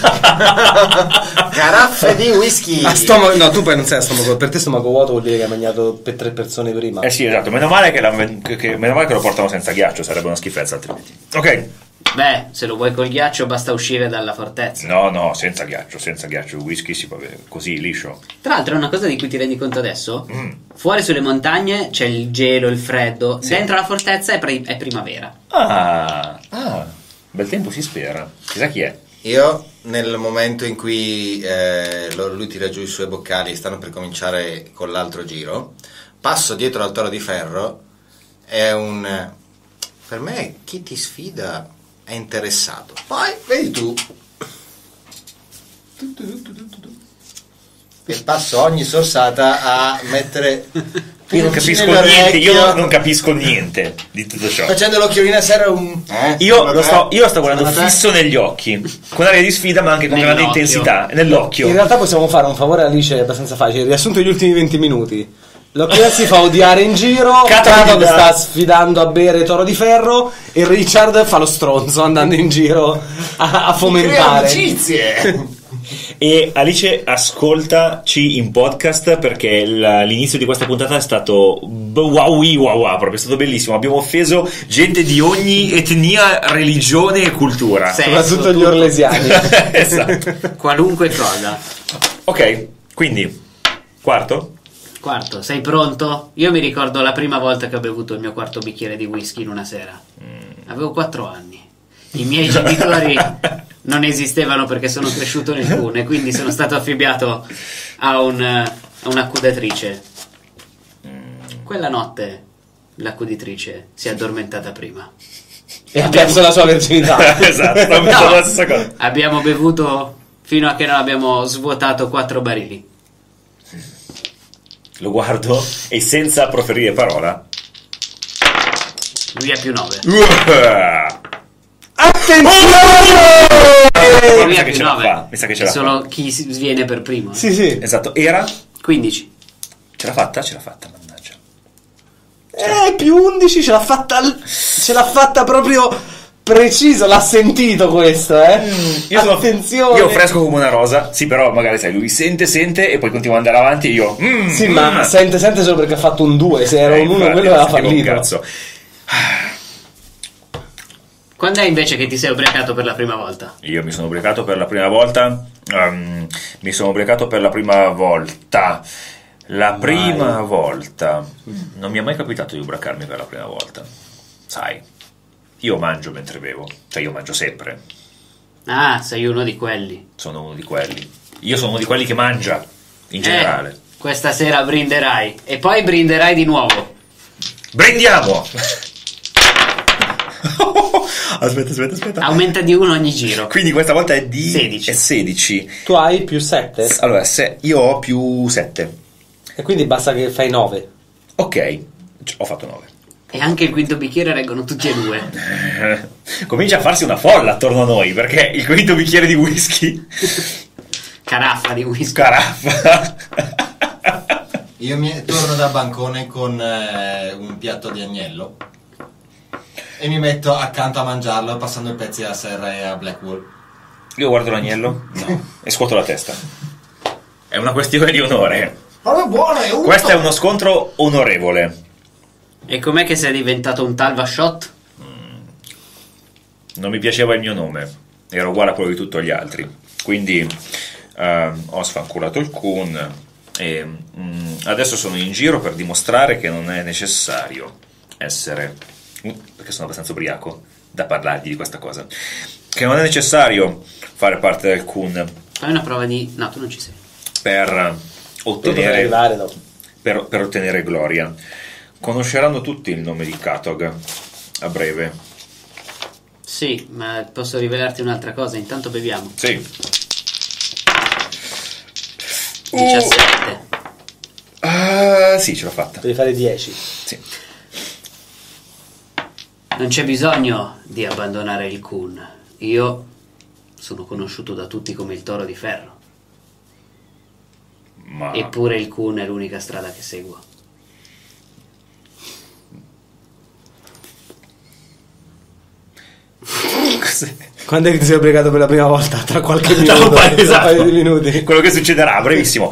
Caraffe di whisky. A stomaco, no, tu poi non sei a stomaco, per te stomaco vuoto vuol dire che hai mangiato per tre persone prima. Eh sì, esatto. Meno male che, la- che- che- meno male che lo portano senza ghiaccio, sarebbe una schifezza altrimenti. Ok. Beh, se lo vuoi col ghiaccio basta uscire dalla fortezza. No, no, senza ghiaccio, senza ghiaccio. Il whisky si può bere così, liscio. Tra l'altro è una cosa di cui ti rendi conto adesso. Mm. Fuori sulle montagne c'è il gelo, il freddo. Dentro la fortezza è, pri- è primavera. Ah, ah, bel tempo si spera. Chissà chi è. Io nel momento in cui eh, lo- lui tira giù i suoi boccali e stanno per cominciare con l'altro giro, passo dietro al toro di ferro. È un... Per me chi ti sfida è interessato. Poi vedi tu. E passo ogni sorsata a mettere Io non pulci capisco niente, nell'orecchio, io non capisco niente di tutto ciò. facendo l'occhiolina a Serra un... Eh, Io secondo lo te? sto, io lo sto guardando Secondo te? fisso negli occhi, con aria di sfida ma anche con grande Nell'occhio. intensità, In nell'occhio. realtà possiamo fare un favore a Alice abbastanza facile, riassunto gli ultimi venti minuti. L'Occhiello si fa odiare in giro, Kato che sta sfidando a bere toro di ferro e Richard fa lo stronzo andando in giro a, a Crea fomentare. amicizie. E Alice, ascoltaci in podcast perché il- l'inizio di questa puntata è stato b- wow wow wow, proprio è stato bellissimo. Abbiamo offeso gente di ogni etnia, religione e cultura. Sì. Soprattutto gli orlesiani. Esatto. Qualunque cosa. Ok, quindi quarto. Quarto, sei pronto? Io mi ricordo la prima volta che ho bevuto il mio quarto bicchiere di whisky in una sera. Avevo quattro anni. I miei genitori non esistevano perché sono cresciuto nel Cune, quindi sono stato affibbiato a, un, a un'accudatrice. Quella notte l'accuditrice si è addormentata prima. E ha perso la sua virginità. Esatto, stavo pensando la stessa cosa. Abbiamo bevuto fino a che non abbiamo svuotato quattro barili. Lo guardo e senza proferire parola Lui ha più nove. Uh, Attenzione! mi Lui sa ha che più ce la nove. fa, mi sa che ce È la solo fa. chi si- viene per primo. Sì, sì. Esatto, era... quindici. Ce l'ha fatta? Ce l'ha fatta, mannaggia. Eh, più undici ce l'ha fatta. al- Ce l'ha fatta proprio preciso. L'ha sentito questo, eh? Io sono, Attenzione. io fresco come una rosa. Sì, però magari sai, lui sente, sente e poi continua ad andare avanti e io... mm, Sì, mm. ma sente, sente solo perché ha fatto un due. Se era Eh, un uno, infatti, quello aveva non sentivo un fallito. cazzo. Quando è invece che ti sei ubriacato per la prima volta? Io mi sono ubriacato per la prima volta. ehm, mi sono ubriacato per la prima volta. La prima volta. Non mi è mai capitato di ubriacarmi per la prima volta. Sai, io mangio mentre bevo. Cioè, io mangio sempre. Ah, sei uno di quelli. Sono uno di quelli. Io sono uno di quelli che mangia, in generale. Eh, questa sera brinderai. E poi brinderai di nuovo. Brindiamo! aspetta, aspetta, aspetta. Aumenta di uno ogni giro. Quindi questa volta è di sedici. È sedici. Tu hai più sette. Allora, se io ho più sette. E quindi basta che fai nove. Ok, ho fatto nove. E anche il quinto bicchiere reggono tutti e due. Comincia a farsi una folla attorno a noi, perché il quinto bicchiere di whisky, Caraffa di whisky. caraffa. Io mi torno dal bancone con eh, un piatto di agnello e mi metto accanto a mangiarlo passando i pezzi a Serra e a Blackwall. Io guardo l'agnello, no, e scuoto la testa. È una questione di onore. Proprio buono, è un Questo è uno scontro onorevole. E com'è che sei diventato un Talva Shot? Non mi piaceva il mio nome, era uguale a quello di tutti gli altri. Quindi ehm, ho sfanculato il Kun e mm, adesso sono in giro per dimostrare che non è necessario essere, uh, perché sono abbastanza ubriaco da parlargli di questa cosa, che non è necessario fare parte del Kun Fai una prova di... No, tu non ci sei. per Tu potrai ottenere, arrivare dopo. per, per ottenere gloria. Conosceranno tutti il nome di Katog a breve. Sì, ma posso rivelarti un'altra cosa. Intanto beviamo. Sì. diciassette. Ah, sì, ce l'ho fatta. Devi fare dieci. Sì. Non c'è bisogno di abbandonare il Kun. Io sono conosciuto da tutti come il toro di ferro. Ma Eppure il Kun è l'unica strada che seguo. cos'è? Quando è che ti sei obbligato per la prima volta? Tra qualche Tra minuto. un paio, tra un esatto. paio di minuti. Quello che succederà, brevissimo.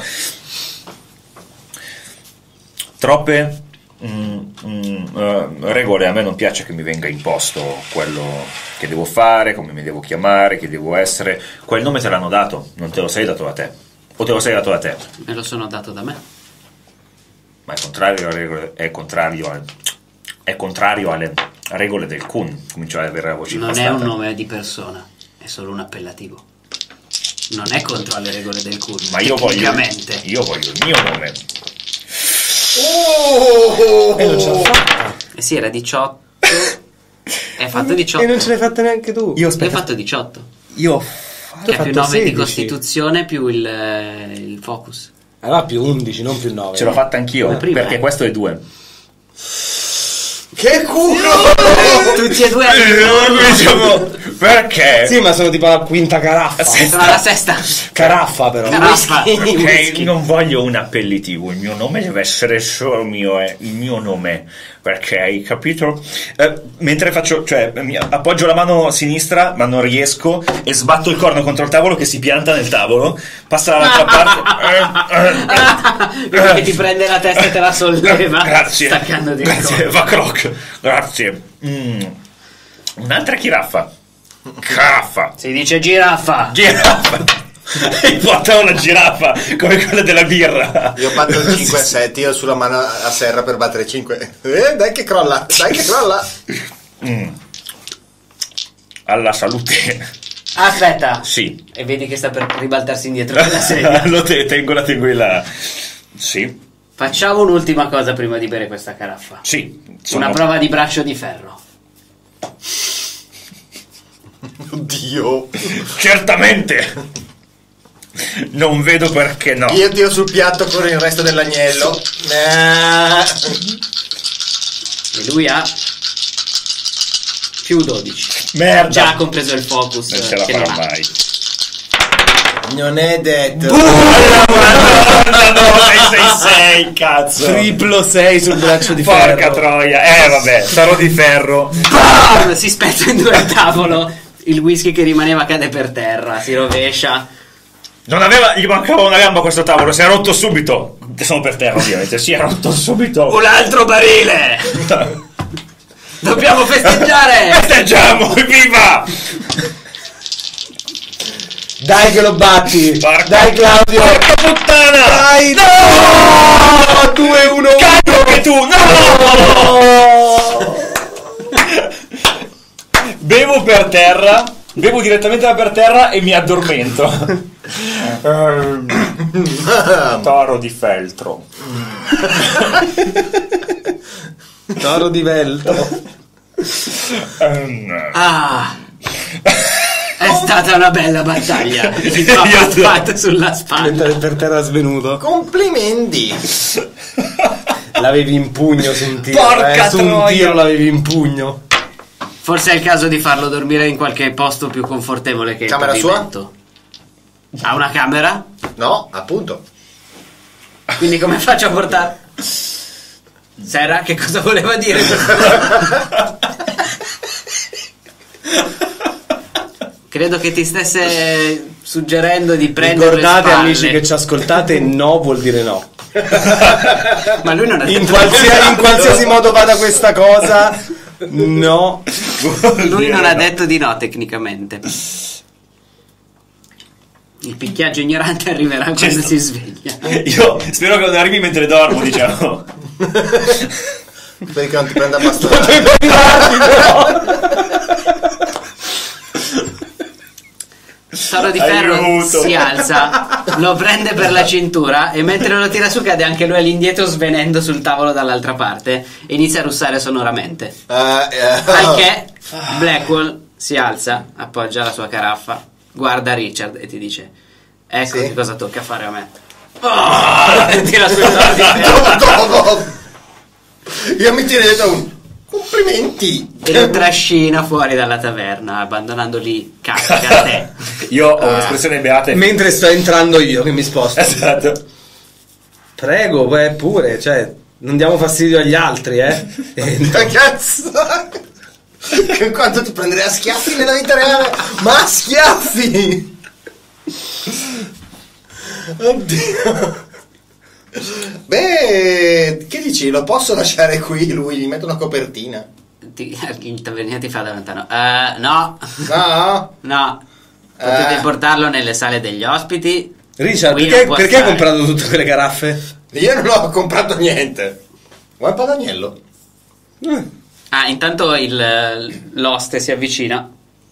Troppe mm, mm, eh, regole, a me non piace che mi venga imposto quello che devo fare, come mi devo chiamare, che devo essere. Quel nome te l'hanno dato, non te lo sei dato da te. O te lo sei dato da te, Me lo sono dato da me. ma è contrario alle regole, è contrario, al- è contrario alle regole del Kun. Comincio ad avere la voce Non è impostata. un nome di persona, è solo un appellativo. Non è contro le regole del Kun. Ma io voglio, tecnicamente. io voglio il mio nome. E non ce l'ha fatta. Eh sì, era diciotto. È fatto diciotto. E non ce l'hai fatta neanche tu. Io Io ho aspetta, fatto diciotto. io Tu Che hai ha più fatto nove di sedici. costituzione più il, eh, il focus. Allora più undici, non più nove. ce l'ho fatta anch'io, Come prima, perché eh. questo è due. Che culo! Tutti e due. Diciamo, perché? Sì, ma sono tipo la quinta caraffa. Sono la sesta. Caraffa però. Caraffa. Ok, non voglio un appellativo, il mio nome deve essere solo mio, eh, il mio nome, perché hai capito? Eh, mentre faccio, cioè, mi appoggio la mano sinistra, ma non riesco, e sbatto il corno contro il tavolo che si pianta nel tavolo, passa dall'altra parte. eh, eh, Che ti prende la testa e te la solleva. Grazie. Staccandoti il Grazie, collo. va croc. Grazie. Mm. Un'altra giraffa. Caraffa. Si dice giraffa. Giraffa. E porta una giraffa come quella della birra. Io batto il cinque a sette, io sulla mano a serra per battere cinque. Eh, dai che crolla, dai che crolla. Mm. Alla salute. Aspetta. Sì. E vedi che sta per ribaltarsi indietro con la sedia. Lo te- tengo, la tengo in là. Sì. Facciamo un'ultima cosa prima di bere questa caraffa. Sì. Sono- Una prova di braccio di ferro. Oddio. Certamente. Non vedo perché no. Io tiro sul piatto con il resto dell'agnello. Eh. E lui ha più dodici. Merda. Già compreso il focus. Non ce la che farò non ha. mai. Non è detto. No, sei sei sei, cazzo. Triplo sei sul braccio di Porca ferro. troia. Eh vabbè, sarò di ferro. Bam! Si spezza in due il tavolo. Il whisky che rimaneva cade per terra, si rovescia. Non aveva, gli mancava una gamba a questo tavolo, si è rotto subito. Sono per terra ovviamente, si è rotto subito. Un altro barile! Dobbiamo festeggiare! Festeggiamo, evviva! Dai che lo batti. Porca- Dai Claudio. Porca puttana! Dai. No! due uno. Cazzo che tu! No! Bevo per terra, bevo direttamente da per terra e mi addormento. Ehm, Toro di feltro. Toro di velto. Ehm, Ah! È stata una bella battaglia. Gli fa Io- pat pat sulla spalla. Mentre per terra svenuto. Complimenti. L'avevi in pugno su un tiro. Porca eh, su un troia. tiro l'avevi in pugno. Forse è il caso di farlo dormire in qualche posto più confortevole che il Camera sua? pavimento. Ha una camera? No, appunto. Quindi come faccio a portare? Sera, che cosa voleva dire? Credo che ti stesse suggerendo di prendere Ricordate le spalle. amici che ci ascoltate, no vuol dire no. Ma lui non ha In detto qualsiasi, in qualsiasi modo vada questa cosa, no. Lui non ha detto di no tecnicamente. Il picchiaggio ignorante arriverà quando sta- si sveglia. Io spero che non arrivi mentre dormo, diciamo. Perché non ti prenda abbastanza. Toro di ferro Aiuto. si alza, lo prende per la cintura e mentre lo tira su cade anche lui all'indietro svenendo sul tavolo dall'altra parte e inizia a russare sonoramente. Eh, eh, Al che Blackwell si alza, appoggia la sua caraffa, guarda Richard e ti dice: ecco Sì. che cosa tocca fare a me. Oh! E tira sul Toro di ferro no, no, no. Io mi tiro dietro un complimenti. e lo trascina fuori dalla taverna, abbandonando lì cacca a te. Io ho un'espressione beata e... Mentre sto entrando io che mi sposto. Esatto. Prego, beh, pure, cioè, non diamo fastidio agli altri, eh. E- Ma cazzo. Che quanto ti prenderei a schiaffi nella vita reale? Ma a schiaffi. Oddio. Beh, che dici? Lo posso lasciare qui lui? Gli metto una copertina. Ti, il taverniere ti fa da lontano: "Eh, no, No? no, potete Eh. portarlo nelle sale degli ospiti." Richard, Qui perché, non può perché hai stare. comprato tutte quelle caraffe? Io non ho comprato niente. Vuoi un padagnello? Ah, intanto il, l'oste si avvicina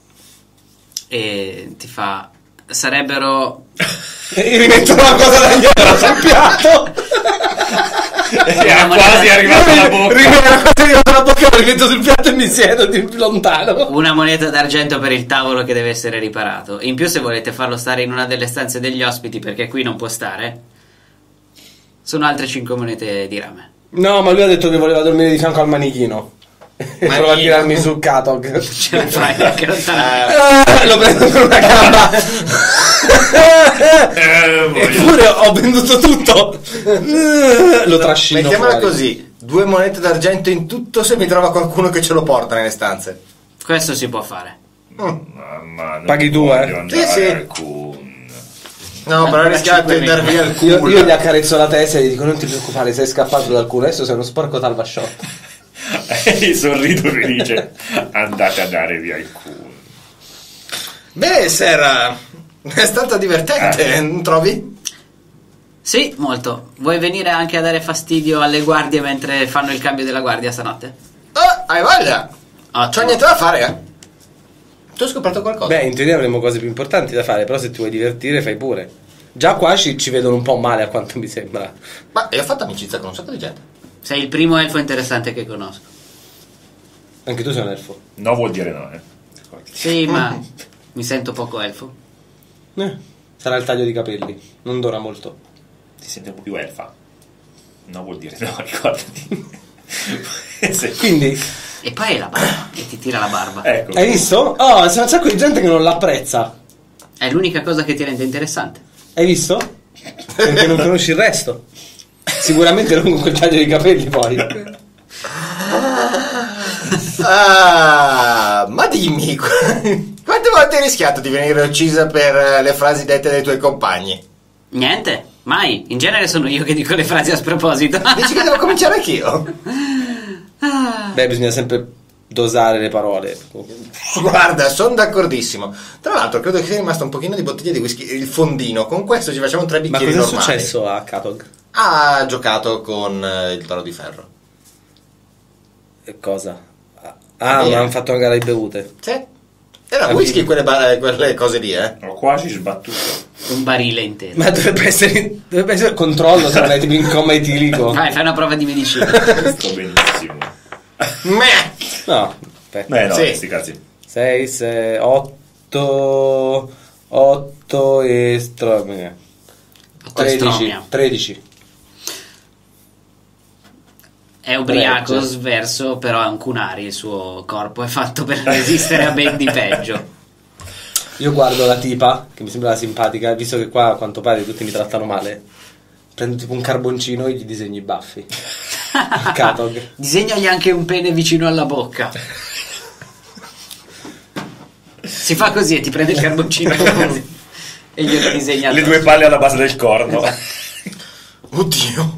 e ti fa: sarebbero E rimetto una cosa da gnara sul piatto. È quasi arrivato alla bocca. Rimane una cosa arrivata alla bocca, lo rimetto sul piatto e mi siedo di lontano. una moneta d'argento per il tavolo che deve essere riparato. In più, se volete farlo stare in una delle stanze degli ospiti, perché qui non può stare, sono altre cinque monete di rame. No, ma lui ha detto che voleva dormire di fianco al manichino. E prova a tirarmi sul Katog. Ce la fai anche lontano. Ah, lo prendo per una gamba. Eh, voglio- Eppure ho venduto tutto. Lo trascino Mettiamola fuori. così. Due monete d'argento in tutto se mi trova qualcuno che ce lo porta nelle stanze. Questo si può fare. Mamma, non Paghi tu, voglio eh? andare Sì, sì. al Kun. No, però Eh, rischiate di dar via il Io, culo. io gli accarezzo la testa e gli dico: non ti preoccupare, sei scappato dal culo. Adesso sei uno sporco talvasciotto. E sorrido felice. Andate a dare via il Kun. Beh, Sera, è stata divertente, Eh. non trovi? Sì, molto. Vuoi venire anche a dare fastidio alle guardie mentre fanno il cambio della guardia stanotte? Ah, hai voglia? Ottimo. C'ho niente da fare, eh? Tu hai scoperto qualcosa? Beh, in teoria avremo cose più importanti da fare, però se ti vuoi divertire fai pure. Già qua ci, ci vedono un po' male a quanto mi sembra. Ma io ho fatto amicizia con un sacco di gente. Sei il primo elfo interessante che conosco. Anche tu sei un elfo. No vuol dire no, eh. Sì, ma mi sento poco elfo. Eh, sarà il taglio di capelli, non dura molto. Ti senti un po' più elfa. No vuol dire no, ricordati. Sì. Quindi, E poi è la barba, e ti tira la barba. Ecco. hai visto? Oh, c'è un sacco di gente che non l'apprezza. È l'unica cosa che ti rende interessante. Hai visto? Perché non conosci il resto. Sicuramente non con quel taglio di capelli poi. Ah, ma dimmi, qu- quante volte hai rischiato di venire uccisa per eh, le frasi dette dai tuoi compagni? Niente, mai. In genere sono io che dico le frasi a sproposito. Dici che devo cominciare anch'io? Beh, bisogna sempre dosare le parole. Guarda, sono d'accordissimo. Tra l'altro, credo che sia rimasto un pochino di bottiglia di whisky, il fondino. Con questo ci facciamo tre Ma bicchieri cosa è normali. successo a Katog? Ha giocato con eh, il toro di ferro. E cosa? Ah, Bene. ma hanno fatto una gara di bevute. Sì. Era whisky quelle, ba- quelle cose lì, eh. Ho quasi sbattuto. Un barile intero. Ma dovrebbe essere, dovrebbe essere controllo se non è tipo in coma etilico. Vai, fai una prova di medicina. Sto benissimo. Meh. No, aspetta. Beh, no, Sì. sti cazzi. sei, sei, otto, otto e stromia. tredici, Stromia. tredici. È ubriaco, Regge. sverso, però è un cunari, il suo corpo è fatto per resistere a ben di peggio. Io guardo la tipa, che mi sembrava simpatica, visto che qua a quanto pare tutti mi trattano male. Prendo tipo un carboncino e gli disegno i baffi. Katog. Disegnagli anche un pene vicino alla bocca. Si fa così e ti prende il carboncino e glielo disegna Le addosso. due palle alla base del corno. Oddio.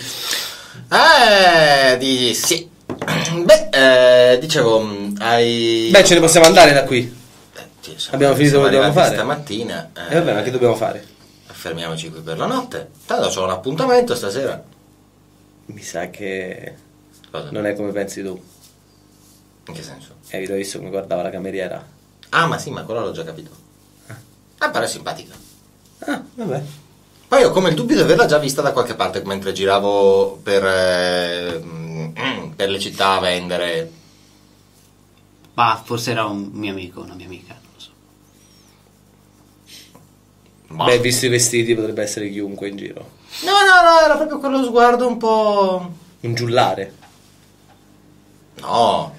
Eh, di sì. Beh, eh, dicevo, mh, hai... Beh, ce ne possiamo andare da qui. Eh, sì, siamo- abbiamo finito siamo quello che dobbiamo arrivati fare. stamattina. E vabbè, ma che dobbiamo fare? Fermiamoci qui per la notte. Tanto c'ho un appuntamento stasera. Mi sa che Cosa? non è come pensi tu. In che senso? Hai visto come guardava la cameriera? Ah, ma sì, ma quello l'ho già capito. Ah, pare simpatica. Ah, vabbè. Poi ho come il dubbio di averla già vista da qualche parte mentre giravo per, eh, mm, per le città a vendere. Ma forse era un mio amico, una mia amica, non lo so. Ma- Beh, visto i vestiti potrebbe essere chiunque in giro. No, no, no, era proprio quello sguardo un po'... Un giullare. No.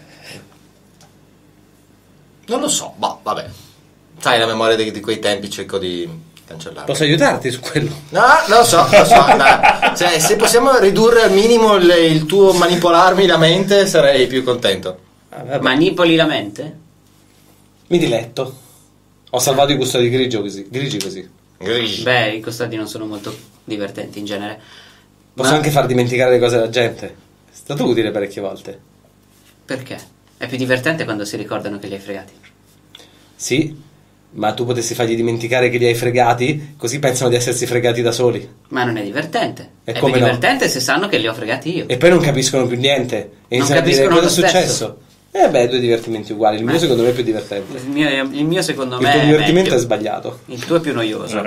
Non lo so, boh, vabbè. Sai, la memoria di, di quei tempi cerco di cancellarla. Posso aiutarti su quello? No, lo so, lo so. Dai. Cioè, se possiamo ridurre al minimo il, il tuo manipolarmi la mente, sarei più contento. Ah, vabbè. Manipoli la mente? Mi diletto. Ho salvato i custodi grigio così, grigi così. Grigi. Beh, i custodi non sono molto divertenti in genere. Posso Ma anche far dimenticare le cose alla gente. È stato utile parecchie volte. perché? È più divertente quando si ricordano che li hai fregati. Sì, ma tu potessi fargli dimenticare che li hai fregati, così pensano di essersi fregati da soli. Ma non è divertente. E è come più no? divertente se sanno che li ho fregati io. E poi non capiscono più niente. E Non iniziano a dire capiscono cosa è lo stesso. successo. Eh beh, due divertimenti uguali. Il mio Eh. secondo me è più divertente. Il mio, il mio secondo Il me tuo è divertimento meglio. è sbagliato. Il tuo è più noioso.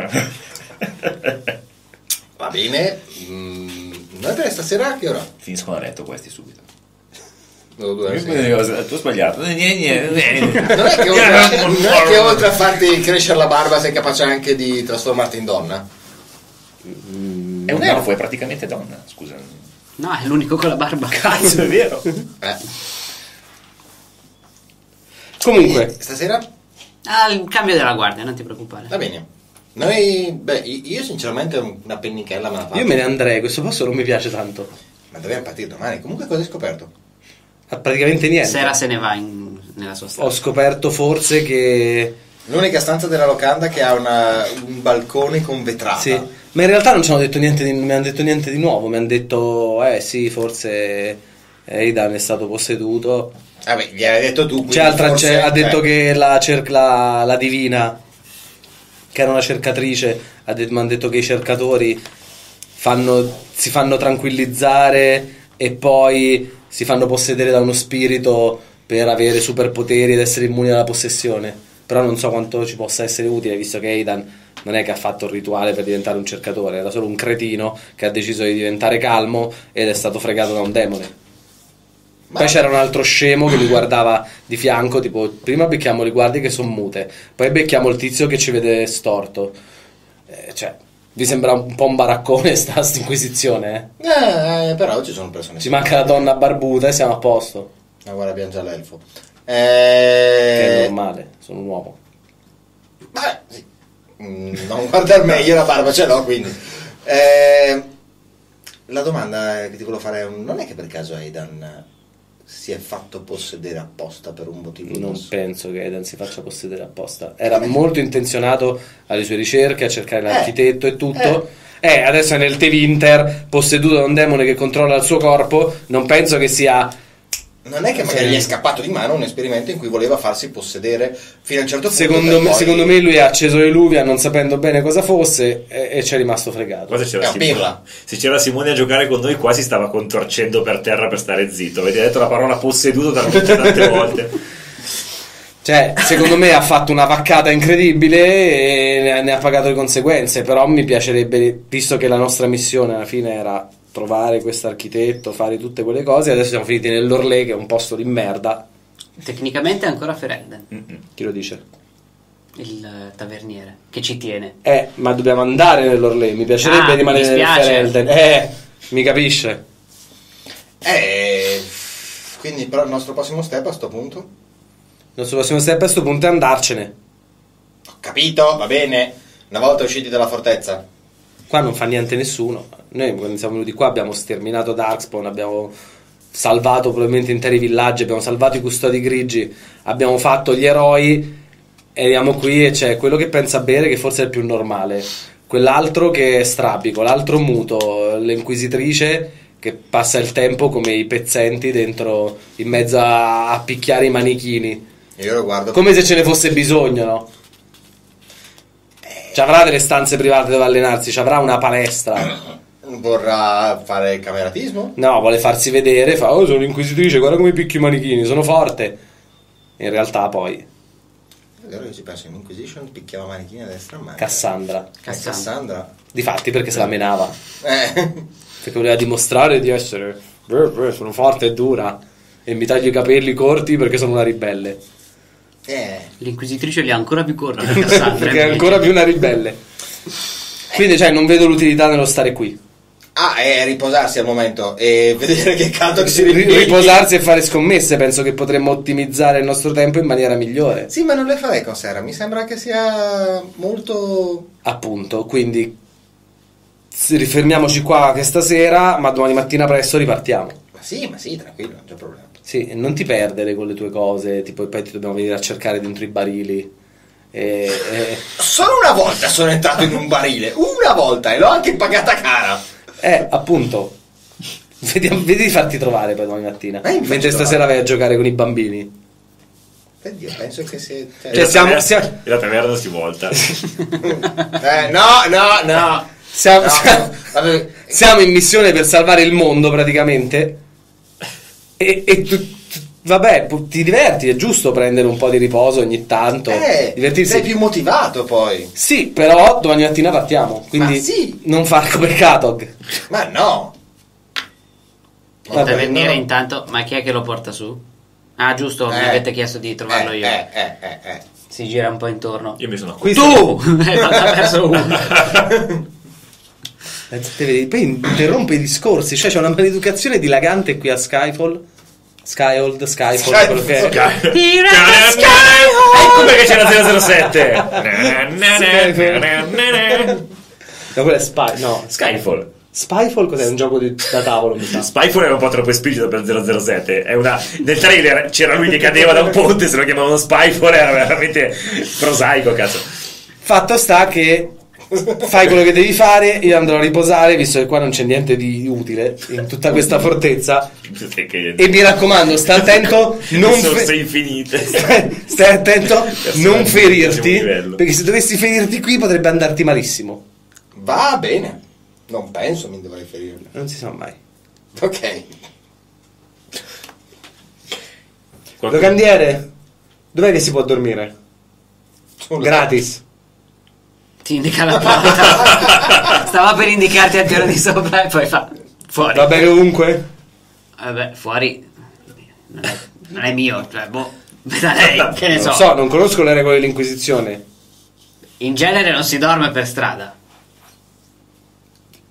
Va bene. Mm, noi per stasera a che ora? Finiscono a letto questi subito. No, due, sì. Tu hai sbagliato. Non è, che oltre, non è che oltre a farti crescere la barba sei capace anche di trasformarti in donna? È un elfo, è praticamente donna. Scusa. No, è l'unico con la barba. Cazzo, è vero. Eh. Comunque, Stasera? Ah, il cambio della guardia, non ti preoccupare. Va bene. Noi, beh, io sinceramente una pennichella me la faccio. io me ne andrei. Questo posto non mi piace tanto. Ma dobbiamo partire domani. Comunque cosa hai scoperto? Ha praticamente niente. Sera se ne va in- nella sua Ho stanza. scoperto forse che... L'unica stanza della locanda che ha una- un balcone con vetrata. Sì, ma in realtà non ci hanno detto niente di, non mi hanno detto niente di nuovo. Mi hanno detto, eh sì, forse Aidan è stato posseduto. Vabbè, gli hai detto tu. quindi C'è altra, forse- c'è- ha detto eh. che la, cer- la, la divina, che era una cercatrice, ha det- mi hanno detto che i cercatori fanno, si fanno tranquillizzare e poi si fanno possedere da uno spirito per avere superpoteri ed essere immuni dalla possessione. Però non so quanto ci possa essere utile, visto che Aidan non è che ha fatto il rituale per diventare un cercatore, era solo un cretino che ha deciso di diventare calmo ed è stato fregato da un demone. Ma- Poi c'era un altro scemo che li guardava di fianco, tipo prima becchiamo le guardie che sono mute, poi becchiamo il tizio che ci vede storto. Eh, cioè, Vi sembra un po' un baraccone sta sta inquisizione, eh? Eh, eh, però ci sono persone. Ci manca la donna barbuta e siamo a posto. Ah, guarda, abbiamo già l'elfo. Che è Eh... normale, sono un uomo. Beh, sì. Mm, non guardar me, io la barba ce l'ho, quindi. Eh, la domanda che ti volevo fare è: non è che per caso Aidan si è fatto possedere apposta per un motivo? Non grosso? penso che Aidan si faccia possedere apposta. Era molto intenzionato alle sue ricerche, a cercare l'architetto e tutto. Eh, adesso è nel Tevinter, posseduto da un demone che controlla il suo corpo. Non penso che sia... Non è che magari Sì. gli è scappato di mano un esperimento in cui voleva farsi possedere fino a un certo punto. Secondo per me, poi- secondo me lui ha acceso l'Eluvia non sapendo bene cosa fosse e, e ci è rimasto fregato. Qua se c'era, È una Simone, pirla. se c'era Simone a giocare con noi qua si stava contorcendo per terra per stare zitto. Avete detto la parola posseduto talmente tante volte. Cioè, secondo me ha fatto una vaccata incredibile e ne ha, ne ha pagato le conseguenze. Però mi piacerebbe, visto che la nostra missione alla fine era trovare questo architetto, fare tutte quelle cose, adesso siamo finiti nell'Orlé, che è un posto di merda. Tecnicamente è ancora Ferelden, Chi lo dice? il eh, taverniere, che ci tiene. Eh, ma dobbiamo andare nell'Orlé. Mi piacerebbe Ah, rimanere mi nel dispiace. Ferelden. Eh, mi capisce? Eh, quindi però il nostro prossimo step a sto punto? Il nostro prossimo step a questo punto è andarcene. Ho capito, va bene. Una volta usciti dalla fortezza. Qua non fa niente nessuno. Noi quando siamo venuti qua abbiamo sterminato Darkspawn, abbiamo salvato probabilmente interi villaggi, abbiamo salvato i custodi grigi, abbiamo fatto gli eroi e arriviamo qui e c'è quello che pensa bere, che forse è il più normale, quell'altro che è strabico, l'altro muto, l'inquisitrice che passa il tempo come i pezzenti dentro, in mezzo a, a picchiare i manichini, Io lo guardo. come se ce ne fosse bisogno, no? Ci avrà delle stanze private dove allenarsi, ci avrà una palestra. Vorrà fare cameratismo? No, vuole farsi vedere, fa, oh, sono l'inquisitrice, guarda come picchio i manichini, sono forte. In realtà poi, Allora io ci penso in Inquisition, picchiava manichini a destra e a manca. Cassandra. Cassandra. Cassandra. Difatti perché se la menava. Eh. Perché voleva dimostrare di essere, beh, beh, sono forte e dura. E mi taglio i capelli corti perché sono una ribelle. Eh. L'inquisitrice li ha ancora più corti di Cassandra. Perché è ancora più una ribelle. Quindi, cioè, non vedo l'utilità nello stare qui. Ah, è riposarsi al momento e vedere che Katok si Ri- ripiglia. Riposarsi e fare scommesse, penso che potremmo ottimizzare il nostro tempo in maniera migliore. Sì, ma non le farei con Sera, mi sembra che sia molto... Appunto, quindi s- rifermiamoci qua questa sera, ma domani mattina presto ripartiamo. Ma sì, ma sì, tranquillo, non c'è problema. Sì, e non ti perdere con le tue cose, tipo poi ti dobbiamo venire a cercare dentro i barili. E, e- Solo una volta sono entrato in un barile, una volta, e l'ho anche pagata cara. eh, appunto, vedi, vedi di farti trovare poi domani mattina, Eh, mi faccio mentre stasera trovare. vai a giocare con i bambini. Oddio, penso che se... Cioè, E la siamo- taverna- siamo- e la taverna si volta. Eh, no, no, no. Siamo, No, siamo- vabbè. siamo in missione per salvare il mondo praticamente. E, e tu, tu- vabbè, pu- ti diverti, è giusto prendere un po' di riposo ogni tanto. Eh, divertirsi. sei più motivato poi. Sì, però domani mattina partiamo. Quindi Ma sì. non far come Katog. Ma no. Il Vabbè, taverniere no. intanto, ma chi è che lo porta su? Ah, giusto, mi Eh. avete chiesto di trovarlo eh, io. Eh, eh, eh, eh. Si gira un po' intorno. Io mi sono Qui Tu! Eh, non ha perso uno. Eh, te vedi, poi interrompe i discorsi. Cioè, c'è una maleducazione dilagante qui a Skyfall. Skyhold, Skyfall, Skyfall. quello che è. Ecco perché c'era zero zero sette. No, quello è Spy. No, Skyfall. Spyfall cos'è? Un gioco di- da tavolo, mi sa. Spyfall era un po' troppo esplicito per zero zero sette. È una... Nel trailer c'era lui che cadeva da un ponte, se lo chiamavano Spyfall, era veramente prosaico, cazzo. Fatto sta che fai quello che devi fare, io andrò a riposare, visto che qua non c'è niente di utile in tutta questa fortezza. E mi raccomando, stai attento, non Risorse fe- infinite. stai, stai attento, non ferirti, livello. perché se dovessi ferirti qui potrebbe andarti malissimo. Va bene. Non penso mi dovrei ferire. Non si sa mai. Ok. Locandiere, dov'è che si può dormire? Sulla- Gratis. Ti indica la porta. Stava per indicarti al piano di sopra e poi fa fuori. Va bene ovunque? Vabbè, fuori non è, non è mio, cioè, boh, da lei, che ne Non so. lo so, non conosco le regole dell'Inquisizione. In genere non si dorme per strada.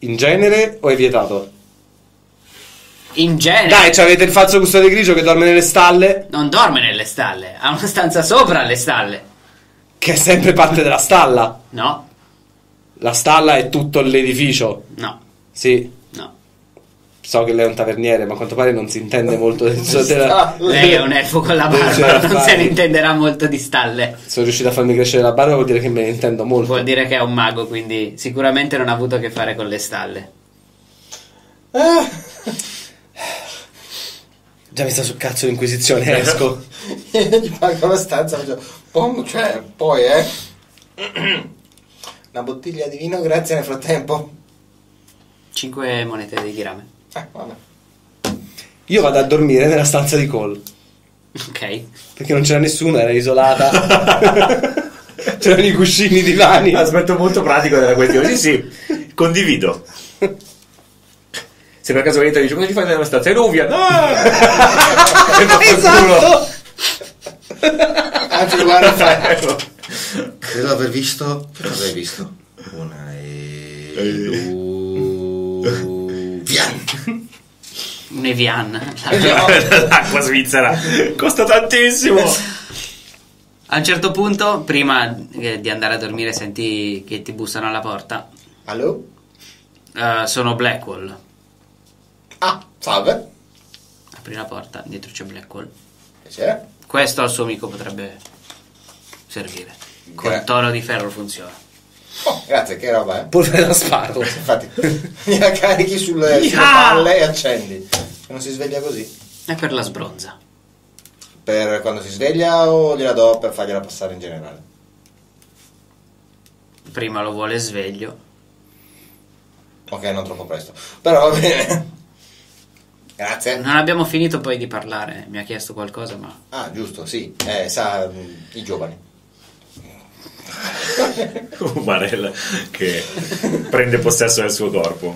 in genere o è vietato? In genere. Dai, c'avete il falso custode grigio che dorme nelle stalle, Non dorme nelle stalle, ha una stanza sopra le stalle. che è sempre parte della stalla. No, La stalla è tutto l'edificio. no, Sì, no. so che lei è un taverniere, ma a quanto pare non si intende molto del suo della... Lei è un elfo con la barba, Cioè, non fai- se ne intenderà molto di stalle. Sono riuscito a farmi crescere la barba, vuol dire che me ne intendo molto. Vuol dire che è un mago, quindi sicuramente non ha avuto a che fare con le stalle. Già mi sta sul cazzo l'inquisizione, esco. Io gli pago la stanza, faccio, pom, cioè, poi, eh. Una bottiglia di vino, grazie nel frattempo. Cinque monete di dirame. Eh, vabbè. Io vado a dormire nella stanza di Cole, Ok. perché non c'era nessuno, era isolata. C'erano i cuscini, i divani. Aspetto molto pratico della questione. Sì, sì, condivido. Se per caso Veneta dice cosa ci fai nella stanza? È Ruvia! No! Esatto. Anzi, guarda, fai. Credo aver visto. Che cosa hai visto? Una e. Vian! Un Evian. L'acqua svizzera costa tantissimo. A un certo punto, prima eh, di andare a dormire, senti che ti bussano alla porta. Allo? Eh, sono Blackwall. Ah, salve. Apri la porta, dietro c'è Blackwall. Piacere. Questo al suo amico potrebbe servire. Col Gra- toro di ferro funziona. Oh, grazie, che roba, eh. Polvere da sparo. Infatti, gliela carichi sulle, sulle palle e accendi. Non si sveglia così. È per la sbronza. Per quando si sveglia o gliela do per fargliela passare in generale? Prima lo vuole sveglio. Ok, non troppo presto. Però va bene. Grazie. Non abbiamo finito poi di parlare. Mi ha chiesto qualcosa, ma... Ah, giusto, sì. Eh, sa, mh, i giovani. Umarella che prende possesso del suo corpo.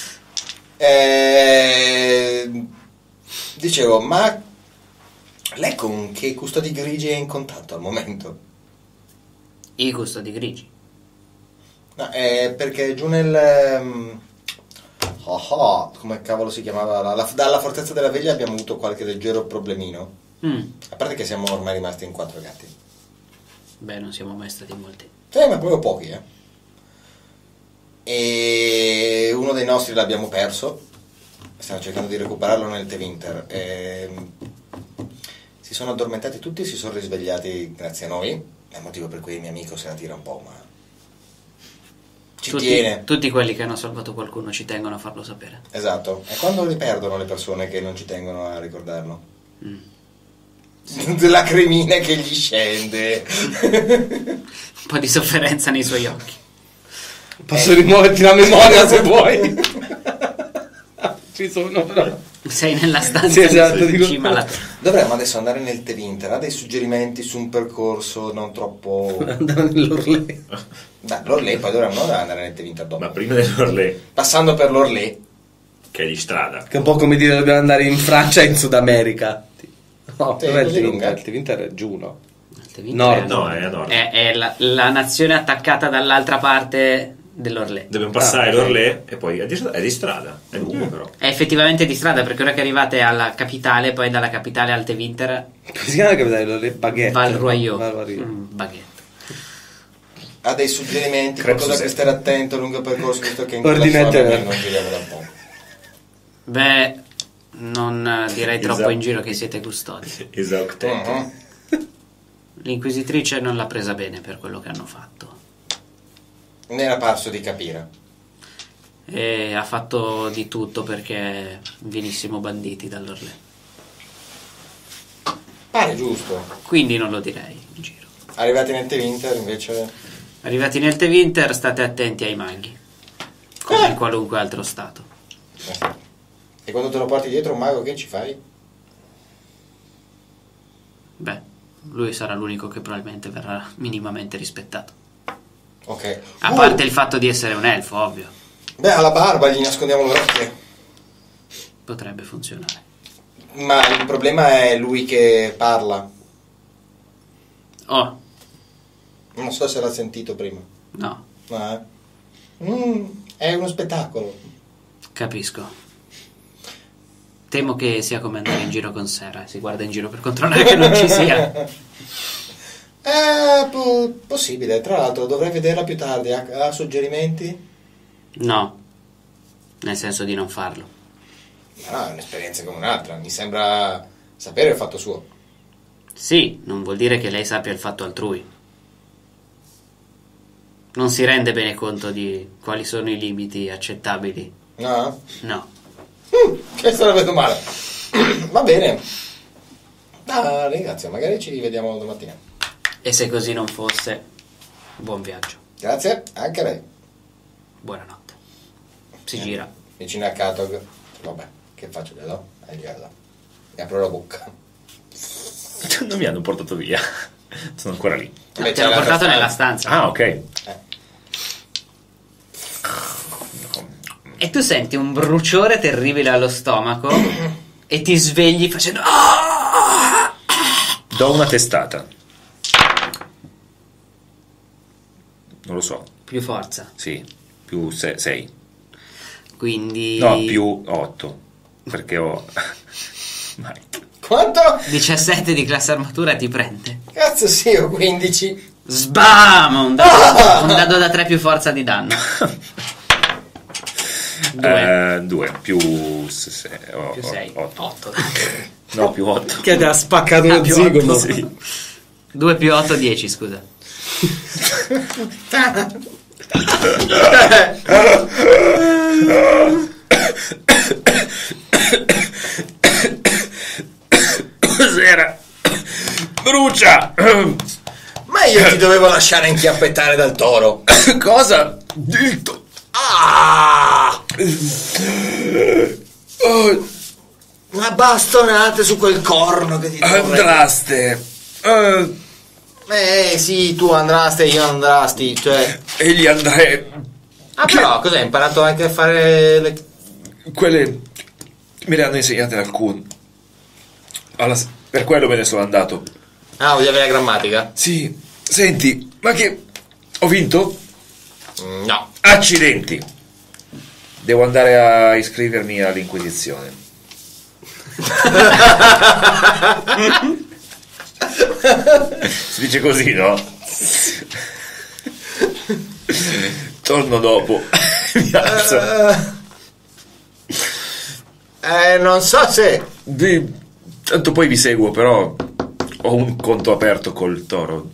Eh, dicevo, ma lei con che custodi grigi è in contatto al momento? I custodi grigi. No, è perché giù nel... Um, oh oh, come cavolo si chiamava? La, la- dalla Fortezza della Veglia abbiamo avuto qualche leggero problemino. Mm. A parte che siamo ormai rimasti in quattro gatti. Beh, non siamo mai stati molti. Sì, ma proprio pochi, eh. E uno dei nostri l'abbiamo perso. Stiamo cercando di recuperarlo nel Tevinter. E... si sono addormentati tutti e si sono risvegliati grazie a noi. È il motivo per cui il mio amico se la tira un po', ma... ci Tutti, tiene. tutti quelli che hanno salvato qualcuno ci tengono a farlo sapere. Esatto. E quando li perdono le persone che non ci tengono a ricordarlo? Mm. La cremina che gli scende. Un po' di sofferenza nei suoi occhi. Posso rimuoverti la memoria se vuoi. Ci sono però. Sei nella stanza Sì, esatto, in dico- cima alla... Dovremmo adesso andare nel Tevinter. Ha dei suggerimenti su un percorso non troppo... Andavo nell'Orlé. Beh, l'Orlé, poi dovremmo andare nel Tevinter dopo. Ma prima dell'Orlé, Passando per l'Orlé. che è di strada. Che è un po' come dire dobbiamo andare in Francia e in Sud America. No, Sì, dov'è il così lunga. Tevinter? Il Tevinter è giù, no? Il Tevinter Nord. No, è a nord. È, è la, la nazione attaccata dall'altra parte dell'Orlé. Dobbiamo passare Ah, ok. l'Orlé e poi è di, è di strada. È lungo però. È effettivamente di strada, perché ora che arrivate alla capitale, poi dalla capitale al Tevinter, Come si chiama la capitale dell'Orlé? Baguette. Val Royaux. Val Royaux. Mm, baguette. Ha dei suggerimenti, Crepe qualcosa che Suzette. stare attento lungo il percorso, visto che in quella Ordinate zona verde. non giriamo da un po'. Beh, non eh, direi troppo Esatto. in giro che siete custodi. Esatto. Mhm. L'inquisitrice non l'ha presa bene per quello che hanno fatto. Mi era parso di capire. E ha fatto di tutto perché venissimo banditi dall'Orlé. Pare giusto. Quindi non lo direi in giro. Arrivati nel Tevinter invece... Arrivati nel Tevinter, state attenti ai maghi, come Eh. in qualunque altro stato. E quando te lo porti dietro un mago che ci fai? Beh, lui sarà l'unico che probabilmente verrà minimamente rispettato. Ok. A Uh, parte il fatto di essere un elfo, ovvio, Beh, alla barba gli nascondiamo le orecchie. potrebbe funzionare. Ma il problema è lui che parla. Oh, Non so se l'ha sentito prima. no. No, eh? Mm, È uno spettacolo. Capisco. Temo che sia come andare in giro con Sera. Si guarda in giro per controllare che non ci sia. È po- possibile. Tra l'altro dovrei vederla più tardi. Ha, ha suggerimenti? No. Nel senso di non farlo. No, è un'esperienza come un'altra. Mi sembra sapere il fatto suo. Sì, non vuol dire che lei sappia il fatto altrui. Non si rende bene conto di quali sono i limiti accettabili. No? No. Mm, questo la vedo male. Va bene. Ah, ringrazio. Magari ci rivediamo domattina. E se così non fosse, buon viaggio. Grazie, anche a lei. Buonanotte. Si gira. Vicino a Katog. Vabbè, che faccio? Glielo? Eh, glielo. Mi apro la bocca. Non mi hanno portato via. Sono ancora lì. No, ti hanno portato nella stanza. Ah, ok. Eh. E tu senti un bruciore terribile allo stomaco e ti svegli facendo... "Ah!" Do una testata. Non lo so. Più forza. Sì, più sei. Quindi... No, più otto. Perché ho... Vai. Quanto? diciassette di classe armatura ti prende. Cazzo sì, ho quindici. Sbam! Un dado, un dado da tre più forza di danno. Due. Eh, due più sei. Oh, Più sei. otto. otto. No, più otto. Che ti ha spaccato Ah, lo più zigomo. otto. Sì. due più otto, dieci, scusa. Cos'era? Brucia! Ma io ti dovevo lasciare inchiappettare dal toro. Cosa? Dito. Ah! Oh, Una bastonata su quel corno che ti dovrei- Andraste. Eh, Eh sì, tu andraste, io andrasti. Cioè... egli andrei. Ah però, cos'hai imparato anche a fare le... Quelle me le hanno insegnate alcune. Alla- per quello me ne sono andato. Ah, voglio avere la grammatica? Sì, senti, ma che ho vinto? Mm, No. Accidenti. Devo andare a iscrivermi all'Inquisizione. Si dice così, no? Torno dopo. Mi alzo. Eh, non so se... Vi- Tanto poi vi seguo, però ho un conto aperto col toro.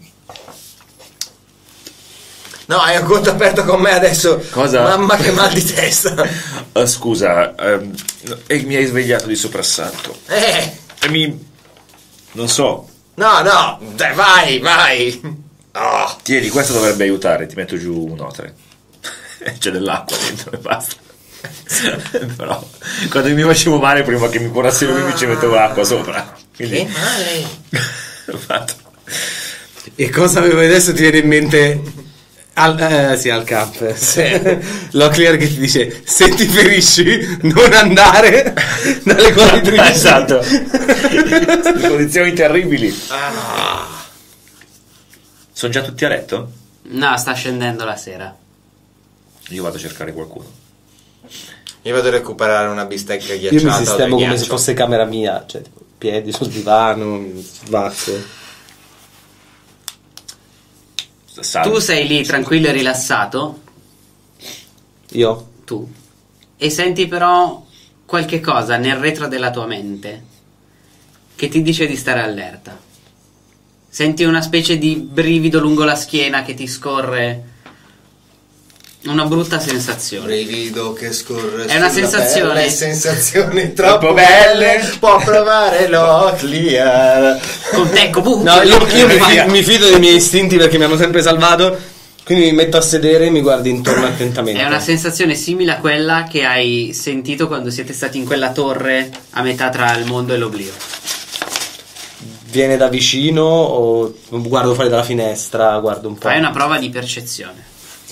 No, hai un conto aperto con me adesso. Cosa? Mamma che mal di testa. Ah, scusa, ehm, e mi hai svegliato di soprassalto. Eh, E mi... non so. no, no, dai, vai, vai. Oh. Tieni, questo dovrebbe aiutare. Ti metto giù un'otre. C'è dell'acqua dentro e basta. Però quando mi facevo male, prima che mi curassero mi ci mettevo l'acqua sopra. Quindi Che male. l'ho fatto. E cosa avevo adesso ti viene in mente? Al, eh, sì, al camp. Sì. Locklear che ti dice: se ti ferisci, non andare dalle corritrici. Esatto. Le condizioni terribili. Ah. Sono già tutti a letto? No, sta scendendo la sera. Io vado a cercare qualcuno. Io vado a recuperare una bistecca ghiacciata. Io mi o del sistemo come se ghiaccio. fosse camera mia, cioè tipo, piedi sul divano, svacco. Salve. Tu sei lì tranquillo e rilassato. Io? Tu. E senti però qualche cosa nel retro della tua mente che ti dice di stare allerta. Senti una specie di brivido lungo la schiena che ti scorre. Una brutta sensazione. Brivido che scorre È una sulla sensazione. pelle, sensazioni troppo Troppo belle. belle. Può provare Locklear. Con te, boom. No, io, io mi, fi- mi fido dei miei istinti perché mi hanno sempre salvato. Quindi mi metto a sedere e mi guardi intorno attentamente. È una sensazione simile a quella che hai sentito quando siete stati in quella torre a metà tra il mondo e l'oblio. Viene da vicino o guardo fuori dalla finestra, guardo un po'. Fai una prova di percezione.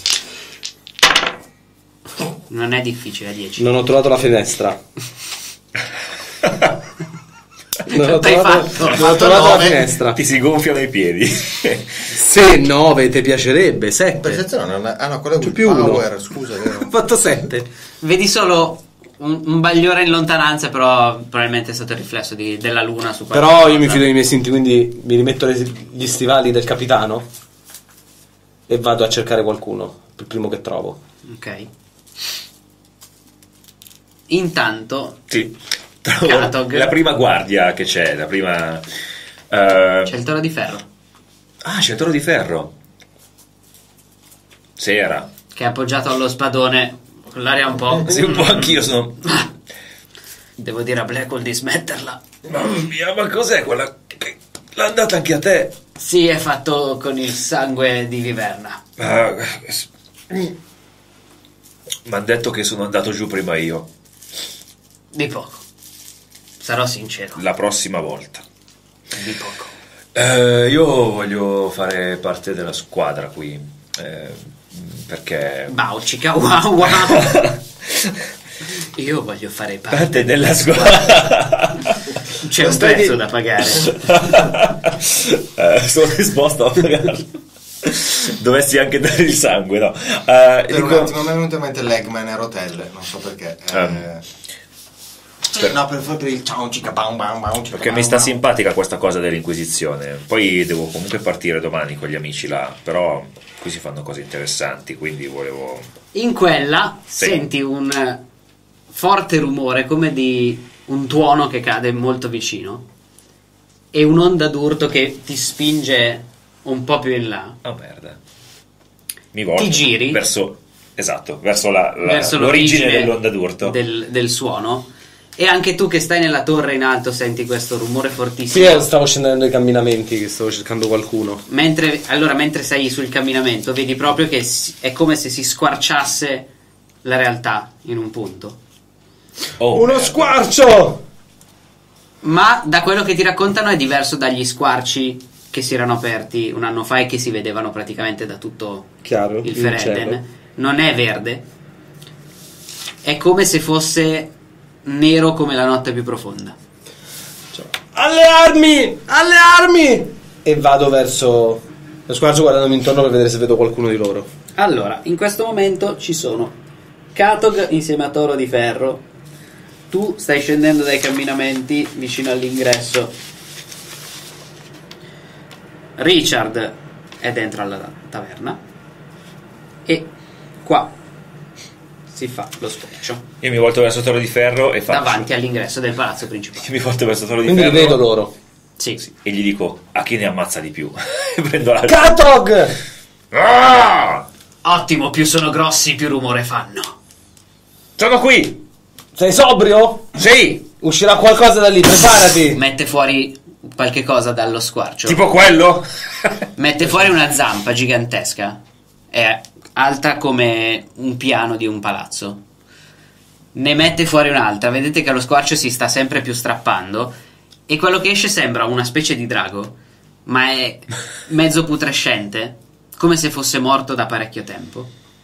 Non è difficile, a dieci. Non ho trovato la finestra. Non ho Quanto hai trovato, fatto? non ho trovato la nove. finestra. Ti si gonfiano i piedi. Se nove ti piacerebbe, sette. Percezione non è... Ah no, quello è C'è un più uno. power, scusa, è vero. Ho fatto sette. Vedi solo un, un bagliore in lontananza, però probabilmente è stato il riflesso di- della luna su qualche Però cosa. io mi fido dei miei istinti, quindi mi rimetto le- gli stivali del capitano e vado a cercare qualcuno, il primo che trovo. Ok. Intanto Sì. Trovo Katog. la prima guardia che c'è, la prima... eh, c'è il toro di ferro Ah, c'è il toro di ferro. Sera. che è appoggiato allo spadone con l'aria un po'. Sì, un po' anch'io sono... Devo dire a Blackwell di smetterla. Mamma mia, ma cos'è quella... che... L'ha andata anche a te? Sì, è fatto con il sangue di Viverna. Ah, mi hanno detto che sono andato giù prima io. Di poco. Sarò sincero. La prossima volta. Di poco. Eh, io voglio fare parte della squadra qui. eh, perché... Baucica, wow wow. Io voglio fare parte. Parte della squadra. C'è un Stai prezzo di- da pagare. Eh, sono disposto a pagarlo. Dovessi anche dare il sangue, no? Eh, Per dico- un attimo mi è venuto in mente Legman e Rotelle, non so perché. Eh, Um, sì, no, per, per il ciao cica bam bam bam cica, Perché bam, mi sta bam. simpatica questa cosa dell'Inquisizione. Poi devo comunque partire domani con gli amici là. Però qui si fanno cose interessanti, quindi volevo... In quella Sì. senti un eh, forte rumore come di un tuono che cade molto vicino e un'onda d'urto che ti spinge un po' più in là. Oh merda. Mi volto. Ti giri? Verso... Esatto, verso, la, la- Verso l'origine, l'origine dell'onda d'urto. del, del suono. E anche tu che stai nella torre in alto senti questo rumore Sì, fortissimo. eh, stavo scendendo i camminamenti, che stavo cercando qualcuno. Mentre, allora, mentre sei sul camminamento, vedi proprio che si- è come se si squarciasse la realtà in un punto. Oh, Uno merda. squarcio! Ma da quello che ti raccontano è diverso dagli squarci che si erano aperti un anno fa e che si vedevano praticamente da tutto Chiaro, il il Ferelden. cielo. Non è verde, è come se fosse nero come la notte più profonda. Alle armi! Alle armi! E vado verso lo squarcio guardandomi intorno per vedere se vedo qualcuno di loro. Allora, in questo momento ci sono Katog insieme a Toro di Ferro. Tu stai scendendo dai camminamenti vicino all'ingresso. Richard è dentro alla taverna. E qua si fa lo squarcio Io mi volto verso Toro di Ferro e faccio... davanti all'ingresso del palazzo principale. Io mi volto verso Toro di Quindi li Ferro vedo loro. Sì. e gli dico a chi ne ammazza di più. E prendo la... Katog! Ah! Ottimo, più sono grossi, più rumore fanno. Sono qui! Sei sobrio? Sì! Uscirà qualcosa da lì, preparati! Mette fuori qualche cosa dallo squarcio. Tipo quello? Mette fuori una zampa gigantesca. È alta come un piano di un palazzo. Ne mette fuori un'altra. Vedete che lo squarcio si sta sempre più strappando. E quello che esce sembra una specie di drago. Ma è mezzo putrescente. Come se fosse morto da parecchio tempo.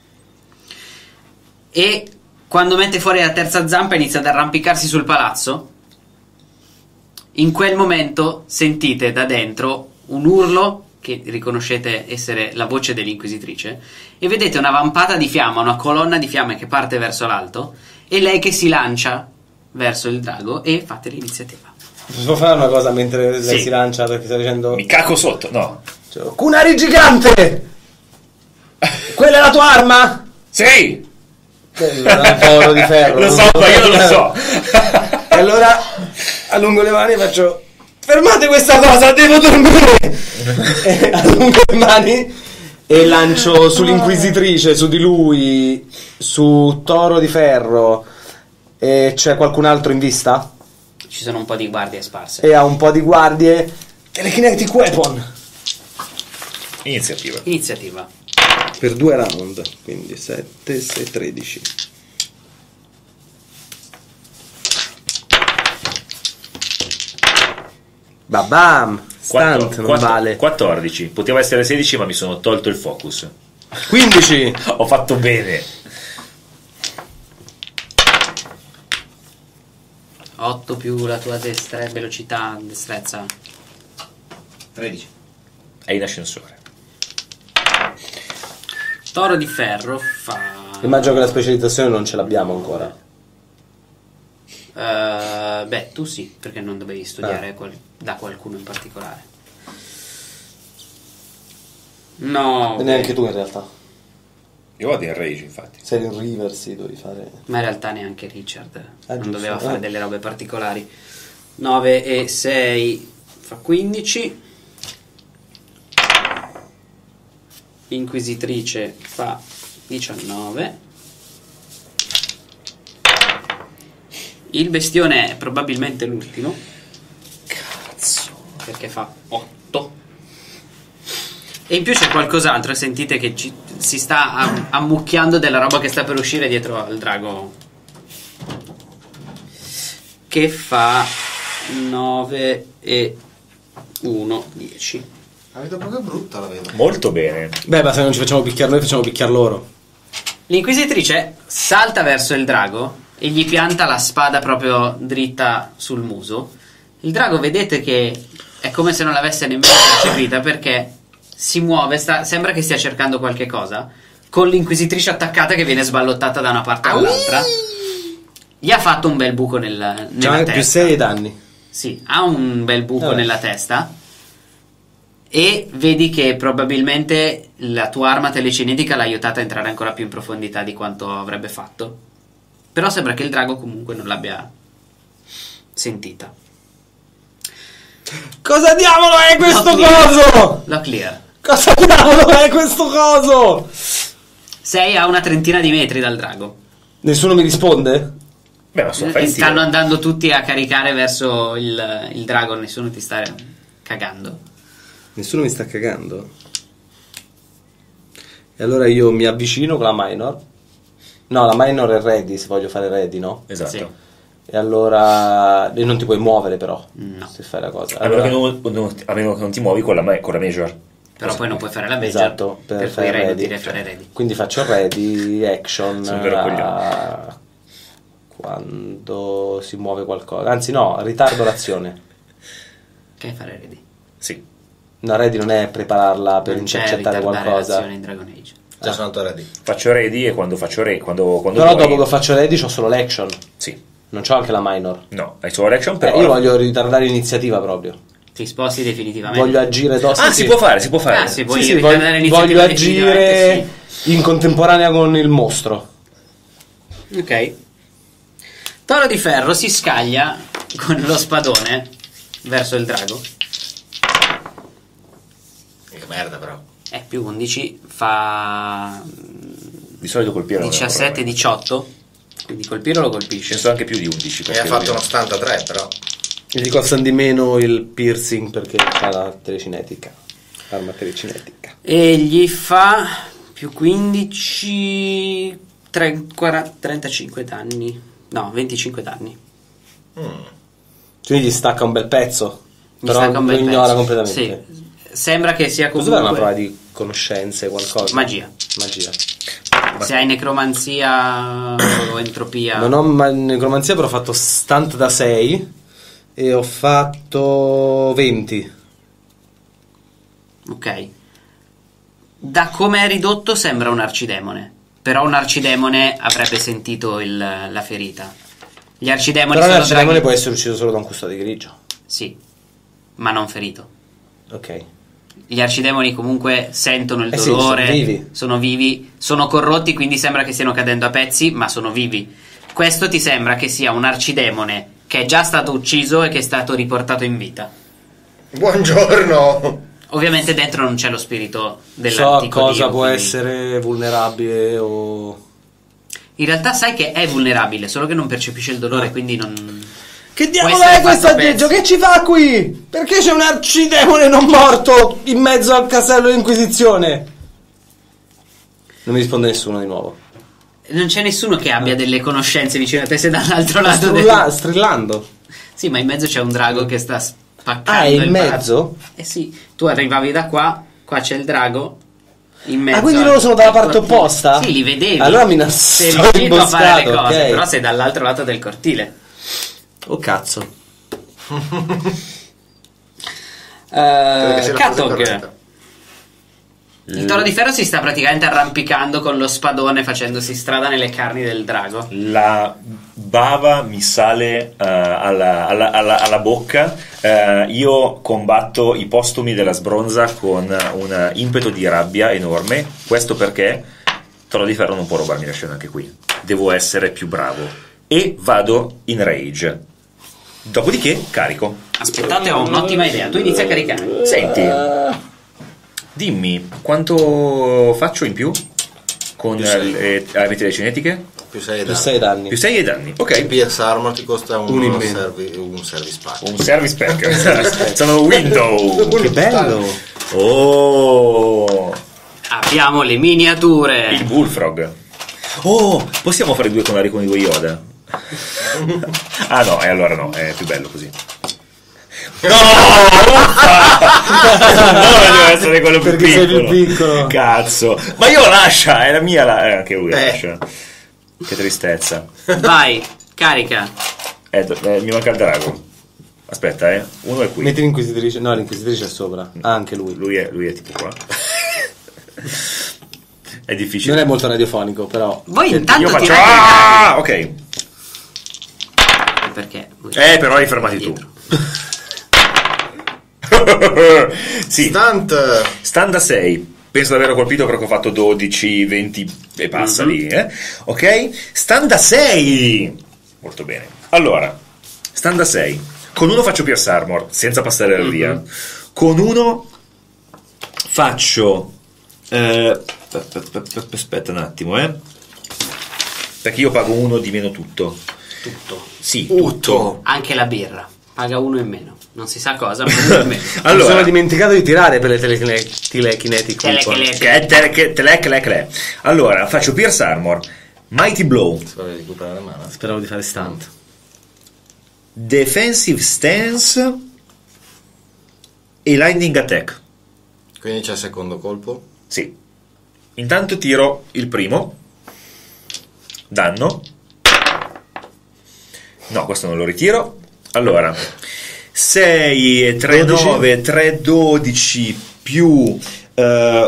E quando mette fuori la terza zampa inizia ad arrampicarsi sul palazzo. In quel momento sentite da dentro un urlo che riconoscete essere la voce dell'Inquisitrice e vedete una vampata di fiamma, una colonna di fiamme che parte verso l'alto e lei che si lancia verso il drago e fate l'iniziativa. Posso fare una cosa mentre lei Sì. si lancia perché sta dicendo Mi caco sotto, no. cioè, Kunari gigante! Quella è la tua arma? Sì! Quello è un toro di ferro. Lo so, ma io non lo so. E allora allungo le mani e faccio fermate questa cosa, devo dormire! E allungo le mani e lancio sull'Inquisitrice, su di lui, su Toro di Ferro. E c'è qualcun altro in vista? Ci sono un po' di guardie sparse. E ha un po' di guardie. Telekinetic Weapon! Iniziativa. Iniziativa. Per due round, quindi sette, sei, tredici. Babam! Stunt, Quattro- non quattro- vale. quattordici. Poteva essere sedici, ma mi sono tolto il focus. quindici! Ho fatto bene. otto più la tua destra, velocità, destrezza. tredici. È in ascensore. Toro di ferro fa... Immagino che la specializzazione non ce l'abbiamo ancora. Uh, beh, tu sì, perché non dovevi studiare Ah. qual- da qualcuno in particolare. No, E neanche tu in realtà. Io vado in rage, infatti. Sei in Riversi, dovevi fare... ma in realtà neanche Richard Ah, non giusto. doveva fare Ah. delle robe particolari. Nove e sei fa quindici. Inquisitrice fa diciannove. Il bestione è probabilmente l'ultimo. Cazzo. Perché fa otto. E in più c'è qualcos'altro. E sentite che ci- si sta am- ammucchiando della roba che sta per uscire dietro al drago. Che fa nove e uno, dieci. La vedo proprio brutta, la vedo. Molto bene. Beh, ma se non ci facciamo picchiare noi, facciamo picchiare loro. L'inquisitrice salta verso il drago e gli pianta la spada proprio dritta sul muso. Il drago vedete che è come se non l'avesse nemmeno percepita, perché si muove, sta- sembra che stia cercando qualche cosa, con l'inquisitrice attaccata che viene sballottata da una parte all'altra. Gli ha fatto un bel buco nel, nella C'ha testa. più sei danni. Sì, ha un bel buco Vabbè. nella testa. E vedi che probabilmente la tua arma telecinetica l'ha aiutata a entrare ancora più in profondità di quanto avrebbe fatto. Però sembra che il drago comunque non l'abbia sentita. Cosa diavolo è questo Lo clear. coso? Lo clear. Cosa diavolo è questo coso? Sei a una trentina di metri dal drago. Nessuno mi risponde? Beh, ma sono E fai il stanno tiro. andando tutti a caricare verso il, il drago. Nessuno ti sta cagando. Nessuno mi sta cagando. E allora io mi avvicino con la minor. No, la minor è ready, se voglio fare ready, no? Esatto. Sì. E allora... E non ti puoi muovere però. No. Se fai la cosa. A meno, Allora- che non, non- a meno che non ti muovi con la, ma- con la major. Però poi non puoi fare la major. Esatto, per, per fare cui è ready. inutile fare ready. Quindi faccio ready, action Sono un vero a- quando si muove qualcosa. Anzi no, ritardo l'azione. Che è fare ready? Sì. No, ready non è prepararla per Non c'è intercettare ritardare qualcosa. l'azione in Dragon Age. Già sono andato ready. Faccio ready e quando faccio ready, quando, quando Però vuoi- dopo che faccio ready c'ho solo l'action. Sì. Non c'ho anche la minor. No, hai solo l'action Eh, però. io voglio ritardare l'iniziativa proprio. Ti sposti definitivamente. Voglio agire dopo. Ah, si può fare, si può fare. Ah, sì, puoi Sì, sì, ritardare voglio, voglio l'iniziativa agire definitivamente, in contemporanea con il mostro. sì. Ok. Toro di ferro si scaglia con lo spadone verso il drago. Che merda, però. È più undici, fa Di solito colpire non è un diciassette problema. diciotto. Quindi colpire lo colpisce. Penso anche più di undici. Mi ha perché fatto lui- uno settantatré, però. E ti costano di meno il piercing perché ha la telecinetica. Arma telecinetica. E gli fa più quindici, tre, quaranta, trentacinque danni. No, venticinque danni. Quindi gli stacca un bel pezzo. Mi Però stacca un lo bel ignora pezzo. completamente. Sì. Sembra che sia Cosa comunque è una prova di conoscenze, qualcosa? magia. Magia. Se hai necromanzia o entropia. Non ho ma- necromanzia, però ho fatto stunt da sei e ho fatto venti. Ok. Da come è ridotto sembra un arcidemone. Però un arcidemone avrebbe sentito il- la ferita. Gli arcidemoni Però sono l'arcidemone draghi. può essere ucciso solo da un custode grigio. Sì, ma non ferito. Ok. Gli arcidemoni comunque sentono il Eh sì, dolore, sono vivi. sono vivi, sono corrotti, quindi sembra che stiano cadendo a pezzi, ma sono vivi. Questo ti sembra che sia un arcidemone che è già stato ucciso e che è stato riportato in vita. Buongiorno. Ovviamente dentro non c'è lo spirito So dell'antico cosa dio, può quindi- essere vulnerabile o... In realtà sai che è vulnerabile, solo che non percepisce il dolore, quindi non... Che diavolo diavolo essere è questo fatto a aggeggio? pezzi. Che ci fa qui? Perché c'è un arcidemone non morto in mezzo al castello dell'Inquisizione? Non mi risponde nessuno di nuovo. Non c'è nessuno che abbia delle conoscenze vicino a te, se dall'altro lato Strulla- del... strillando. Sì, ma in mezzo c'è un drago che sta spaccando Ah, è in il mezzo? palazzo. Eh sì, tu arrivavi da qua, qua c'è il drago, in mezzo. Ah, quindi al- loro sono dalla al parte cortile. opposta? Sì, li vedevi. Allora mi sei nascondo riuscito a fare le imboscato, cose, ok. però sei dall'altro lato del cortile. Oh cazzo. Credo che sia Uh, la cosa Katog, corretta. Il toro di ferro si sta praticamente arrampicando con lo spadone, facendosi strada nelle carni del drago. La bava mi sale uh, alla, alla, alla, alla bocca. Uh, io combatto i postumi della sbronza con un impeto di rabbia enorme. Questo perché toro di ferro non può rubarmi la scena anche qui. Devo essere più bravo. E vado in rage. Dopodiché carico. Aspettate, ho un'ottima idea. Tu inizi a caricare. Senti, dimmi quanto faccio in più con Più sei. le armi telecinetiche? Più sei Più sei danni. Più sei danni. Ok. P S Armor ti costa un, Un in meno. servi- un service pack. Un service pack. Sono window. Che bello! Oh, Abbiamo le miniature. il bullfrog. Oh, possiamo fare due con con i due Yoda? Ah no, e allora no, è più bello così. No, no, deve essere quello più Perché sei piccolo. più piccolo. Cazzo. Ma io lascia, è la mia la... eh, anche lui Eh. lascia. Che tristezza. Vai, carica. Eh, eh, mi manca il drago. Aspetta, eh. Uno è qui. Metti l'inquisitrice. No, l'inquisitrice è sopra. Ah, anche lui. Lui è, lui è tipo qua. È difficile. Non è molto radiofonico, però. Voi Io intanto faccio... tirate Ah, ok. perché voi- Eh, però hai fermati tu. dietro. Sì. Stunt. Stand a sei. Penso di averlo colpito perché ho fatto dodici, venti e passa Mhm. lì, eh? Ok? Stand a sei. Molto bene. Allora, stand a sei. Con uno faccio Pierce Armor senza passare la via. Con uno faccio eh, aspetta un attimo, eh. Perché io pago uno di meno tutto. Tutto. Sì, Tutto. tutto. Anche la birra. Paga uno in meno. Non si sa cosa, ma uno in meno. Mi Allora, sono dimenticato di tirare per le telecine- telekinetic weapon. Telekinetic. che, te, che, tele, tele, tele. Allora, faccio Pierce Armor, Mighty Blow, Spero di recuperare la mano. Speravo di fare stunt. Defensive Stance e Lightning Attack. Quindi c'è il secondo colpo. Sì. Intanto tiro il primo. Danno. No, questo non lo ritiro. Allora, sei e tre, dodici. nove, tre, dodici più... eh,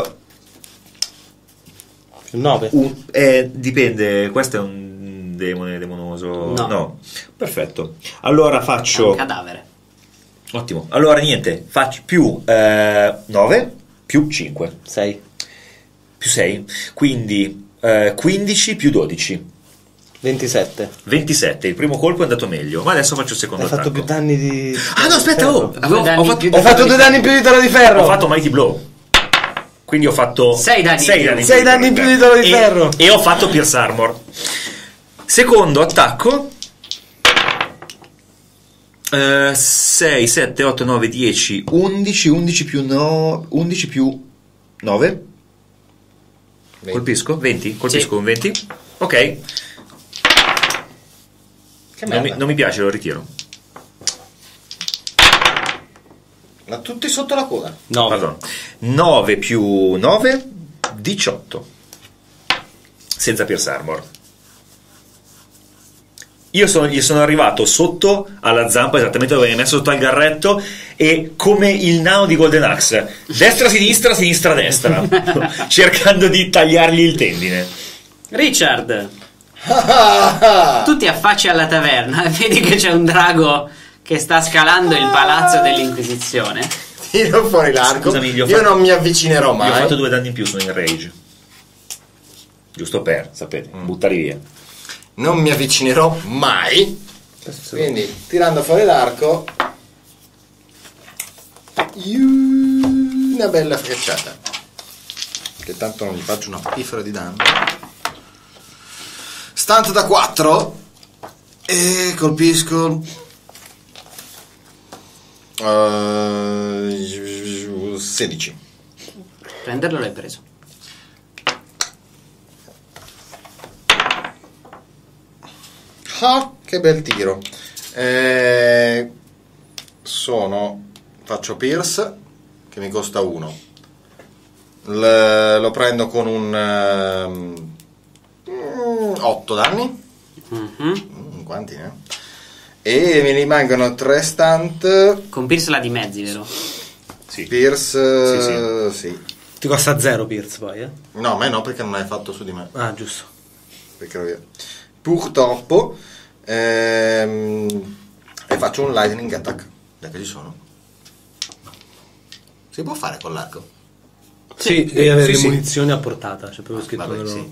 nove. un- eh, dipende, questo è un demone demonoso. No. Perfetto. Allora È faccio... un cadavere. Ottimo. Allora niente, faccio più eh, nove più cinque sei. più sei, quindi eh, quindici più dodici. ventisette. ventisette, il primo colpo è andato meglio, ma adesso faccio il secondo Hai fatto attacco. più danni di. Ah no, aspetta, oh, Due avevo- danni ho, fatto, più di- Ho fatto due danni in più di toro di ferro. ho fatto Mighty Blow. Quindi ho fatto Sei danni in sei più. danni, Sei danni in più di toro di E- ferro. E ho fatto Pierce Armor. Secondo attacco. Eh, sei, sette, otto, nove, dieci, undici, undici più no, undici più nove. venti. Colpisco? venti? Colpisco Sì. con venti? Ok. Che Non mi, merda. non mi piace, lo ritiro. Ma tutti sotto la coda. No. Pardon. nove più nove, diciotto. Senza Pierce Armor. Io sono, gli sono arrivato sotto alla zampa, esattamente dove mi hai messo sotto al garretto, e come il nano di Golden Axe, destra, sinistra, sinistra, destra, cercando di tagliargli il tendine. Richard, tu ti affacci alla taverna e vedi che c'è un drago che sta scalando il palazzo dell'Inquisizione. Tiro fuori l'arco. Scusami, gli ho Io fatto- non mi avvicinerò Gli ho mai. fatto due danni in più, sono in rage. Giusto per, sapete, buttare via. Non mi avvicinerò mai. Quindi, tirando fuori l'arco, iu, una bella frecciata. Che tanto non gli faccio una pifera di danno. Stunt da quattro. E colpisco. eh, sedici. Prenderlo l'hai preso. Ah, che bel tiro. Eh, sono. Faccio Pierce, che mi costa uno. L- lo prendo con un otto danni. Mhm. Mm, quanti ne? E mi rimangono tre stunt. Con Pierce la dimezzi, vero? Sì. Pierce, sì. Ti costa zero Pierce poi, eh? No, a me no, perché non l'hai fatto su di me. Ah, giusto. Perché via. Purtroppo ehm, e faccio un lightning attack. Da che ci sono? Si può fare con l'arco? Sì, devi avere sì, le sì. munizioni a portata, c'è proprio scritto. Vabbè, nello- sì.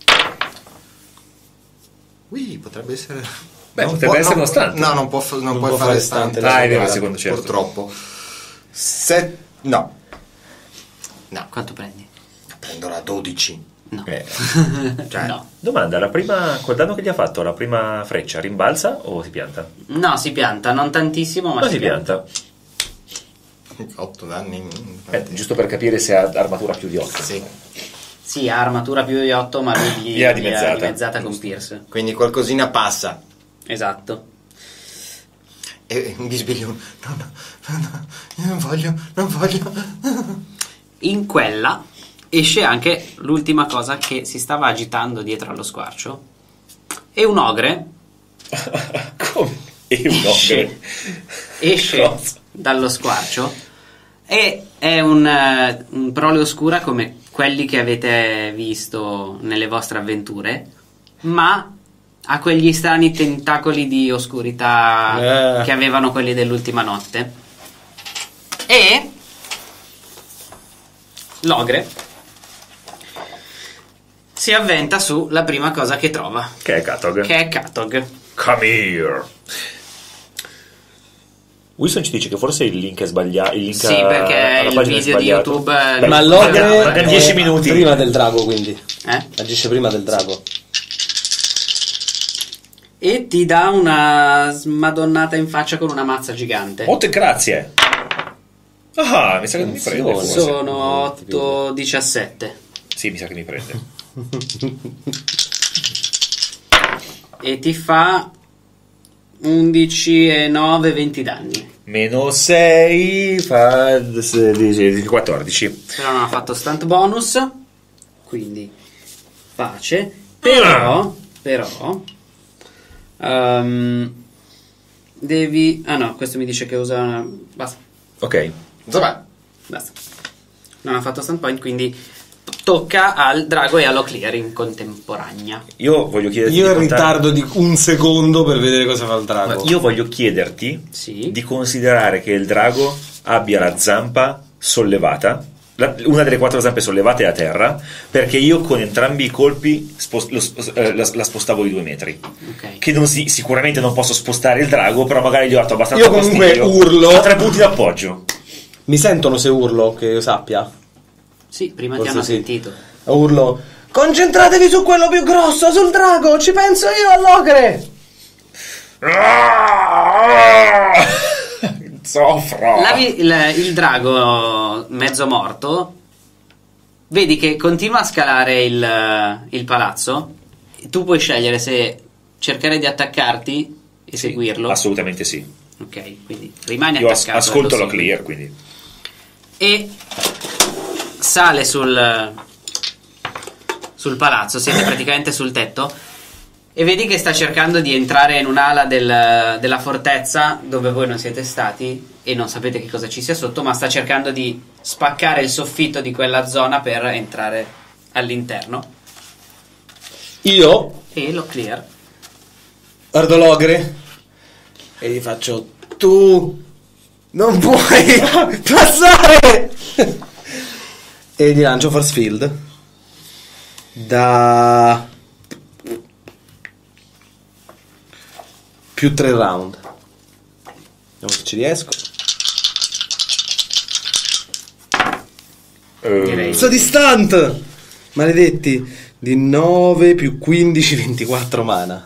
Ui, potrebbe essere. Beh, Non potrebbe può- essere non- uno stunt. No, non, può, fa- non Non puoi può fare fare stunt. stunt, Ah, è vero, guarda, secondo, certo. Purtroppo. Se... No. No, Quanto prendi? prendo la dodici. No. Eh, Cioè, No. domanda, la prima, col danno che gli ha fatto, la prima freccia rimbalza o si pianta? No, si pianta, non tantissimo, ma Ma si, si pianta. otto danni. mm, Eh, giusto per capire se ha armatura più di otto. Sì. Sì, ha armatura più di otto, ma lui gli, Gli ha gli dimezzata. dimezzata con Pierce. Quindi qualcosina passa. Esatto. E un bisbiglio. No, no, no, no, io non voglio, non voglio. In quella esce anche l'ultima cosa che si stava agitando dietro allo squarcio. E un ogre Come? E un esce, ogre. esce Cosa? dallo squarcio e è un, eh, un prole oscura come quelli che avete visto nelle vostre avventure, ma ha quegli strani tentacoli di oscurità Eh. che avevano quelli dell'ultima notte. E l'ogre si avventa sulla prima cosa che trova, Che è Katog. che è Katog. Come here. Wilson ci dice che forse il link è sbagliato. Il link Sì, a- perché alla il pagina è video di sbagliato. YouTube, eh, Beh, Ma Beh, l'ogre magari è dieci minuti. prima del drago, quindi. Eh? Agisce prima del drago. E ti dà una smadonnata in faccia con una mazza gigante. Molte grazie. Ah, mi sa che non mi prende. Attenzione. forse. Sono otto diciassette. Sì, mi sa che mi prende. E ti fa undici e nove, venti danni. Meno sei fa sedici, quattordici. Però non ha fatto stunt bonus, quindi pace. Però, però ehm, devi... Ah no, questo mi dice che usa una... Basta, Ok. Insomma, basta. Non ha fatto stunt point, quindi tocca al drago e allo clear in contemporanea. Io voglio chiederti Io di in contare- ritardo di un secondo per vedere cosa fa il drago. Io voglio chiederti Sì. di considerare che il drago abbia la zampa sollevata, la- una delle quattro zampe sollevate a terra, perché io con entrambi i colpi spos- lo spos- eh, la, la spostavo di due metri. Ok. Che non si- sicuramente non posso spostare il drago, però magari gli ho dato abbastanza Io comunque fastidio. urlo. A tre punti d'appoggio. Mi sentono se urlo, che io sappia? Sì, prima Forse ti hanno sì. sentito. Urlo. Concentratevi su quello più grosso, sul drago, ci penso io all'ogre. Soffro. La vi- il, il drago mezzo morto, vedi che continua a scalare il, il palazzo. Tu puoi scegliere se cercare di attaccarti e Sì, seguirlo. assolutamente sì. Ok, quindi rimani Io as- attaccato. ascolto e lo la segui. clear, quindi. E sale sul sul palazzo, siete praticamente sul tetto e vedi che sta cercando di entrare in un'ala del- della fortezza dove voi non siete stati e non sapete che cosa ci sia sotto, ma sta cercando di spaccare il soffitto di quella zona per entrare all'interno. Io E lo clear. guardo l'ogre e gli faccio: tu non puoi passare. E gli lancio force field da più tre round. Vediamo se ci riesco. Eh, Direi. Sto di stunt, maledetti, di nove più quindici, ventiquattro mana.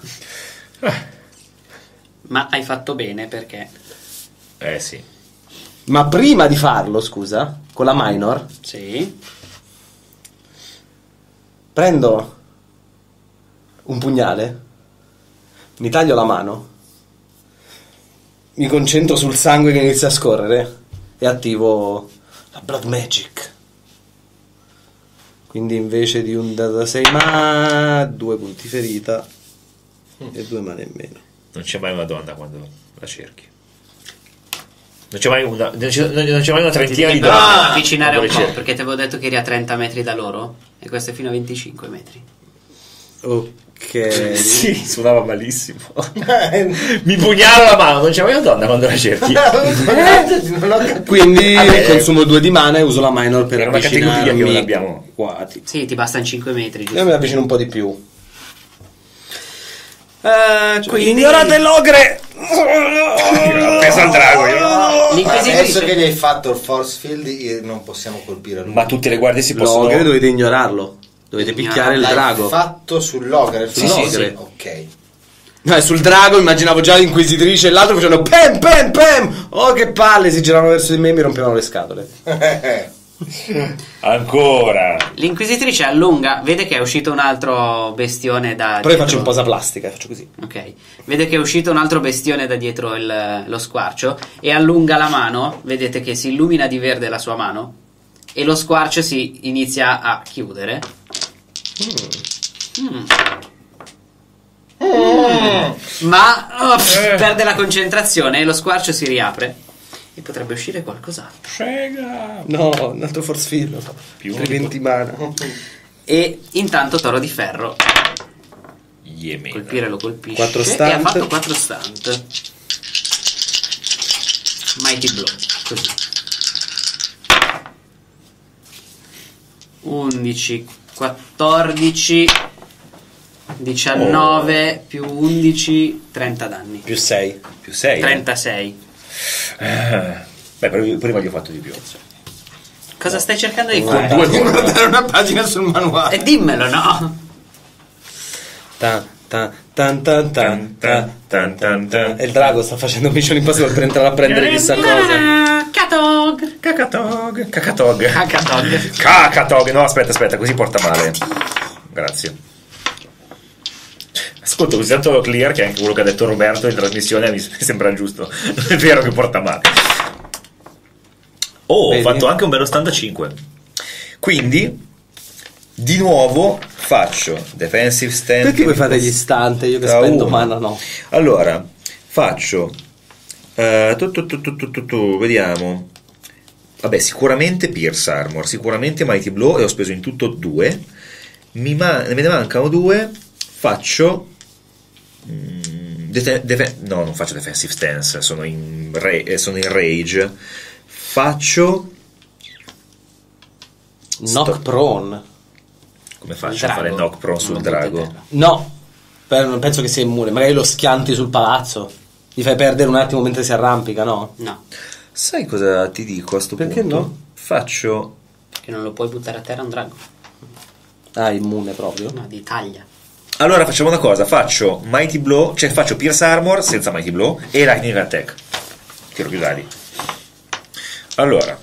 Ma hai fatto bene perché eh sì. Ma prima di farlo, scusa, con la minor, sì, prendo un pugnale, mi taglio la mano, mi concentro sul sangue che inizia a scorrere e attivo la Blood Magic. Quindi invece di un da sei ma due punti ferita e due mani in meno. Non c'è mai una donna quando la cerchi. Non c'è mai una, non c'è, non c'è mai una Ti trentina devi di però donne. avvicinare un po', Ricerche. perché ti avevo detto che eri a trenta metri da loro e questo è fino a venticinque metri. Ok. Sì, suonava malissimo. Mi pugnala la mano, non c'è mai una donna quando la cerchi. Non ho capito. Quindi Vabbè. consumo due di mana e uso la minor per Era una categoria che non avvicinarmi abbiamo. quasi. Sì, ti bastano cinque metri, Io giusto? mi avvicino un po' di più. Eh, quindi Ignorate l'ogre! Ha preso al drago io. Adesso l'inquisitrice. che gli hai fatto il force field eh, non possiamo colpire lui. Ma tutte le guardie si possono. L'ogre dovete ignorarlo. Dovete picchiare il L'hai drago. fatto sull'ogre? Sì, sull'ogre? sì. Ok. No, sul drago immaginavo già l'inquisitrice e l'altro facevano pem pem pem. Oh che palle, si giravano verso di me e mi rompevano le scatole. Ancora. L'inquisitrice allunga, vede che è uscito un altro bestione da Però io dietro. faccio un posa plastica, faccio così. Ok, vede che è uscito un altro bestione da dietro il- lo squarcio e allunga la mano, vedete che si illumina di verde la sua mano e lo squarcio si inizia a chiudere. Mm. Ma oh, pff, perde la concentrazione e lo squarcio si riapre e potrebbe uscire qualcos'altro. Frega. No, un altro force field. Più Per venti mana. E intanto Toro di Ferro, Yemen. colpire lo colpisce Quattro e stunt. ha fatto quattro stunt. Mighty Blow, così. undici, quattordici, diciannove più undici, trenta danni. Più sei. Più sei. trentasei. Eh. Beh, però prima gli ho fatto di più. Cosa stai cercando di fare? Due Devo gol. guardare una pagina sul manuale. E dimmelo, no? Ta, ta, tan, tan, tan, ta. Tan, tan, tan. E il drago sta facendo Mission Impossible per entrare a prendere chissà cosa. Catog. Cacatog. Cacatog. Cacatog. Cacatog. No, aspetta, aspetta, così porta male. Grazie. Ascolta, così tanto clear che anche quello che ha detto Roberto in trasmissione mi sembra giusto. Non è vero che porta male. Oh, Vedi? ho fatto anche un bello stand a cinque. Quindi, di nuovo, faccio defensive stand. Perché voi fate gli stunt? Io che Da spendo uno. mana no. Allora, faccio eh, tu, tu, tu, tu, tu, tu, tu, vediamo. Vabbè, sicuramente Pierce Armor, sicuramente Mighty Blow, e ho speso in tutto due. Mi ma- me ne mancano due. Faccio mm, def- def- no, non faccio defensive stance, sono in, ra- eh, sono in rage. Faccio Knock Sto- prone. come faccio Il a fare drago. knock prone sul Non butti a drago? terra. No, per- non penso che sia immune. Magari lo schianti sul palazzo. Gli fai perdere un attimo mentre si arrampica, no? No, Sai cosa ti dico a sto Perché punto? no? Faccio perché non lo puoi buttare a terra un drago. Ah, immune proprio. No, di taglia. Allora facciamo una cosa, faccio Mighty Blow, cioè faccio Pierce Armor senza Mighty Blow e Lightning Attack. Tiro più dadi. Allora.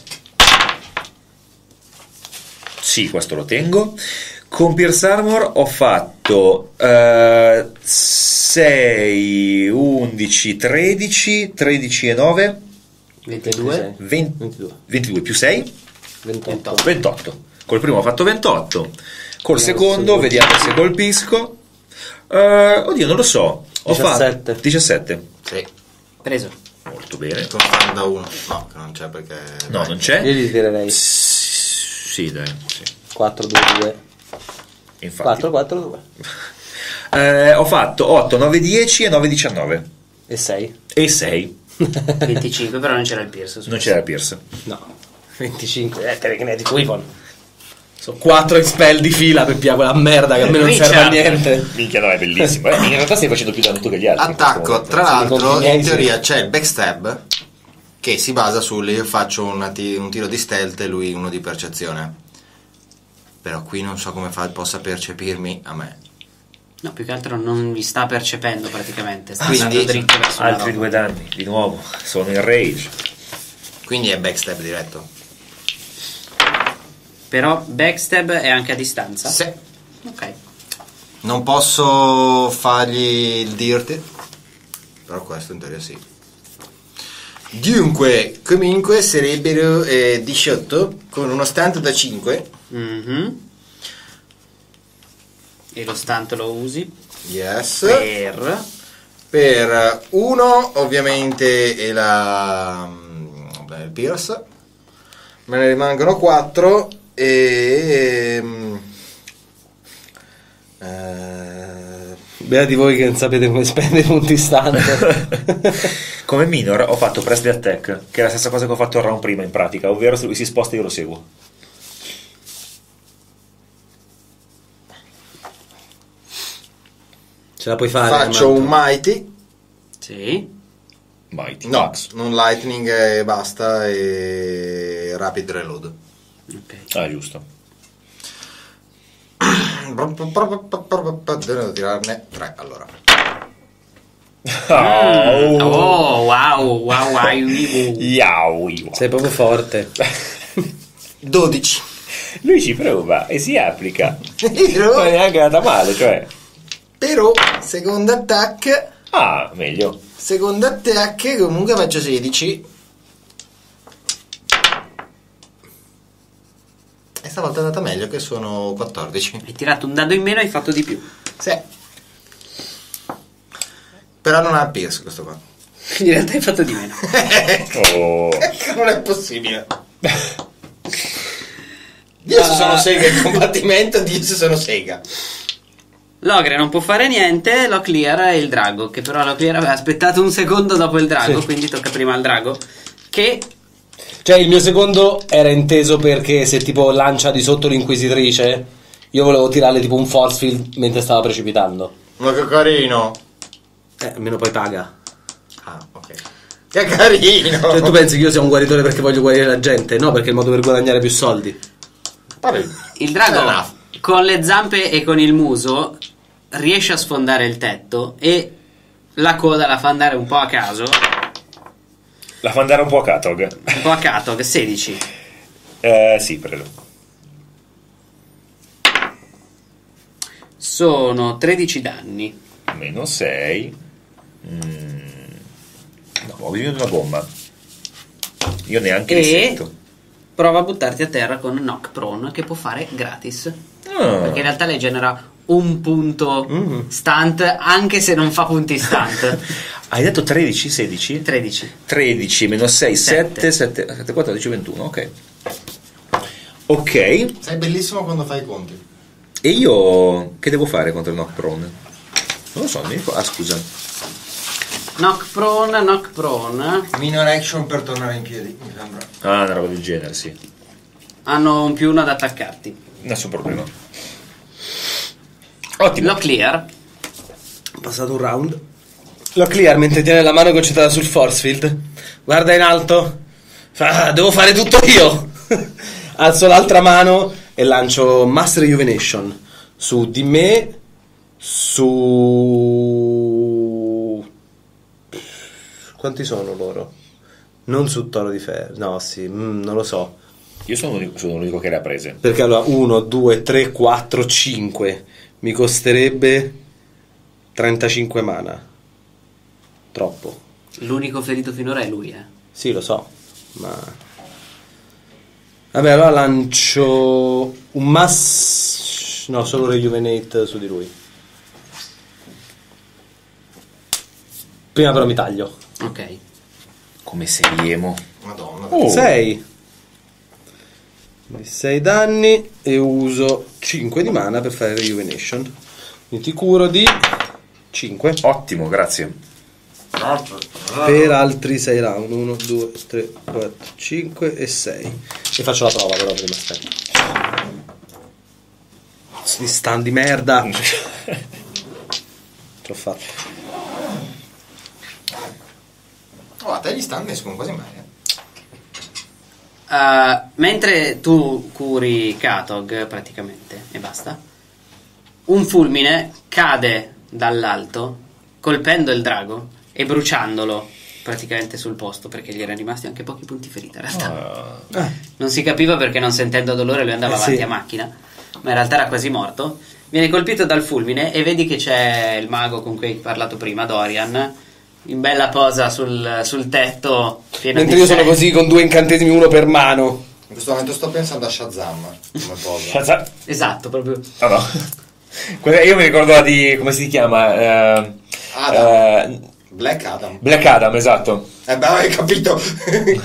Sì, questo lo tengo. Con Pierce Armor ho fatto eh, sei, undici, tredici, tredici e nove, ventidue. venti, ventidue. ventidue più sei, ventotto. ventotto. Col primo ho fatto ventotto. Col Io secondo, adesso- vediamo se colpisco. Eh, oddio, non lo so. Ho diciassette. fatto diciassette. Sì. Preso. Molto bene. Con stand da uno. No, che non c'è perché. No, non Io c'è. gli tirerei Sì, dai. Sì. quattro due due. Infatti. quattro quattro due. Eh, ho fatto otto, nove, dieci e nove, diciannove. E sei? E sei. venticinque, però non c'era il Pierce. Non c'era Pierce. No. venticinque. Eh, Telekinetic Weapon. Sono quattro expel di fila per piare quella merda che a me non Richard. serve a niente. Minchia, no, è bellissimo. Eh, in realtà stai facendo più danno tu che gli altri. in questo Attacco, momento. tra l'altro, Sono in miei, teoria sì. c'è il backstab che si basa sul io faccio una ti- un tiro di stealth e lui uno di percezione. Però qui non so come fa, possa percepirmi a me. No, più che altro non vi sta percependo praticamente. Sta Quindi- andando dritto verso la Altri roba. due danni, di nuovo. Sono in rage. Quindi è backstab diretto. Però backstab è anche a distanza. Sì. Ok. Non posso fargli il dirty, però questo in teoria sì. Dunque, comunque sarebbero eh, diciotto con uno stunt da cinque. Mhm. E lo stunt lo usi Yes. per Per uno ovviamente è la, bene, il Pierce. Me ne rimangono quattro e... ehm, eh, Beati voi che non sapete come spendere punti stand. Come minor ho fatto Presley Attack, che è la stessa cosa che ho fatto il round prima in pratica, ovvero se lui si sposta io lo seguo. Ce la puoi fare? faccio Armando? un Mighty. Sì. Mighty No, Max. un Lightning e basta, e Rapid Reload. Ok. Ah, giusto. Devo tirarne tre allora. Oh, Oh, wow, wow, wow. Yaoi. Sei proprio forte. dodici. Lui ci prova e si applica. Non Però, è neanche andata male, cioè. però secondo attack, Ah, meglio. secondo attack comunque faccio sedici. E stavolta è andata meglio, che sono quattordici. Hai tirato un dado in meno e hai fatto di più. Sì. Però non ha Pierce questo qua. In realtà hai fatto di meno. Oh. Non è possibile. Io se sono sega in combattimento, Dio se sono sega. L'ogre non può fare niente, lo clear è il drago, che però lo clear aveva aspettato un secondo dopo il drago, Sì. quindi tocca prima al drago, che Cioè il mio secondo era inteso perché se tipo lancia di sotto l'inquisitrice, io volevo tirarle tipo un force field mentre stava precipitando. Ma che carino. Eh, almeno poi paga. Ah, ok. Che carino. Cioè tu pensi che io sia un guaritore perché voglio guarire la gente? No, perché è il modo per guadagnare più soldi. Vabbè. il drago Fair enough. con le zampe e con il muso riesce a sfondare il tetto e la coda la fa andare un po' a caso, La fa andare un po' a Katog. un po' a cato, che sedici. Eh, sì, prego. Sono tredici danni. Meno sei. Mm. No, ho bisogno di una bomba. Io neanche li E sento. prova a buttarti a terra con knock prone, che può fare gratis. Ah. Perché in realtà lei genera un punto Mm. stunt anche se non fa punti stunt. Hai detto tredici, sedici? tredici. tredici meno sei, Sette. sette, sette, quattordici, ventuno, ok. Ok, Sei bellissimo quando fai i conti. e io che devo fare contro il knock prone? Non lo so, mi ricordo. Ah, scusa. Knock prone, knock prone. Minor action per tornare in piedi, mi sembra. Ah, una roba del genere, sì. Hanno un più uno ad attaccarti. Nessun problema. Ottimo. Lo clear. Ho passato un round. Lo clear mentre tiene la mano concentrata sul force field. Guarda in alto. Fa, "Ah, devo fare tutto io." Alzo l'altra mano e lancio Master Rejuvenation su di me, su... Quanti sono loro? Non su Toro di Ferro. No, sì, mm, non lo so. Io sono l'unico, sono l'unico che le ha prese. Perché allora uno, due, tre, quattro, cinque mi costerebbe trentacinque mana. Troppo. L'unico ferito finora è lui, eh. Sì, lo so, ma... Vabbè, allora lancio un mass... No, solo Rejuvenate su di lui. Prima però mi taglio. Ok. Come sei emo. Madonna. Oh. sei. sei danni e uso cinque di mana per fare Rejuvenation. Quindi ti curo di cinque. Ottimo, grazie. Per altri sei round. uno, due, tre, quattro, cinque e sei. E faccio la prova però prima, aspetta. Sti stand di merda. Ce l'ho fatto. Oh, a te gli stand escono quasi mai, eh. Uh, mentre tu curi Katog praticamente e basta, un fulmine cade dall'alto colpendo il drago e bruciandolo praticamente sul posto, perché gli erano rimasti anche pochi punti ferita in realtà. Ah. Non si capiva perché, non sentendo dolore, lui andava Eh, avanti sì. a macchina, ma in realtà era quasi morto. Viene colpito dal fulmine e vedi che c'è il mago con cui hai parlato prima, Dorian, in bella posa sul, sul tetto, pieno Mentre di io sono semi. così con due incantesimi, uno per mano. In questo momento sto pensando a Shazam come cosa. Shazam. Esatto, proprio. Ah, no. Quella- Io mi ricordo la di... come si chiama? Eh, Adam. eh, Black Adam. Black Adam, esatto. Eh beh, hai capito.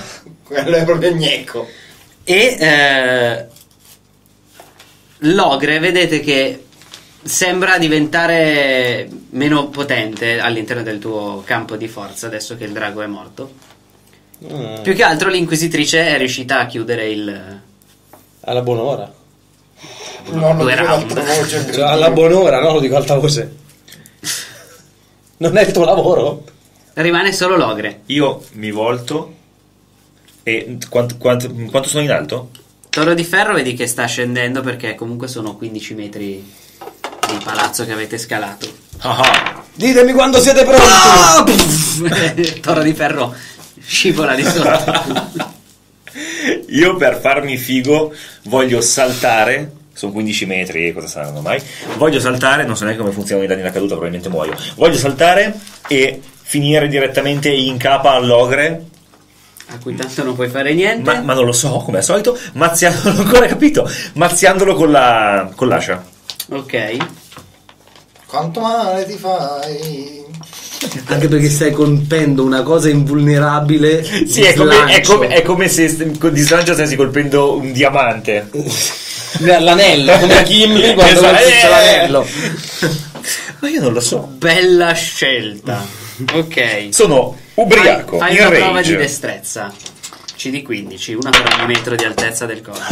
Quello è proprio gnecco. E eh, l'ogre, vedete che sembra diventare meno potente all'interno del tuo campo di forza adesso che il drago è morto. Mm. Più che altro l'inquisitrice è riuscita a chiudere il... Alla buon'ora. No, non Due dico round. l'altra voce. Cioè, alla buon'ora, no? Lo dico alta voce. Non è il tuo lavoro? Rimane solo l'ogre. Io mi volto e quanto, quanto, quanto sono in alto? Toro di ferro vedi che sta scendendo perché comunque sono quindici metri di palazzo che avete scalato. Ah, Ditemi quando siete pronti. Toro di ferro scivola di sotto. io per farmi figo voglio saltare. Sono quindici metri, cosa saranno mai? Voglio saltare, non so neanche come funzionano i danni da caduta, probabilmente muoio. Voglio saltare e finire direttamente in capa all'ogre. A cui tanto non puoi fare niente. Ma, ma non lo so, come al solito, mazziandolo, non ho ancora capito, mazziandolo con, la, con l'ascia. Ok. Quanto male ti fai? Anche perché stai colpendo una cosa invulnerabile. Sì, è come, è, come, è come se con di slancio stessi colpendo un diamante. L'anello, come Gimli quando Esatto, colpisce eh. l'anello. Ma io non lo so. Bella scelta. Ok. Sono ubriaco, Fai, fai in una prova rage. di destrezza. C D quindici, una per ogni metro di altezza del corpo.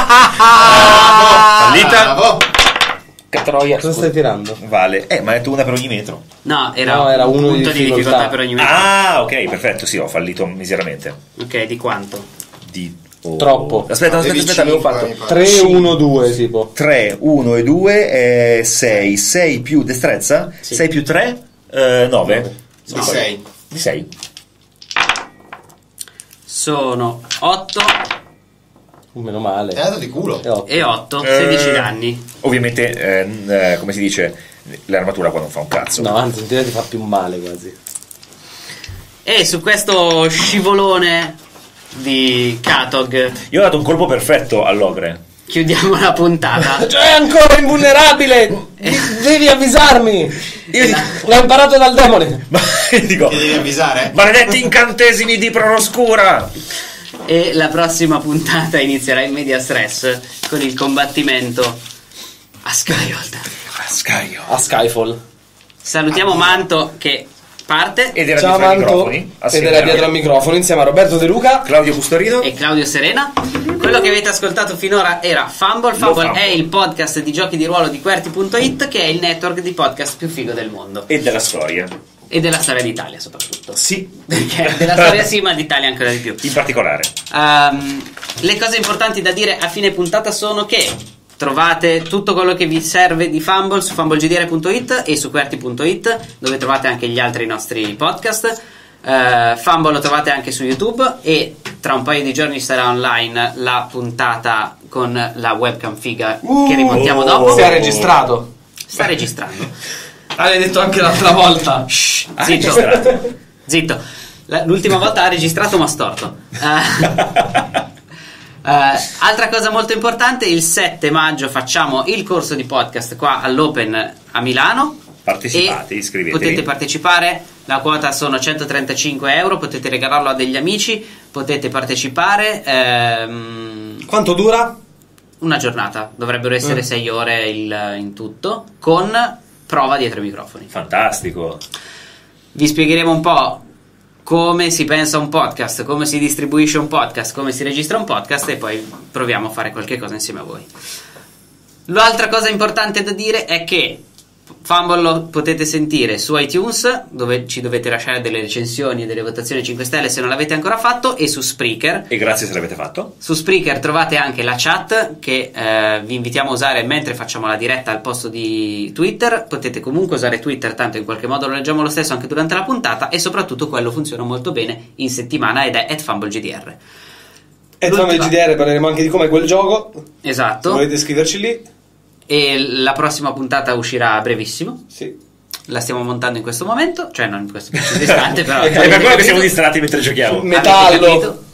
Fallita. Bravo. Catroia. Cosa stai tirando? Vale. Eh, ma hai detto una per ogni metro. No, era, No, era un uno di punto di difficoltà. difficoltà per ogni metro. Ah, ok, perfetto, sì, ho fallito miseramente. Ok, di quanto? Di oh. Troppo. Aspetta, aspetta, Avevi aspetta, avevo cinque, fatto mi pare. tre uno due tipo. tre, uno e due, sei. sei più destrezza? Sì. sei più tre? nove. Di sei. Di sei. Sono otto Meno male. È andato di culo. E otto. e otto, sedici Eh, danni. Ovviamente, eh, n- eh, come si dice, l'armatura qua non fa un cazzo. No, anzi, in teoria ti fa più male quasi. E su questo scivolone di Katog Io ho dato un colpo perfetto all'ogre. chiudiamo la puntata. Cioè, è ancora invulnerabile! Di- Devi avvisarmi! Io di- l'ho imparato dal demone! Ma dico, Ti devi avvisare? maledetti incantesimi di Proroscura! E la prossima puntata inizierà in media stress con il combattimento a Skyhold. Scaio. A Skyfall. Salutiamo Manto che parte Ed era Ciao dietro ai Manto. microfoni. Ed assieme era a dietro al microfono insieme a Roberto De Luca. Claudio Custorino. e Claudio Serena. Quello che avete ascoltato finora era Fumble. Fumble Fumble. è il podcast di giochi di ruolo di Qwerty punto it, che è il network di podcast più figo del mondo E della storia. e della storia d'Italia soprattutto. Sì. Perché della storia sì, ma d'Italia ancora di più. In particolare. Ehm, le cose importanti da dire a fine puntata sono che trovate tutto quello che vi serve di Fumble su fumble g d r punto it e su qwerty punto it, dove trovate anche gli altri nostri podcast. Uh, Fumble lo trovate anche su YouTube e tra un paio di giorni sarà online la puntata con la webcam figa che rimontiamo dopo. Si è registrato. Sta registrando. L'hai detto anche l'altra volta. Shh, Ah, zitto. registrato. Zitto. La- L'ultima volta ha registrato ma storto. Eh, eh, altra cosa molto importante, il sette maggio facciamo il corso di podcast qua all'Open a Milano. Partecipate, E iscrivetevi. potete partecipare, la quota sono centotrentacinque euro, potete regalarlo a degli amici, potete partecipare. ehm, Quanto dura? una giornata, dovrebbero essere Mm. sei ore il- in tutto, con prova dietro i microfoni. Fantastico. Vi spiegheremo un po' come si pensa un podcast, come si distribuisce un podcast, come si registra un podcast e poi proviamo a fare qualche cosa insieme a voi. L'altra cosa importante da dire è che Fumble lo potete sentire su iTunes, dove ci dovete lasciare delle recensioni e delle votazioni cinque stelle se non l'avete ancora fatto, e su Spreaker. E grazie se l'avete fatto. Su Spreaker trovate anche la chat che eh, vi invitiamo a usare mentre facciamo la diretta al posto di Twitter. Potete comunque usare Twitter, tanto in qualche modo lo leggiamo lo stesso anche durante la puntata, e soprattutto quello funziona molto bene in settimana ed è at FumbleGDR. E tra il G D R parleremo anche di come quel gioco. Se Esatto. volete iscriverci lì. E la prossima puntata uscirà a brevissimo. Sì. La stiamo montando in questo momento, cioè non in questo preciso istante, però È È per quello che siamo distratti mentre giochiamo. Me- avete Metallo. capito?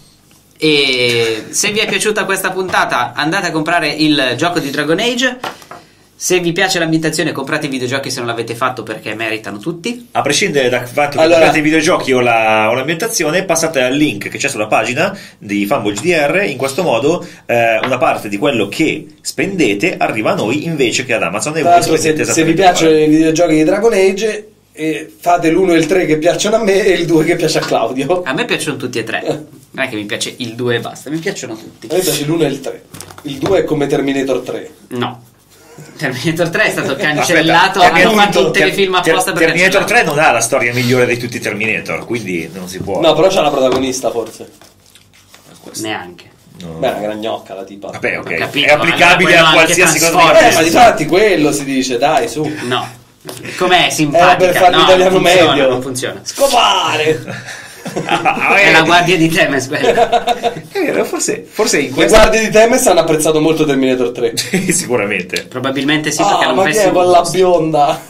E se vi è piaciuta questa puntata andate a comprare il gioco di Dragon Age Se vi piace l'ambientazione, comprate i videogiochi se non l'avete fatto, perché meritano tutti. A prescindere dal fatto che Allora- comprate i videogiochi o, la, o l'ambientazione, passate al link che c'è sulla pagina di Fumble G D R. In questo modo eh, una parte di quello che spendete arriva a noi invece che ad Amazon, e Tra voi l'altro, spendete se, se vi esattamente piacciono uguale. i videogiochi di Dragon Age, eh, fate l'uno e il tre che piacciono a me e il due che piace a Claudio. A me piacciono tutti e tre. Non è che mi piace il due e basta, mi piacciono tutti. A me piace l'uno e il tre. Il due è come Terminator tre. No. Terminator tre è stato cancellato. Aspetta, Hanno fatto un Ter- telefilm Ter- apposta per Terminator cancellarlo. tre non ha la storia migliore di tutti i Terminator, quindi non si può. No, però c'ha la protagonista forse. Neanche. No. Beh, una gran gnocca la tipa. Vabbè, ok. Ho capito, È applicabile allora a quello qualsiasi anche cosa. Transformers. Eh, ma difatti quello si dice, dai, su. No. Com'è simpatica? Era per fare no, l'italiano non funziona, medio. non funziona. Scopare! Ah, È la guardia di Temes quella. È vero, forse, forse in Le questo guardie di Temes hanno apprezzato molto Terminator tre. sicuramente. Probabilmente sì, perché Ah, hanno ma che è pessimo quella gusto. bionda?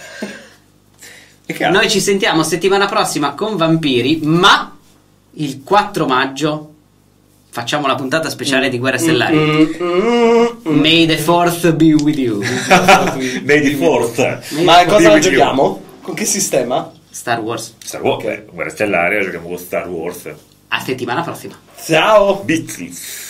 E che altro? Noi ci sentiamo settimana prossima con Vampiri, ma il quattro maggio facciamo la puntata speciale di Guerre Stellari. May the fourth be with you. May the fourth. Ma Be cosa la with you. giochiamo? Con che sistema? Star Wars. Star Wars, eh, Guerra Stellare, giochiamo con Star Wars. A settimana prossima. Ciao! Bitlif.